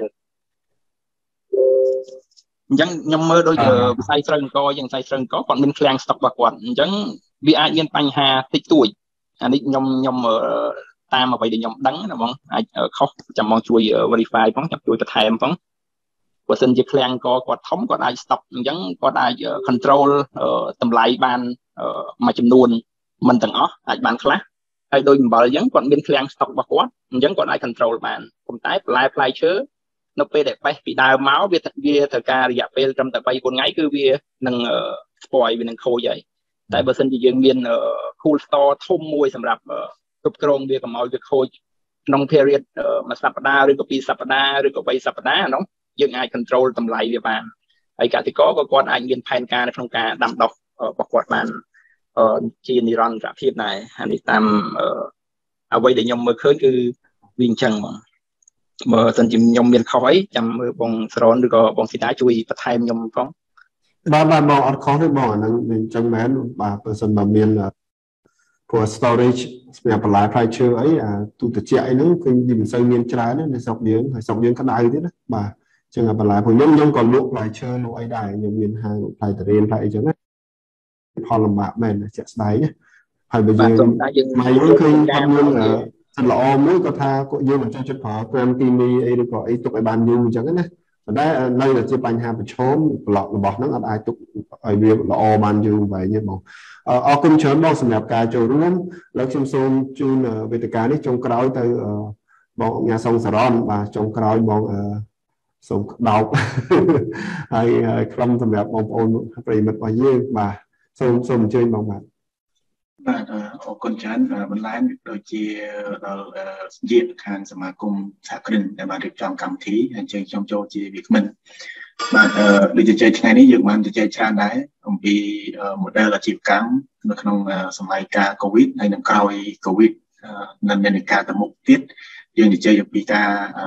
អញ្ចឹងខ្ញុំមើលដូចវិស័យស្រូវអង្គយ៉ាងវិស័យស្រូវអង្គគាត់មានឃ្លាំងស្តុករបស់គាត់អញ្ចឹងវាអាចមានបញ្ហាតិចតួចអានេះខ្ញុំខ្ញុំតាមអ្វីដែលខ្ញុំដឹងណាបងអាចខុសចាំបងជួយ verify ផងចាំជួយបន្ថែមផងបើសិនជាឃ្លាំងអង្គគាត់ធំគាត់អាច stop អញ្ចឹងគាត់អាច control តម្លៃបានមួយចំនួនមិនទាំងអស់អាចបានខ្លះហើយដូចអំបិលអញ្ចឹងគាត់មានឃ្លាំង stock របស់គាត់អញ្ចឹងគាត់អាច control បានប៉ុន្តែបន្លែផ្លែឈើនៅពេលដែលបេះពីដើមមកវាវាត្រូវការរយៈពេលត្រឹមតែ3 4ថ្ងៃគឺវានឹងស្ពយវានឹងខូចហើយតែបើសិនជាយើងមាន cool store ធំមួយសម្រាប់គ្រប់គ្រងវាកុំឲ្យវាខូចក្នុង period មួយសប្តាហ៍ឬក៏ពីរសប្តាហ៍ឬក៏បីសប្តាហ៍ហ្នឹងយើងអាច control តម្លៃវាបានហើយកសិករក៏គាត់អាចមានផែនការនៅក្នុងការដាំដុះរបស់គាត់បានជានិរន្តរភាពដែរអានេះតាមអ្វីដែលខ្ញុំមើលឃើញគឺវាអញ្ចឹងបងបើសិនជាខ្ញុំមានខុសអីចាំមើលបងស្រនឬក៏បងស៊ីតាជួយបន្ថែមខ្ញុំផងបាទបាទបងអត់ខុសទេបងអាហ្នឹងអញ្ចឹងមែនបាទបើសិនបើមានព្រោះ storage សម្រាប់បន្លែផ្លែឈើអីអាទូទឹកជាអីហ្នឹងគឺវាមិនសូវមានច្រើនទេនៅស្រុកយើងហើយស្រុកយើងក្តៅទៀតណាបាទអញ្ចឹងបន្លែពួកខ្ញុំខ្ញុំក៏លក់ផ្លែឈើលក់អីដែរខ្ញុំមានហាងផ្លែតរៀនផ្លែអីចឹងណាផលលំបាកមែនជាក់ស្ដែងណាហើយបើយើងមកយើងឃើញគាត់មានសិនល្អមួយគាត់ថាគាត់យើងមិនចេះចិត្តប្រើក្រាមគីមីអីឬក៏អីទុកឲ្យបានយូរអញ្ចឹងណាប៉ុន្តែនៅតែជាបញ្ហាប្រឈមប្លុករបស់ហ្នឹងអត់អាចទុកឲ្យវាល្អបានយូរវែងទេបងអរគុណច្រើនបងសម្រាប់ការចូលរួមแล้วខ្ញុំសូមជូនវេទិកានេះចុងក្រោយទៅបងញ៉ាសុងសារ៉នបាទចុងក្រោយបងសូមដោកហើយក្រុមសម្រាប់បងប្អូនប្រិមិត្តរបស់យើងបាទសូមសូមអញ្ជើញបងបាទបាទអរគុណច្រើនបន្លែដូចជាដល់ជាខាងសមាគមសហគ្រិនដែលបានរៀបចំកម្មវិធីអញ្ចឹងខ្ញុំចូលជាវាគ្មិនបាទដូចជាថ្ងៃនេះយើងបានជជែកច្រើនដែរអំពី model អាជីវកម្មនៅក្នុងសម័យកាល COVID ហើយនិងក្រោយ COVID និងមានការទៅមុខទៀតយើងជជែកអំពីការ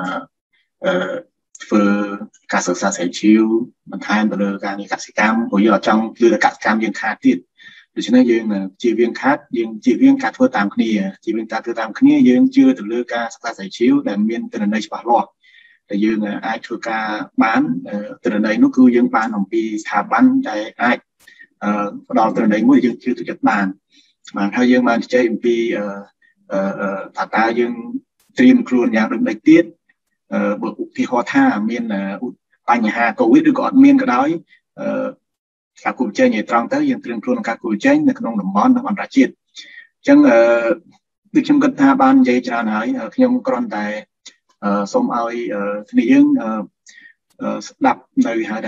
ធ្វើការសិក្សាស្រាវជ្រាវបន្ថែមទៅលើការងារកសិកម្មព្រោះយើងអត់ចង់គឺកសិកម្មយើងខាតទៀតដូច្នេះយើងជាវៀងខាតយើងជាវៀងការធ្វើតាមគ្នាជាវៀងការធ្វើតាមគ្នាយើងជឿទៅលើការសិក្សាស្រាវជ្រាវដែលមានទិន្នន័យច្បាស់លាស់ដែលយើងអាចធ្វើការបានទិន្នន័យនោះគឺយើងបានអំពីស្ថាប័នដែលអាចផ្ដល់ទិន្នន័យមួយយើងជឿទុកចិត្តបានបាទហើយយើងបានជជែកអំពីថាតើយើងត្រៀមខ្លួនយ៉ាងដូចម្តេចទៀតបើឧទាហរណ៍ថាមានបញ្ហា COVID ឬក៏អត់មានក៏ដោយការគូប្រជែងឲ្យត្រង់ទៅយើងត្រៀមខ្លួនក្នុងការគូប្រជែងនៅក្នុងតំបន់និងអន្តរជាតិអញ្ចឹងដូចខ្ញុំគិតថាបាននិយាយច្រើនហើយខ្ញុំគ្រាន់តែសូមឲ្យគ្នាយើងស្ដាប់នៅហៅថា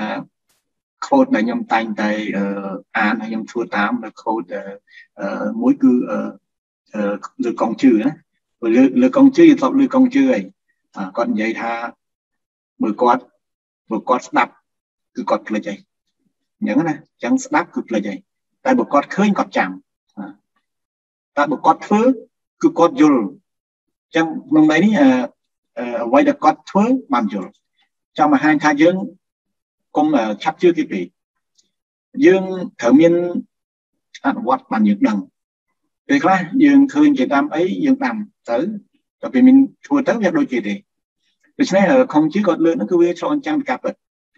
quote ដែលខ្ញុំតែងតែអានហើយខ្ញុំធ្វើតាមនៅ quote មួយគឺលើកងជឿណាលើលើកងជឿយើងធ្លាប់លើកងជឿហើយគាត់និយាយថាបើគាត់បើគាត់ស្ដាប់គឺគាត់ភ្លេចហើយអញ្ចឹងណាអញ្ចឹងស្ដាប់គឺភ្លេចហើយតែបើគាត់ឃើញគាត់ចាំតែបើគាត់ធ្វើគឺគាត់យល់អញ្ចឹងក្នុងន័យនេះអ្វីដែលគាត់ធ្វើបានយល់ចង់បង្ហាញថាយើងកុំឆាប់ជឿគេពេកយើងត្រូវមានអនុវត្តបានយើងដឹងពេលខ្លះយើងឃើញគេដាំអីយើងដាំទៅតែពេលមានធ្វើទៅវាដូចគេទេដូច្នេះខំជឿគាត់លើកហ្នឹងគឺវាឆ្លងចាំពីការពិត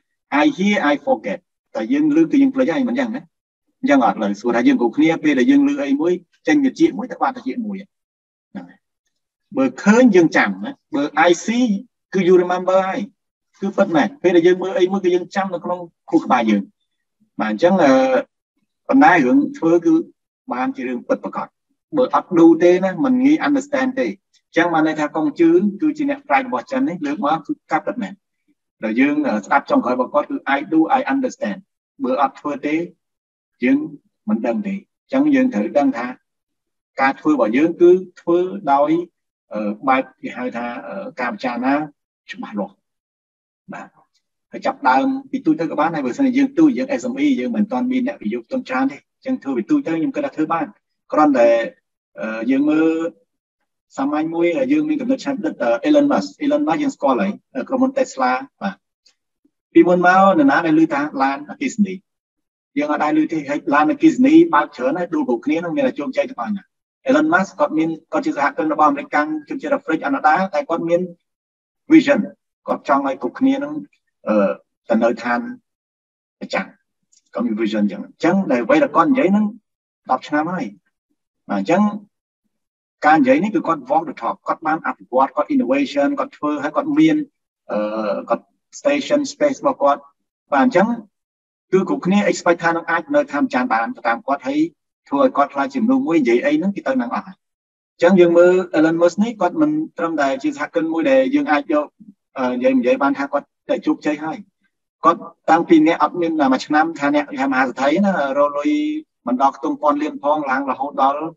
I hear I forget តែយើងលើកគឺយើងភ្លេចហើយមិនអញ្ចឹងណាអញ្ចឹងអត់ឡើយសួរថាយើងគ្រប់គ្នាពេលដែលយើងលើកអីមួយចេញវិជាមួយទៅបាត់ទៅជាមួយហ្នឹងហើយបើឃើញយើងចាំណាបើ I see គឺ you remember ហើយគឺពិតមែនពេលដែលយើងមើលអីមួយគឺយើងចាំនៅក្នុងខួរក្បាលយើងបាទអញ្ចឹងប៉ុន្តែរឿងធ្វើគឺបានជារឿងពិតប្រាកដបើអត់ឌូទេណាមិនងាយ understand ទេអញ្ចឹងបានន័យថាកងជឿគឺជាអ្នកប្រាជ្ញរបស់ចិននេះលើកមកគឺកាប់ពិតមែនដល់យើងស្ដាប់ចុងក្រោយរបស់គាត់គឺ I do I understand បើអត់ធ្វើទេយើងមិនដឹងទេអញ្ចឹងយើងត្រូវដឹងថាការធ្វើរបស់យើងគឺធ្វើដោយបែបគេហៅថាការពិចារណាច្បាស់លាស់បាទហើយចាប់ដើមពីទូទៅក៏បានហើយបើសិនជាយើងទូយើង S M E យើងមិនទាន់មានអ្នកវិនិយោគទុនច្រើនទេអញ្ចឹងធ្វើពីទូទៅខ្ញុំគិតថាធ្វើបានគ្រាន់តែ dương mơ sao mai mũi dương mình cầm được chạm đất Elon Musk Elon Musk dương score lại công ty Tesla và vì muốn máu nên nói lưu ta lan ở Disney dương ở đây lưu thì hay lan ở Disney bao chở nó đủ bộ kia nó nghe là chung chơi các bạn Elon Musk có miên có chỉ hạ cân nó bao mấy căng chung chơi là freak anh đã tại có miên vision có trong này cục kia nó ở tận nơi than chẳng có miên vision chẳng chẳng để vậy là con giấy nó đọc cho nó này mà chẳngการgiấyนี้คือก็ walk the talk ก็บ้านอัพวอร์ดก็ innovation ก็เพื่อให้ก็มีนเอ่อก็ station space บอกก็บ้านจังคือกูคนนี้ expect ทางน้องอาจเนินทำจานบ้านตามก็ให้ทัวร์ก็ทลายจิมนุ่มมวยใหญ่ไอ้นั่นที่ตั้งนั่งอ่ะจังยังมือ Elon Musk นี้ก็มันตรงใดจีสักกันมวยใดยังอาจจะเอ่อใหญ่ใหญ่บ้านทางก็ได้จุกใจให้ก็ตั้งปีนี้อัพมินมาชนะทางเนี้ยทำมาสุดท้ายนะเราเลยมันดอกตุ้มปอนเลี้ยงพองหลังเราโหดดอล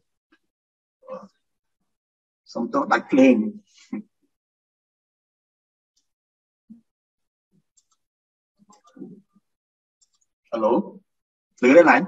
สมตัวดักเพลงฮัลโหลหรือได้ไหน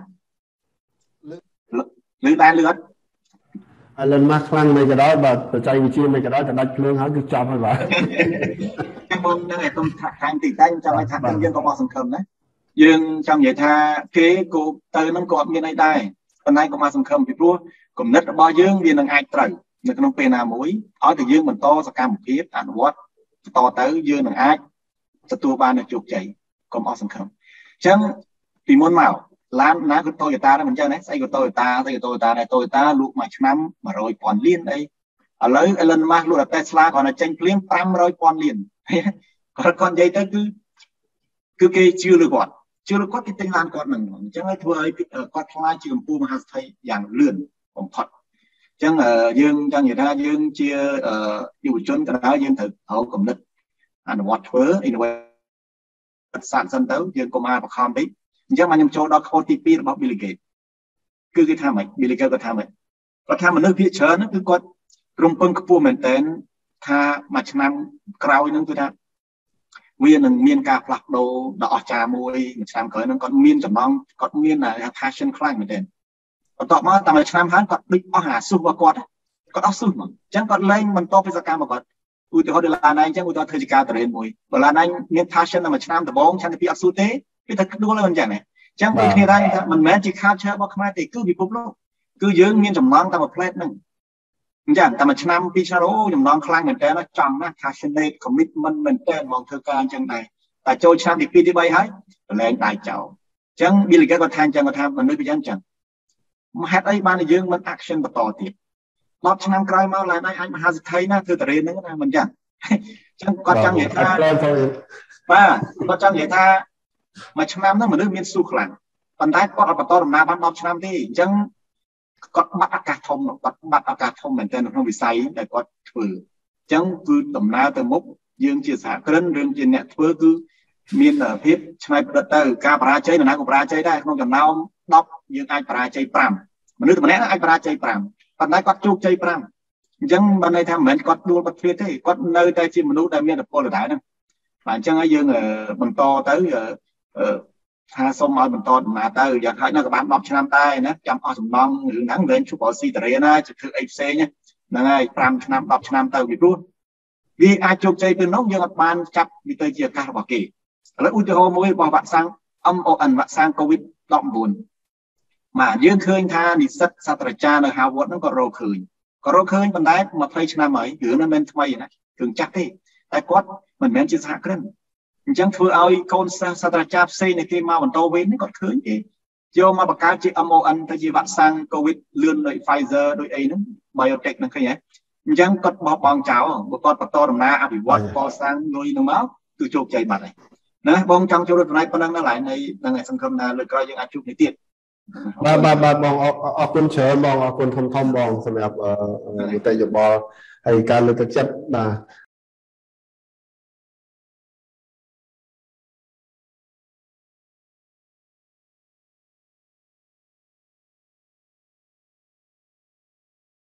หรือได้เลือดอะไรมาคลั่งในกระดาษแบบใจวิจิตรในกระดาษจะดักเพลงหาคือจอบให้ว่ายังบนนั่นไงตรงทางติดได้จะไม่ทางยังก็มองสังคมนะยังจำอย่างท่าเก๋กูเติมน้ำกอดมีในได้ตอนนั้นก็มาสังคมพี่พวกกลุ่มนัดบ่อยังเรียนนังไอตรังในขนมเปนามุ้ยเอาแต่ยืมมันโตสกรรมพิษอ่านวัดโตเต๋อยืมหนังอาจะตัวบ้านในจุกใจก็มอสังคมจังปีมวนเมาล้านน้าก็โตอยู่ตาได้เหมือนเจ้าเนี่ยใส่ก็โตอยู่ตาใส่ก็โตอยู่ตาในโตอยู่ตาลูกมาช้ำมาโรยปอนเลี้ยนได้เอาเลยเอลันมาลูกเตสลาก่อนนะเจนเปลี่ยนตามโรยปอนเลี้ยนก่อนก่อนใจเต๋อคือคือเกย์ชื่อเลยก่อนชื่อเลยก่อนที่เป็นลานก่อนหนึ่งจังไอ้ทัวร์ไอ้ก่อนทลายชื่อปูมหาไทยอย่างเลื่อนผมพอดจังเอ่อยังจังอย่างท่ายังเชียร์เอ่ออยู่จนกระทั่งยังถึงเขากำลังอ่านวัดเฟ้ออินเวสารสันเตอร์ยังก็มาประคองดิยังมันยังโชว์ดอกโคติปีระบบบิลลิเกตคือคือทำไมบิลลิเกตก็ทำไมก็ทำมันนึกพิจารณาคือก็รวมเพิ่งกปูเหมือนเต้นถ้ามาชนะกราวนึงคือท่าเวียนหนึ่งเมียนกาพลักโดดอกจามวยมันชนะเกิดนึงก็เมียนจำลองก็เมียนอะไรท่าเช่นคล้ายเหมือนเดิมต่อมาแต่มาชนะพันก็ดึกอาหารสู้มากอดก็เอาสู้มั้งจังก็เล่นมันโตเป็นสกัดมากอดอุตส่าห์เวลาไหนจังอุตส่าห์เทจิกาตระเห็นมวยเวลาไหนเมียนท่าเช่นมาชนะแต่บ้องฉันจะพี่อัศวินเต้พี่ถ้าดูแล้วมันจังเนี่ยจังไปที่ได้มันแม้จะขาดเชื้อบอกขมาแต่คือพิภพโลกคือยืนเมียนจำลองตามมาเพลทนึงจังแต่มาชนะพี่ชาโร่จำลองคลางเหมือนแต่ละจังนะท่าเช่นในคอมมิตมันเหมือนแต่มองเธอการจังใดแต่โจชนะที่ปีที่ใบให้แรงตายเจ้าจังบิลลิกก็แทนจังก็ทำมันนึกไปยังจังมาเหตุไอ้บ้านในยืงมันแอคชั่นต่อติดรอบชนะกลายมาหลายนายไอ้มหาสิทธิ์นะคือตะเรนนึงนะมันจังจังก็จังเหตุท่าป้าก็จังเหตุท่ามาชนะนั่นเหมือนเรื่องมีสู้ขลังตอนได้ก็รับประตูมาบ้านรอบชนะที่จังก็บัดอากาศทมบัดบัดอากาศทมเหมือนกันในวิสัยแต่ก็ถือจังคือตำนาเติมมุกยืงเชี่ยสาเกินเรื่องจีนเนี่ยถือคือมีนพิษชนะประตูการปราชัยนะก็ปราชัยได้นอกจากน้ำดอกยังไอ้ปราชัยปรามมันนึกถึงนั้นไอ้ปราชัยปรามตอนนั้นก็จุกใจปรามยังบันไดทำเหมือนก็ดูประเทศที่ก็เนยได้จีนมนุษย์ได้เมียแต่พอหรือได้นั่นหลังจากนั้นยังเออบรรโตเต๋อเออถ้าสมเอาบรรโตมาเต๋ออยากให้นักบ้านดอกชนะใต้นะจำเอาสมน้องหรือหนังเดินชุบเอาซีตะเรียนะจะคือไอ้เซ่เนี่ยนั่นไงปรามชนะดอกชนะเต๋อวิรุณวิไอจุกใจเป็นน้องยังบ้านจับวิเตยเจียการบอกเกย์แล้วอุจจาระมวยบอกวัคซีนอัมโออันวัคซีนโควิดดอกบุญมายืนเคยท่านิสัตศาสตราจารย์ในฮาร์วาร์ดนั่นก็โรเคยก็โรเคยมันได้มาเพลย์ชนะไหมหรือนั่นเป็นทำไมนะถึงจักที่แต่ก็มันเหมือนจิตหักขึ้นจังถือเอาคนศาสตราจารย์เซในเกมมาวันโตเวนนี่ก็เคยเองโยมาประกาศจีอัมโออันที่วัคซีนโควิดเลื่อนโดยไฟเซอร์โดยไอ้นั่นไบโอเทคนั่นคือไงจังก็บอกบางเจ้าบอกก็ประตูดำน้าอภิวัตก่อสร้างโดยน้องเมาส์คือโจกใจบัดเลยนะบองจังโจรสนายพนังนั่นหลายในในสังคมนาเลยก็ยังอาจุกในเตี้ยบาบาบาบองออกคนเชิญบองออกคนทำทอมบองสำหรับเอ่อแต่จะบอกให้การเลือกจัดนะ